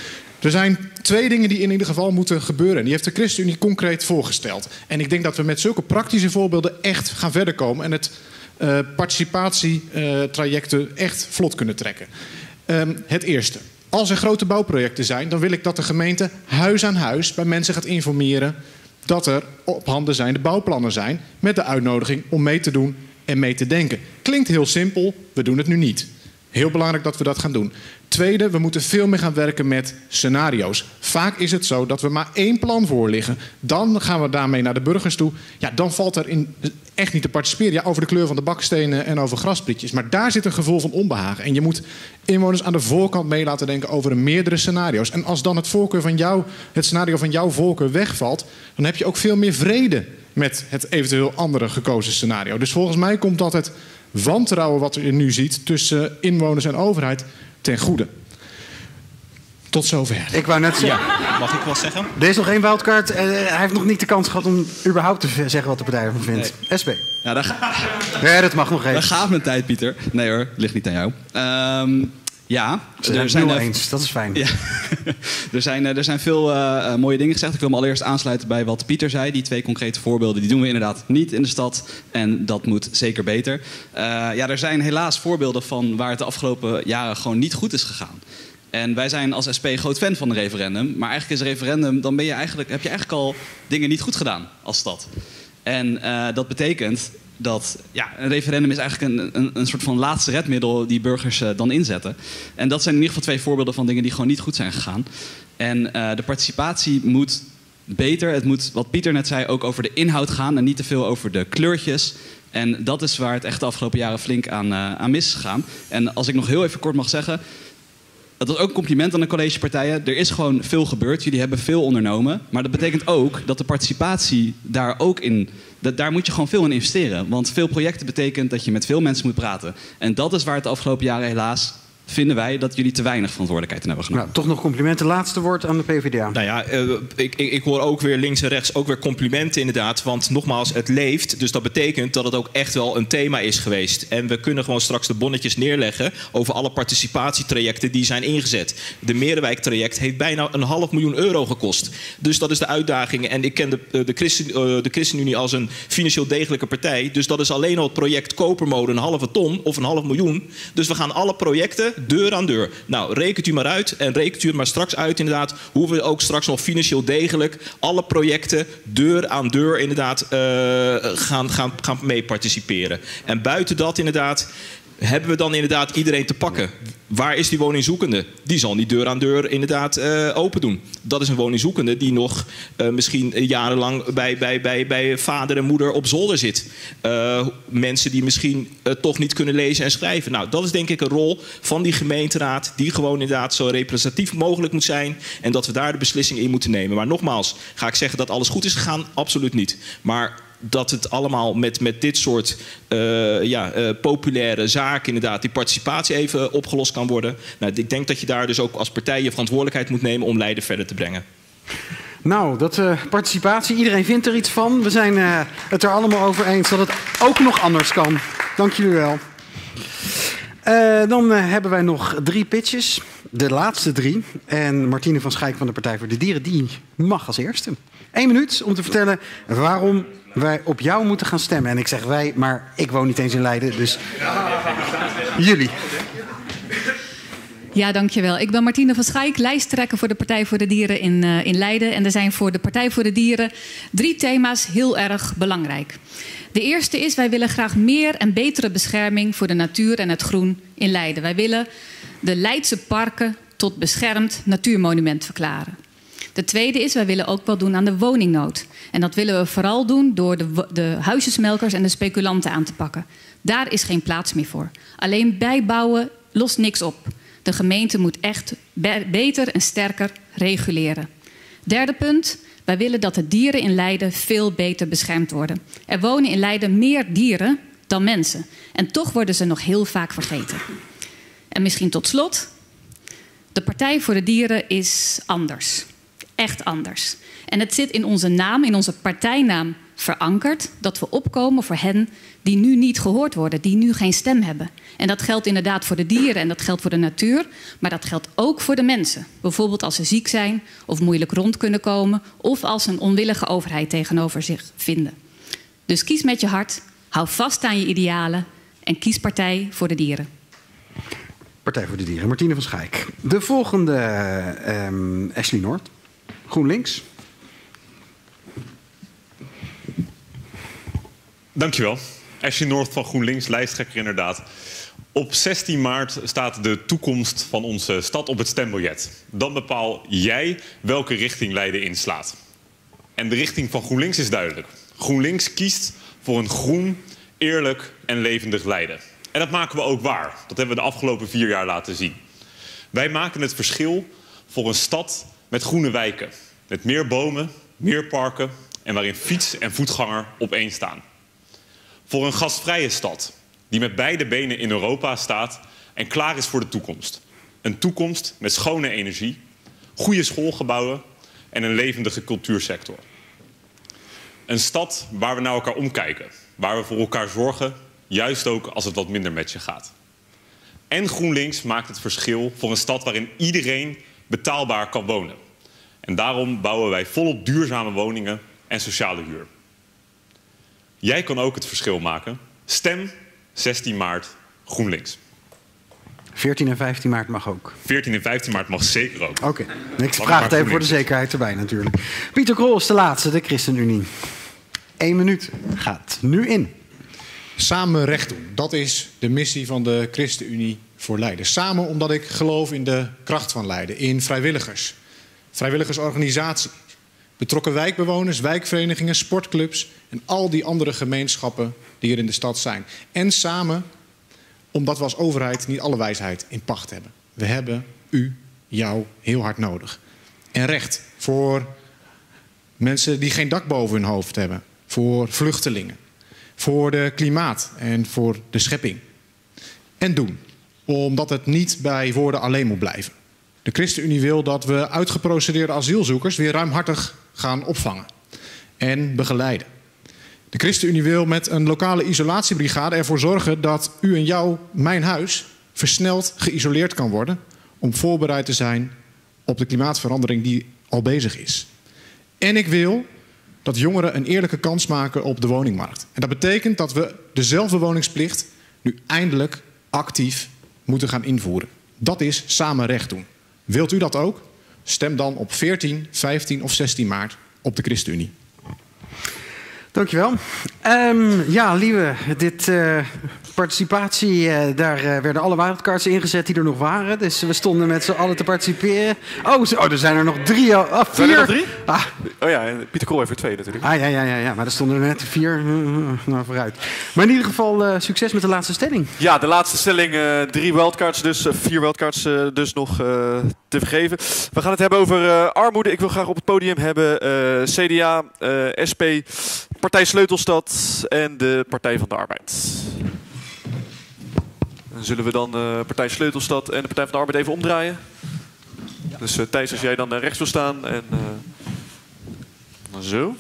G: Er zijn twee dingen die in ieder geval moeten gebeuren. En die heeft de ChristenUnie concreet voorgesteld. En ik denk dat we met zulke praktische voorbeelden echt gaan verder komen en het uh, participatietrajecten uh, echt vlot kunnen trekken. Um, het eerste. Als er grote bouwprojecten zijn, dan wil ik dat de gemeente huis aan huis bij mensen gaat informeren dat er op handen zijn de bouwplannen zijn, met de uitnodiging om mee te doen en mee te denken. Klinkt heel simpel, we doen het nu niet. Heel belangrijk dat we dat gaan doen. Tweede, we moeten veel meer gaan werken met scenario's. Vaak is het zo dat we maar één plan voor liggen. Dan gaan we daarmee naar de burgers toe. Ja, dan valt er in echt niet te participeren. Ja, over de kleur van de bakstenen en over grasprietjes. Maar daar zit een gevoel van onbehagen. En je moet inwoners aan de voorkant mee laten denken over meerdere scenario's. En als dan het, voorkeur van jou, het scenario van jouw voorkeur wegvalt, dan heb je ook veel meer vrede met het eventueel andere gekozen scenario. Dus volgens mij komt dat het wantrouwen wat je nu ziet tussen inwoners en overheid ten goede. Tot zover.
A: Ik wou net zeggen.
J: Ja, mag ik wat zeggen?
A: Er is nog één wildcard. Uh, hij heeft nog niet de kans gehad om überhaupt te zeggen wat de partij ervan vindt.
M: Nee.
A: S P.
M: Ja, daar ga...
A: ja, dat mag nog even.
M: Dat gaat mijn tijd, Pieter. Nee hoor, ligt niet aan jou. Um, ja,
A: Ze zijn
M: er zijn
A: het
M: er
A: eens, dat is fijn.
M: Ja. er, zijn, er zijn veel uh, mooie dingen gezegd. Ik wil me allereerst aansluiten bij wat Pieter zei. Die twee concrete voorbeelden die doen we inderdaad niet in de stad. En dat moet zeker beter. Uh, ja, er zijn helaas voorbeelden van waar het de afgelopen jaren gewoon niet goed is gegaan. En wij zijn als S P groot fan van een referendum. Maar eigenlijk is een referendum, dan ben je eigenlijk, heb je eigenlijk al dingen niet goed gedaan als stad. En uh, dat betekent dat ja, een referendum is eigenlijk een, een, een soort van laatste redmiddel die burgers uh, dan inzetten. En dat zijn in ieder geval twee voorbeelden van dingen die gewoon niet goed zijn gegaan. En uh, de participatie moet beter. Het moet, wat Pieter net zei, ook over de inhoud gaan en niet te veel over de kleurtjes. En dat is waar het echt de afgelopen jaren flink aan, uh, aan mis is gegaan. En als ik nog heel even kort mag zeggen, dat is ook een compliment aan de collegepartijen. Er is gewoon veel gebeurd. Jullie hebben veel ondernomen. Maar dat betekent ook dat de participatie daar ook in... Dat, daar moet je gewoon veel in investeren. Want veel projecten betekent dat je met veel mensen moet praten. En dat is waar het de afgelopen jaren helaas... vinden wij dat jullie te weinig verantwoordelijkheid in hebben genomen.
A: Nou, toch nog complimenten. Laatste woord aan de P V D A.
J: Nou ja, uh, ik, ik, ik hoor ook weer links en rechts ook weer complimenten inderdaad. Want nogmaals, het leeft. Dus dat betekent dat het ook echt wel een thema is geweest. En we kunnen gewoon straks de bonnetjes neerleggen over alle participatietrajecten die zijn ingezet. De Merenwijk-traject heeft bijna een half miljoen euro gekost. Dus dat is de uitdaging. En ik ken de, de, Christen, uh, de ChristenUnie als een financieel degelijke partij. Dus dat is alleen al het project Kopermolen een halve ton of een half miljoen. Dus we gaan alle projecten deur aan deur. Nou, rekent u maar uit en rekent u er maar straks uit inderdaad hoe we ook straks nog financieel degelijk alle projecten deur aan deur inderdaad uh, gaan, gaan, gaan mee participeren. En buiten dat inderdaad hebben we dan inderdaad iedereen te pakken. Waar is die woningzoekende? Die zal niet deur aan deur inderdaad uh, open doen. Dat is een woningzoekende die nog uh, misschien jarenlang bij, bij, bij, bij vader en moeder op zolder zit. Uh, mensen die misschien uh, toch niet kunnen lezen en schrijven. Nou, dat is denk ik een rol van die gemeenteraad die gewoon inderdaad zo representatief mogelijk moet zijn. En dat we daar de beslissing in moeten nemen. Maar nogmaals, ga ik zeggen dat alles goed is gegaan? Absoluut niet. Maar dat het allemaal met, met dit soort uh, ja, uh, populaire zaken inderdaad, die participatie even opgelost kan worden. Nou, ik denk dat je daar dus ook als partij je verantwoordelijkheid moet nemen om Leiden verder te brengen.
A: Nou, dat uh, participatie, iedereen vindt er iets van. We zijn uh, het er allemaal over eens dat het ook nog anders kan. Dank jullie wel. Uh, dan uh, hebben wij nog drie pitches. De laatste drie. En Martine van Schijk van de Partij voor de Dieren, die mag als eerste. Eén minuut om te vertellen waarom wij op jou moeten gaan stemmen. En ik zeg wij, maar ik woon niet eens in Leiden, dus jullie.
N: Ja, dankjewel. Ik ben Martine van Schijk, lijsttrekker voor de Partij voor de Dieren in, uh, in Leiden. En er zijn voor de Partij voor de Dieren drie thema's heel erg belangrijk. De eerste is, wij willen graag meer en betere bescherming voor de natuur en het groen in Leiden. Wij willen de Leidse parken tot beschermd natuurmonument verklaren. De tweede is, wij willen ook wel doen aan de woningnood. En dat willen we vooral doen door de, de huisjesmelkers en de speculanten aan te pakken. Daar is geen plaats meer voor. Alleen bijbouwen lost niks op. De gemeente moet echt be- beter en sterker reguleren. Derde punt, wij willen dat de dieren in Leiden veel beter beschermd worden. Er wonen in Leiden meer dieren dan mensen. En toch worden ze nog heel vaak vergeten. En misschien tot slot, de Partij voor de Dieren is anders. Echt anders. En het zit in onze naam, in onze partijnaam verankerd, dat we opkomen voor hen die nu niet gehoord worden, die nu geen stem hebben. En dat geldt inderdaad voor de dieren en dat geldt voor de natuur, maar dat geldt ook voor de mensen. Bijvoorbeeld als ze ziek zijn of moeilijk rond kunnen komen of als ze een onwillige overheid tegenover zich vinden. Dus kies met je hart, hou vast aan je idealen en kies Partij voor de Dieren.
A: Partij voor de Dieren, Martine van Schijk. De volgende, um, Ashley Noord, GroenLinks.
C: Dankjewel. Ashley Noord van GroenLinks, lijsttrekker inderdaad. Op zestien maart staat de toekomst van onze stad op het stembiljet. Dan bepaal jij welke richting Leiden inslaat. En de richting van GroenLinks is duidelijk. GroenLinks kiest voor een groen, eerlijk en levendig Leiden. En dat maken we ook waar. Dat hebben we de afgelopen vier jaar laten zien. Wij maken het verschil voor een stad met groene wijken. Met meer bomen, meer parken en waarin fiets en voetganger opeen staan. Voor een gasvrije stad die met beide benen in Europa staat en klaar is voor de toekomst. Een toekomst met schone energie, goede schoolgebouwen en een levendige cultuursector. Een stad waar we naar elkaar omkijken, waar we voor elkaar zorgen, juist ook als het wat minder met je gaat. En GroenLinks maakt het verschil voor een stad waarin iedereen betaalbaar kan wonen. En daarom bouwen wij volop duurzame woningen en sociale huur. Jij kan ook het verschil maken. Stem zestien maart GroenLinks.
A: veertien en vijftien maart mag ook.
C: veertien en vijftien maart mag zeker ook.
A: Oké, okay. Ik vraag het even voor de zekerheid erbij natuurlijk. Pieter Krol is de laatste, de ChristenUnie. Eén minuut gaat nu in.
G: Samen recht doen, dat is de missie van de ChristenUnie voor Leiden. Samen omdat ik geloof in de kracht van Leiden, in vrijwilligers, vrijwilligersorganisaties, betrokken wijkbewoners, wijkverenigingen, sportclubs en al die andere gemeenschappen die er in de stad zijn. En samen omdat we als overheid niet alle wijsheid in pacht hebben. We hebben u, jou, heel hard nodig. En recht voor mensen die geen dak boven hun hoofd hebben. Voor vluchtelingen. Voor de klimaat en voor de schepping. En doen. Omdat het niet bij woorden alleen moet blijven. De ChristenUnie wil dat we uitgeprocedeerde asielzoekers weer ruimhartig gaan opvangen. En begeleiden. De ChristenUnie wil met een lokale isolatiebrigade ervoor zorgen dat u en jou, mijn huis, versneld geïsoleerd kan worden om voorbereid te zijn op de klimaatverandering die al bezig is. En ik wil dat jongeren een eerlijke kans maken op de woningmarkt. En dat betekent dat we dezelfde woningsplicht nu eindelijk actief moeten gaan invoeren. Dat is samen recht doen. Wilt u dat ook? Stem dan op veertien, vijftien of zestien maart op de ChristenUnie.
A: Dankjewel. Um, ja, Lieve, dit uh, participatie, uh, daar uh, werden alle wildcards ingezet die er nog waren. Dus we stonden met z'n allen te participeren. Oh, zo, oh, er zijn er nog drie. Oh, vier.
B: Zijn er nog drie?
A: Ah.
B: Oh ja, Pieter Krol heeft er twee natuurlijk.
A: Ah, ja, ja, ja, ja, maar er stonden er net vier. Nou, vooruit. Maar in ieder geval uh, succes met de laatste stelling.
B: Ja, de laatste stelling. Uh, drie wildcards dus. Uh, vier wildcards uh, dus nog uh, te vergeven. We gaan het hebben over uh, armoede. Ik wil graag op het podium hebben uh, C D A, uh, S P, Partij Sleutelstad en de Partij van de Arbeid. Dan zullen we dan uh, Partij Sleutelstad en de Partij van de Arbeid even omdraaien. Ja. Dus uh, Thijs, als jij dan uh, rechts wil staan. En, uh, zo.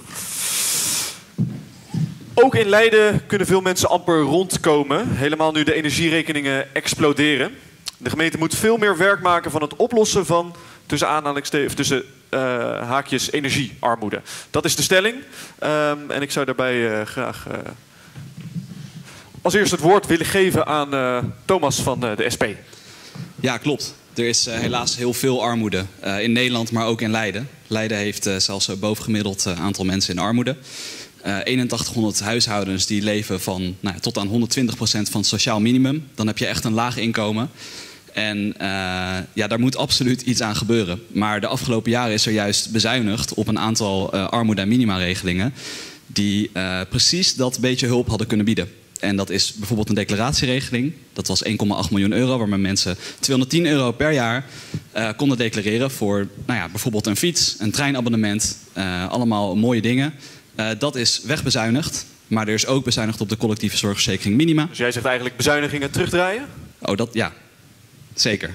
B: Ook in Leiden kunnen veel mensen amper rondkomen. Helemaal nu de energierekeningen exploderen. De gemeente moet veel meer werk maken van het oplossen van tussen aanhalingstekens, tussen uh, haakjes energiearmoede. Dat is de stelling. Um, en ik zou daarbij uh, graag uh, als eerst het woord willen geven aan uh, Thomas van uh, de S P.
M: Ja, klopt. Er is uh, helaas heel veel armoede uh, in Nederland, maar ook in Leiden. Leiden heeft uh, zelfs een bovengemiddeld uh, aantal mensen in armoede. Uh, eenentachtighonderd huishoudens die leven van nou ja, tot aan honderdtwintig procent van het sociaal minimum. Dan heb je echt een laag inkomen. En uh, ja, daar moet absoluut iets aan gebeuren. Maar de afgelopen jaren is er juist bezuinigd op een aantal uh, armoede- en minimaregelingen die uh, precies dat beetje hulp hadden kunnen bieden. En dat is bijvoorbeeld een declaratieregeling. Dat was één komma acht miljoen euro, waarmee mensen tweehonderdtien euro per jaar uh, konden declareren voor nou ja, bijvoorbeeld een fiets, een treinabonnement. Uh, allemaal mooie dingen. Uh, dat is wegbezuinigd. Maar er is ook bezuinigd op de collectieve zorgverzekering minima.
B: Dus jij zegt eigenlijk bezuinigingen terugdraaien?
M: Oh, dat ja. Zeker.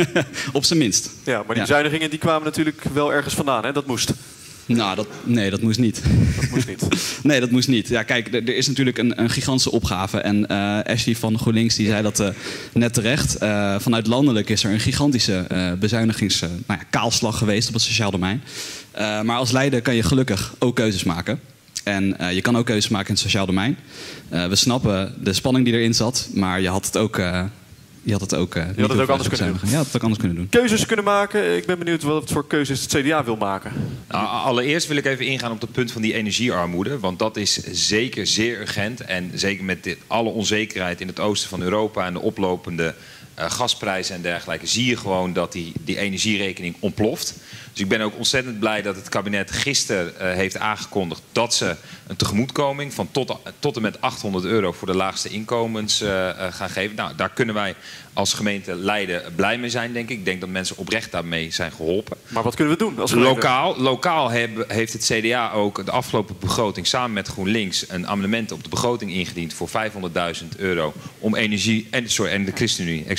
M: Op zijn minst.
B: Ja, maar die
M: ja.
B: bezuinigingen die kwamen natuurlijk wel ergens vandaan, hè? Dat moest.
M: Nou, dat, nee, dat moest niet.
B: Dat moest niet.
M: Nee, dat moest niet. Ja, kijk, er, er is natuurlijk een, een gigantische opgave. En uh, Ashley van GroenLinks die zei dat uh, net terecht. Uh, vanuit landelijk is er een gigantische uh, bezuinigings, uh, nou ja, kaalslag geweest op het sociaal domein. Uh, maar als Leiden kan je gelukkig ook keuzes maken. En uh, je kan ook keuzes maken in het sociaal domein. Uh, we snappen de spanning die erin zat, maar je had het ook... Uh, Je had het ook, uh,
B: je had het ook anders kunnen doen.
M: Je had het ook anders kunnen doen.
B: Keuzes kunnen maken. Ik ben benieuwd wat voor keuzes het C D A wil maken.
D: Nou, allereerst wil ik even ingaan op het punt van die energiearmoede. Want dat is zeker zeer urgent. En zeker met dit, alle onzekerheid in het oosten van Europa en de oplopende uh, gasprijzen en dergelijke, zie je gewoon dat die, die energierekening ontploft. Dus ik ben ook ontzettend blij dat het kabinet gisteren uh, heeft aangekondigd dat ze een tegemoetkoming van tot, tot en met achthonderd euro voor de laagste inkomens uh, uh, gaan geven. Nou, daar kunnen wij als gemeente Leiden blij mee zijn, denk ik. Ik denk dat mensen oprecht daarmee zijn geholpen.
B: Maar wat kunnen we doen als gemeente?
D: Lokaal, lokaal heb, heeft het C D A ook de afgelopen begroting samen met GroenLinks een amendement op de begroting ingediend voor vijfhonderdduizend euro om energie, en, sorry, en de ChristenUnie, excuus.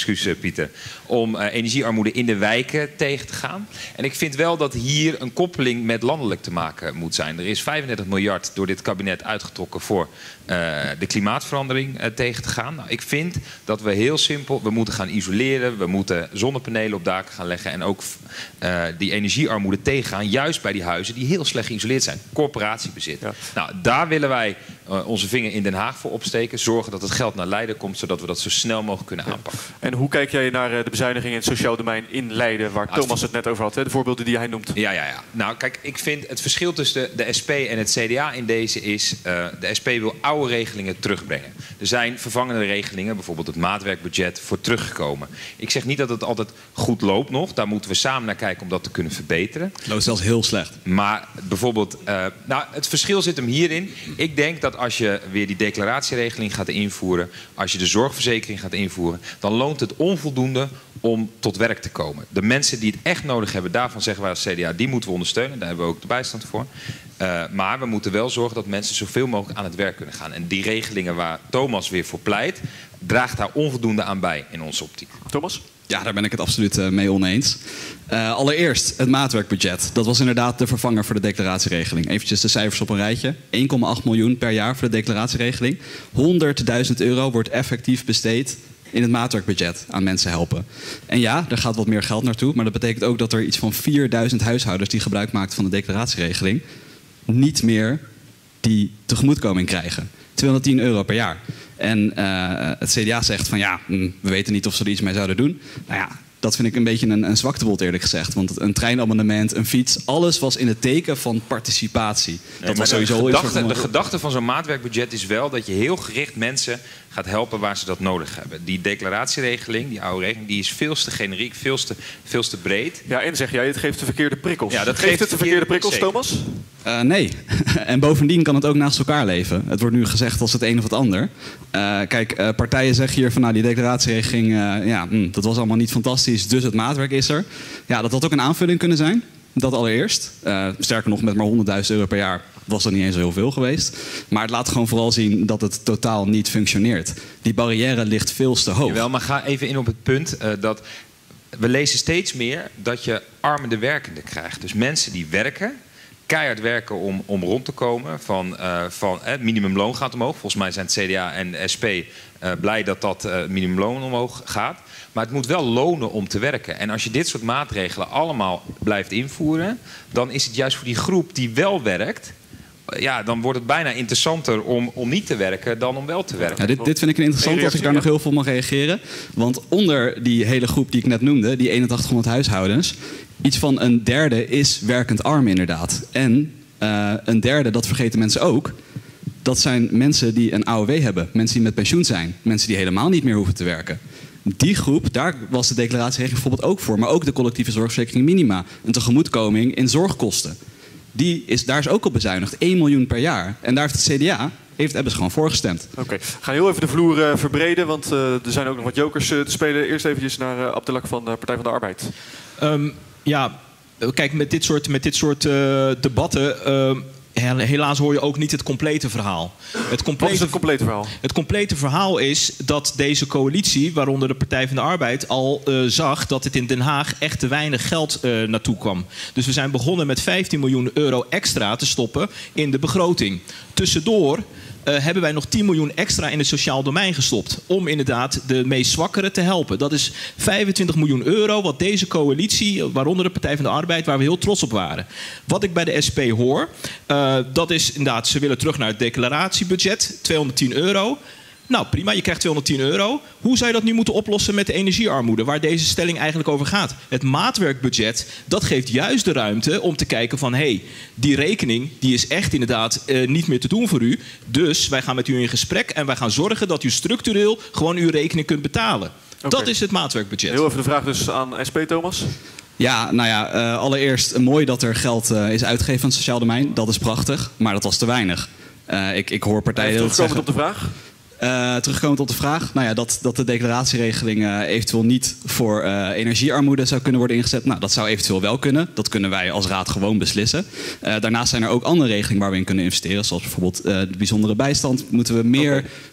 D: excuus uh, Pieter, om uh, energiearmoede in de wijken tegen te gaan. En ik vind wel dat hier een koppeling met landelijk te maken moet zijn. Er is vijfendertig miljard door dit kabinet uitgetrokken voor uh, de klimaatverandering uh, tegen te gaan. Nou, ik vind dat we heel simpel, we moeten gaan isoleren, we moeten zonnepanelen op daken gaan leggen en ook uh, die energiearmoede tegengaan, juist bij die huizen die heel slecht geïsoleerd zijn. Corporatiebezit. Ja. Nou, daar willen wij uh, onze vinger in Den Haag voor opsteken. Zorgen dat het geld naar Leiden komt, zodat we dat zo snel mogelijk kunnen aanpakken.
B: Ja. En hoe kijk jij naar uh, de bezuinigingen in het sociaal domein in Leiden, waar ah, Thomas het net over had, hè? De voorbeelden die hij noemt?
D: Ja, ja, ja. Nou, kijk, ik vind het verschil tussen de, de S P en het C D A in deze is, uh, de S P wil oude regelingen terugbrengen. Er zijn vervangende regelingen, bijvoorbeeld het maatwerkbudget, voor teruggekomen. Ik zeg niet dat het altijd goed loopt nog. Daar moeten we samen naar kijken om dat te kunnen verbeteren.
M: Het loopt zelfs heel slecht.
D: Maar bijvoorbeeld, uh, nou, het verschil zit hem hierin. Ik denk dat als je weer die declaratieregeling gaat invoeren, als je de zorgverzekering gaat invoeren, dan loont het onvoldoende om tot werk te komen. De mensen die het echt nodig hebben, daarvan zeggen wij als C D A, die moeten we ondersteunen. Daar hebben we ook de bijstand voor. Uh, maar we moeten wel zorgen dat mensen zoveel mogelijk aan het werk kunnen gaan. En die regelingen waar Thomas weer voor pleit, draagt daar onvoldoende aan bij in onze optiek.
B: Thomas?
M: Ja, daar ben ik het absoluut uh, mee oneens. Uh, allereerst het maatwerkbudget. Dat was inderdaad de vervanger voor de declaratieregeling. Eventjes de cijfers op een rijtje. één komma acht miljoen per jaar voor de declaratieregeling. honderdduizend euro wordt effectief besteed in het maatwerkbudget aan mensen helpen. En ja, er gaat wat meer geld naartoe. Maar dat betekent ook dat er iets van vierduizend huishoudens die gebruik maakten van de declaratieregeling niet meer die tegemoetkoming krijgen. tweehonderdtien euro per jaar. En uh, het C D A zegt van ja, we weten niet of ze er iets mee zouden doen. Nou ja, dat vind ik een beetje een, een zwaktebod eerlijk gezegd. Want een treinabonnement, een fiets, alles was in het teken van participatie.
D: Nee,
M: dat was sowieso
D: de gedachte,
M: van...
D: de gedachte van zo'n maatwerkbudget is wel dat je heel gericht mensen gaat helpen waar ze dat nodig hebben. Die declaratieregeling, die oude regeling, die is veel te generiek, veel te, veel te breed.
B: Ja, en zeg jij, het geeft de verkeerde prikkels.
D: Ja, dat
B: geeft
D: geeft
B: het de verkeerde prikkels,
D: zeker.
B: Thomas?
M: Uh, nee. En bovendien kan het ook naast elkaar leven. Het wordt nu gezegd als het een of het ander. Uh, kijk, uh, partijen zeggen hier van nou, die declaratieregeling, uh, ja, mm, dat was allemaal niet fantastisch, dus het maatwerk is er. Ja, dat had ook een aanvulling kunnen zijn. Dat allereerst. Uh, sterker nog, met maar honderdduizend euro per jaar was dat niet eens zo heel veel geweest. Maar het laat gewoon vooral zien dat het totaal niet functioneert. Die barrière ligt veel te hoog.
D: Jawel, maar ga even in op het punt uh, dat we lezen steeds meer dat je armende werkenden krijgt. Dus mensen die werken, keihard werken om, om rond te komen. Van, uh, van eh, minimumloon gaat omhoog. Volgens mij zijn het C D A en de S P uh, blij dat dat uh, minimumloon omhoog gaat. Maar het moet wel lonen om te werken. En als je dit soort maatregelen allemaal blijft invoeren, dan is het juist voor die groep die wel werkt, ja, dan wordt het bijna interessanter om, om niet te werken dan om wel te werken.
M: Ja, dit, dit vind ik een interessant als ik daar nog heel veel mag reageren. Want onder die hele groep die ik net noemde, die eenentachtighonderd huishoudens, iets van een derde is werkend arm inderdaad. En uh, een derde, dat vergeten mensen ook, dat zijn mensen die een A O W hebben. Mensen die met pensioen zijn. Mensen die helemaal niet meer hoeven te werken. Die groep, daar was de declaratieregeling bijvoorbeeld ook voor. Maar ook de collectieve zorgverzekering minima. Een tegemoetkoming in zorgkosten. Die is, daar is ook op bezuinigd. één miljoen per jaar. En daar heeft het C D A, heeft, hebben ze gewoon voorgestemd.
B: Oké, okay. We gaan heel even de vloer uh, verbreden. Want uh, er zijn ook nog wat jokers uh, te spelen. Eerst eventjes naar uh, Abdelak van de Partij van de Arbeid.
J: Um, ja, kijk, met dit soort, met dit soort uh, debatten Uh, helaas hoor je ook niet het complete verhaal. Het complete,
B: Wat is het complete verhaal?
J: Het complete verhaal is dat deze coalitie, waaronder de Partij van de Arbeid, al uh, zag dat het in Den Haag echt te weinig geld uh, naartoe kwam. Dus we zijn begonnen met vijftien miljoen euro extra te stoppen in de begroting. Tussendoor Uh, hebben wij nog tien miljoen extra in het sociaal domein gestopt. Om inderdaad de meest zwakkeren te helpen. Dat is vijfentwintig miljoen euro wat deze coalitie, waaronder de Partij van de Arbeid, waar we heel trots op waren. Wat ik bij de S P hoor, uh, dat is inderdaad, ze willen terug naar het declaratiebudget. tweehonderdtien euro. Nou prima, je krijgt tweehonderdtien euro. Hoe zou je dat nu moeten oplossen met de energiearmoede, waar deze stelling eigenlijk over gaat? Het maatwerkbudget, dat geeft juist de ruimte om te kijken van, hé, hey, die rekening die is echt inderdaad uh, niet meer te doen voor u. Dus wij gaan met u in gesprek en wij gaan zorgen dat u structureel gewoon uw rekening kunt betalen. Okay. Dat is het maatwerkbudget.
B: Heel even de vraag dus aan S P, Thomas.
M: Ja, nou ja, uh, allereerst mooi dat er geld uh, is uitgegeven aan het sociaal domein. Dat is prachtig, maar dat was te weinig. Uh, ik, ik hoor partijen...
B: Even terugkomend op de vraag?
M: Uh, terugkomend op de vraag, nou ja, dat, dat de declaratieregeling uh, eventueel niet voor uh, energiearmoede zou kunnen worden ingezet. Nou, dat zou eventueel wel kunnen. Dat kunnen wij als raad gewoon beslissen. Uh, daarnaast zijn er ook andere regelingen waar we in kunnen investeren. Zoals bijvoorbeeld uh, de bijzondere bijstand. Moeten we meer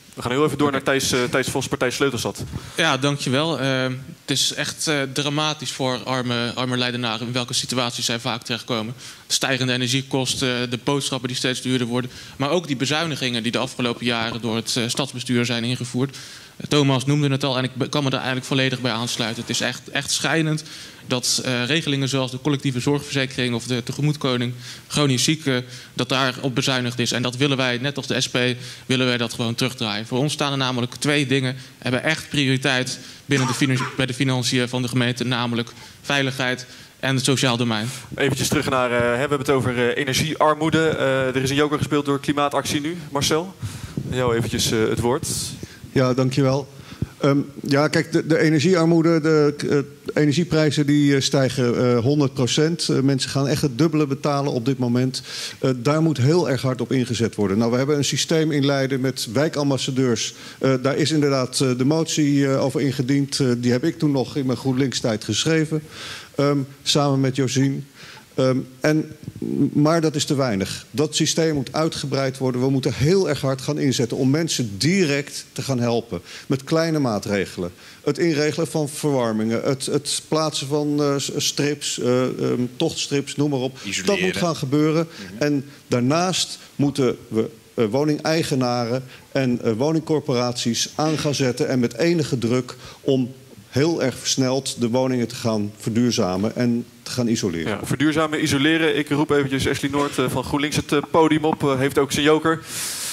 B: We gaan heel even door naar Thijs, uh, Thijs Vos, partij Sleutelstad.
L: Ja, dankjewel. Uh, het is echt uh, dramatisch voor arme, arme Leidenaren in welke situaties zij vaak terechtkomen. Stijgende energiekosten, de boodschappen die steeds duurder worden. Maar ook die bezuinigingen die de afgelopen jaren door het uh, stadsbestuur zijn ingevoerd. Uh, Thomas noemde het al en ik kan me daar eigenlijk volledig bij aansluiten. Het is echt, echt schrijnend dat uh, regelingen zoals de collectieve zorgverzekering of de tegemoetkoning chronisch zieken, dat daar op bezuinigd is. En dat willen wij, net als de S P, willen wij dat gewoon terugdraaien. Voor ons staan er namelijk twee dingen, hebben echt prioriteit binnen de bij de financiën van de gemeente, namelijk veiligheid en het sociaal domein.
B: Eventjes terug naar, uh, we hebben het over uh, energiearmoede. Uh, er is een joker gespeeld door Klimaatactie nu. Marcel, jou eventjes uh, het woord.
F: Ja, dankjewel. Um, ja, kijk, de, de energiearmoede, de, de energieprijzen die uh, stijgen uh, honderd procent. Uh, mensen gaan echt het dubbele betalen op dit moment. Uh, daar moet heel erg hard op ingezet worden. Nou, we hebben een systeem in Leiden met wijkambassadeurs. Uh, daar is inderdaad uh, de motie uh, over ingediend. Uh, die heb ik toen nog in mijn GroenLinks-tijd geschreven. Um, samen met Josien. Um, en, maar dat is te weinig. Dat systeem moet uitgebreid worden. We moeten heel erg hard gaan inzetten om mensen direct te gaan helpen. Met kleine maatregelen. Het inregelen van verwarmingen. Het, het plaatsen van uh, strips, uh, um, tochtstrips, noem maar op. Isoleren. Dat moet gaan gebeuren. Mm-hmm. En daarnaast moeten we uh, woningeigenaren en uh, woningcorporaties aan gaan zetten. En met enige druk om heel erg versneld de woningen te gaan verduurzamen en te gaan isoleren.
B: Ja, verduurzamen, isoleren. Ik roep eventjes Ashley Noord uh, van GroenLinks het uh, podium op. Uh, heeft ook zijn joker.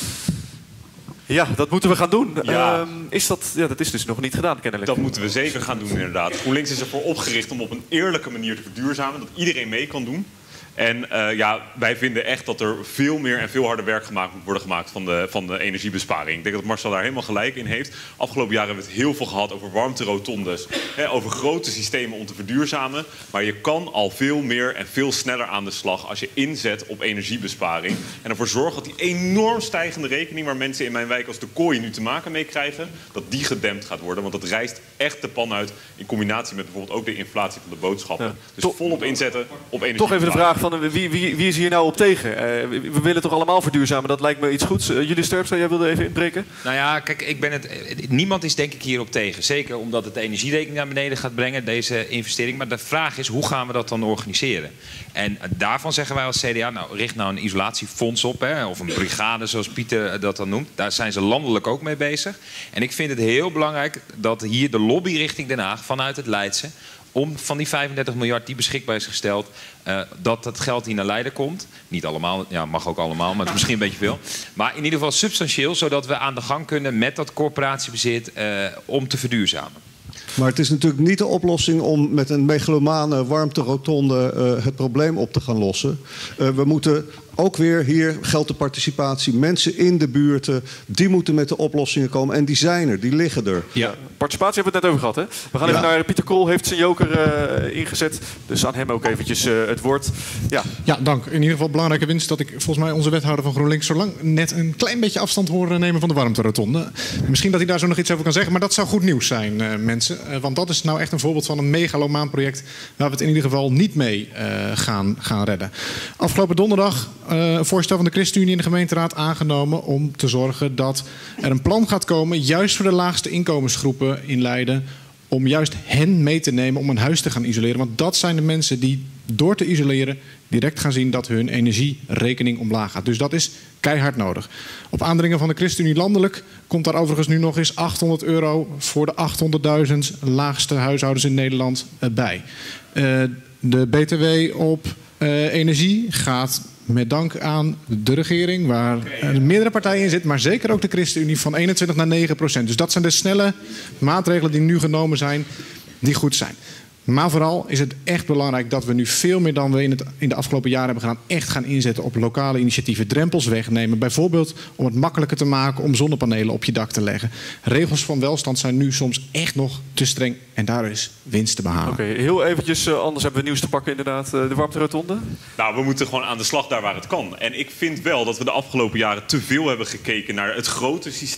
B: Ja, dat moeten we gaan doen.
C: Ja.
B: Uh, is dat, ja, dat is dus nog niet gedaan, kennelijk.
C: Dat moeten we zeker gaan doen, inderdaad. GroenLinks is ervoor opgericht om op een eerlijke manier te verduurzamen. Dat iedereen mee kan doen. En uh, ja, wij vinden echt dat er veel meer en veel harder werk gemaakt moet worden gemaakt van de, van de energiebesparing. Ik denk dat Marcel daar helemaal gelijk in heeft. Afgelopen jaren hebben we het heel veel gehad over warmterotondes. Hè, over grote systemen om te verduurzamen. Maar je kan al veel meer en veel sneller aan de slag als je inzet op energiebesparing. En ervoor zorgt dat die enorm stijgende rekening waar mensen in mijn wijk als de Kooi nu te maken mee krijgen, dat die gedempt gaat worden. Want dat rijst echt de pan uit in combinatie met bijvoorbeeld ook de inflatie van de boodschappen. Ja. Dus Toch, volop inzetten op energie.
B: Toch even de vraag van Wie, wie, wie is hier nou op tegen? Uh, we, we willen toch allemaal verduurzamen? Dat lijkt me iets goeds. Uh, Jullie Sterpstra, jij wilde even inbreken?
P: Nou ja, kijk, ik ben het, niemand is denk ik hierop tegen. Zeker omdat het de energierekening naar beneden gaat brengen, deze investering. Maar de vraag is, hoe gaan we dat dan organiseren? En daarvan zeggen wij als C D A, nou, richt nou een isolatiefonds op. Hè, of een brigade, zoals Pieter dat dan noemt. Daar zijn ze landelijk ook mee bezig. En ik vind het heel belangrijk dat hier de lobby richting Den Haag vanuit het Leidse, om van die vijfendertig miljard die beschikbaar is gesteld, uh, dat het geld hier naar Leiden komt. Niet allemaal, ja, mag ook allemaal, maar het is misschien een beetje veel. Maar in ieder geval substantieel, zodat we aan de gang kunnen met dat corporatiebezit uh, om te verduurzamen.
F: Maar het is natuurlijk niet de oplossing om met een megalomane warmterotonde uh, het probleem op te gaan lossen. Uh, we moeten ook weer hier geldt de participatie. Mensen in de buurten, die moeten met de oplossingen komen. En die zijn er, die liggen er.
B: Ja, participatie hebben we het net over gehad, hè? We gaan
F: ja.
B: even naar Pieter Krol, heeft zijn joker uh, ingezet. Dus aan hem ook eventjes uh, het woord. Ja.
G: ja, dank. In ieder geval belangrijke winst dat ik volgens mij onze wethouder van GroenLinks zo lang net een klein beetje afstand horen nemen van de warmterotonde. Misschien dat hij daar zo nog iets over kan zeggen, maar dat zou goed nieuws zijn, uh, mensen. Uh, want dat is nou echt een voorbeeld van een megalomaan project waar we het in ieder geval niet mee uh, gaan, gaan redden. Afgelopen donderdag Uh, een voorstel van de ChristenUnie in de gemeenteraad aangenomen om te zorgen dat er een plan gaat komen, juist voor de laagste inkomensgroepen in Leiden, om juist hen mee te nemen om een huis te gaan isoleren. Want dat zijn de mensen die door te isoleren direct gaan zien dat hun energierekening omlaag gaat. Dus dat is keihard nodig. Op aandringen van de ChristenUnie landelijk komt daar overigens nu nog eens achthonderd euro voor de achthonderdduizend laagste huishoudens in Nederland uh, bij. Uh, de B T W op uh, energie gaat met dank aan de regering, waar okay, meerdere partijen in zitten, maar zeker ook de ChristenUnie, van eenentwintig naar negen procent. Dus dat zijn de snelle maatregelen die nu genomen zijn, die goed zijn. Maar vooral is het echt belangrijk dat we nu veel meer dan we in, het, in de afgelopen jaren hebben gedaan, echt gaan inzetten op lokale initiatieven. Drempels wegnemen. Bijvoorbeeld om het makkelijker te maken om zonnepanelen op je dak te leggen. Regels van welstand zijn nu soms echt nog te streng en daar is winst te behalen.
B: Oké, okay, heel eventjes, uh, anders hebben we nieuws te pakken inderdaad. Uh, de warmterotonde?
C: Nou, we moeten gewoon aan de slag daar waar het kan. En ik vind wel dat we de afgelopen jaren te veel hebben gekeken naar het grote systeem.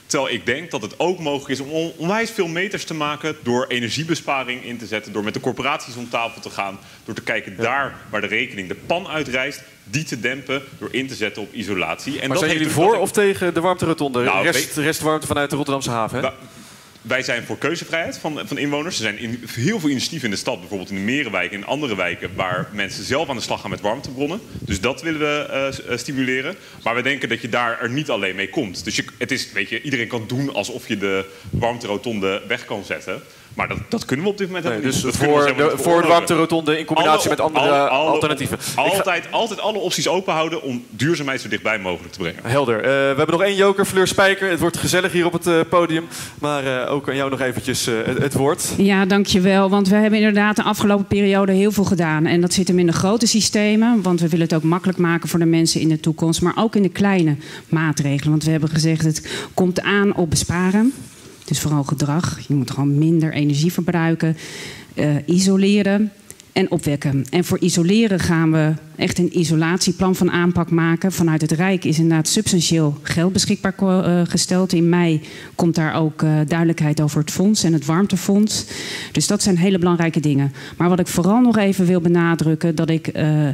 C: Terwijl ik denk dat het ook mogelijk is om on- onwijs veel meters te maken door energiebesparing in te zetten, door met de corporaties om tafel te gaan, door te kijken daar waar de rekening de pan uitrijst, die te dempen door in te zetten op isolatie. En
B: Maar
C: dat
B: zijn
C: heeft
B: jullie
C: natuurlijk
B: voor of tegen de warmterotonde?
C: Nou,
B: rest,
C: weet-
B: restwarmte vanuit de Rotterdamse haven, hè?
C: Wa- Wij zijn voor keuzevrijheid van, van inwoners. Er zijn in, heel veel initiatieven in de stad, bijvoorbeeld in de Merenwijk en in andere wijken, waar mensen zelf aan de slag gaan met warmtebronnen. Dus dat willen we uh, s- uh, stimuleren. Maar we denken dat je daar er niet alleen mee komt. Dus je, het is, weet je, iedereen kan doen alsof je de warmterotonde weg kan zetten. Maar dat, dat kunnen we op dit moment
B: Nee,
C: helemaal
B: dus
C: niet. Dat kunnen we
B: voor
C: ons helemaal
B: de,
C: niet
B: voor de
C: veroorloven.
B: warmterotonde in combinatie
C: Alle-
B: met andere
C: alle- alle-
B: alternatieven. Ik ga-
C: Altijd, altijd alle opties open houden om duurzaamheid zo dichtbij mogelijk te brengen.
B: Helder. Uh, we hebben nog één joker, Fleur Spijker. Het wordt gezellig hier op het uh, podium. Maar uh, ook aan jou nog eventjes uh, het, het woord.
E: Ja, dankjewel. Want we hebben inderdaad de afgelopen periode heel veel gedaan. En dat zit hem in de grote systemen. Want we willen het ook makkelijk maken voor de mensen in de toekomst. Maar ook in de kleine maatregelen. Want we hebben gezegd, het komt aan op besparen. Dus vooral gedrag. Je moet gewoon minder energie verbruiken. Uh, isoleren en opwekken. En voor isoleren gaan we echt een isolatieplan van aanpak maken. Vanuit het Rijk is inderdaad substantieel geld beschikbaar uh, gesteld. In mei komt daar ook uh, duidelijkheid over het fonds en het warmtefonds. Dus dat zijn hele belangrijke dingen. Maar wat ik vooral nog even wil benadrukken, dat ik uh, uh,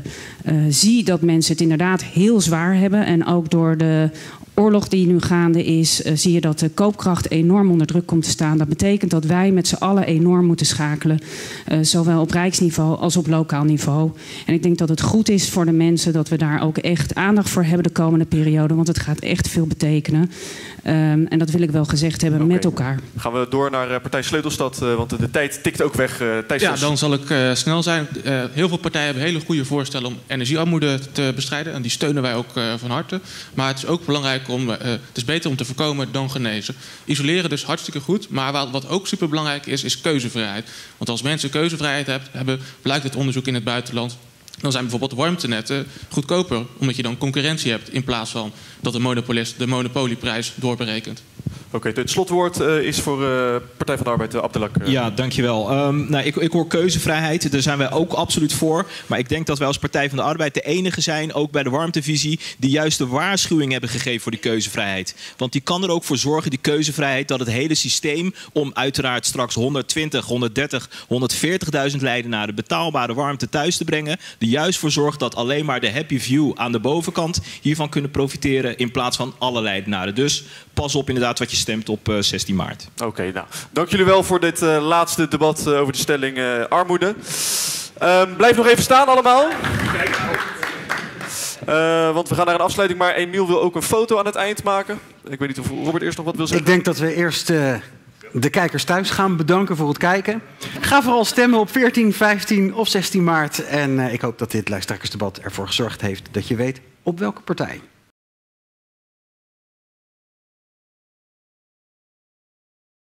E: zie dat mensen het inderdaad heel zwaar hebben. En ook door de oorlog die nu gaande is, uh, zie je dat de koopkracht enorm onder druk komt te staan. Dat betekent dat wij met z'n allen enorm moeten schakelen. Uh, zowel op rijksniveau als op lokaal niveau. En ik denk dat het goed is voor de mensen dat we daar ook echt aandacht voor hebben de komende periode. Want het gaat echt veel betekenen. Um, en dat wil ik wel gezegd hebben okay. met elkaar.
B: Gaan we door naar uh, partij Sleutelstad, uh, want de tijd tikt ook weg. Uh, Thijs
L: ja, dan zal ik uh, snel zijn. Uh, heel veel partijen hebben hele goede voorstellen om energiearmoede te bestrijden. En die steunen wij ook uh, van harte. Maar het is ook belangrijk om, uh, het is beter om te voorkomen dan genezen. Isoleren dus hartstikke goed. Maar wat, wat ook superbelangrijk is, is keuzevrijheid. Want als mensen keuzevrijheid hebben, hebben, blijkt het onderzoek in het buitenland, dan zijn bijvoorbeeld warmtenetten goedkoper, omdat je dan concurrentie hebt in plaats van dat de monopolist de monopolieprijs doorberekent.
B: Oké, okay, het slotwoord uh, is voor uh, Partij van de Arbeid, uh, Abdelak. Uh.
J: Ja, dankjewel. Um, nou, ik, ik hoor keuzevrijheid, daar zijn wij ook absoluut voor. Maar ik denk dat wij als Partij van de Arbeid de enige zijn, ook bij de warmtevisie, die juist de waarschuwing hebben gegeven voor die keuzevrijheid. Want die kan er ook voor zorgen, die keuzevrijheid, dat het hele systeem om uiteraard straks honderdtwintig, honderddertig, honderdveertigduizend Leidenaren betaalbare warmte thuis te brengen, er juist voor zorgt dat alleen maar de happy view aan de bovenkant hiervan kunnen profiteren in plaats van alle Leidenaren. Dus pas op inderdaad wat je stemt op uh, zestien maart.
B: Oké, okay, nou, dank jullie wel voor dit uh, laatste debat uh, over de stelling uh, armoede. Uh, blijf nog even staan allemaal. Uh, want we gaan naar een afsluiting, maar Emiel wil ook een foto aan het eind maken. Ik weet niet of Robert eerst nog wat wil zeggen.
A: Ik denk dat we eerst uh, de kijkers thuis gaan bedanken voor het kijken. Ga vooral stemmen op veertien, vijftien of zestien maart. En uh, ik hoop dat dit lijsttrekkersdebat ervoor gezorgd heeft dat je weet op welke partij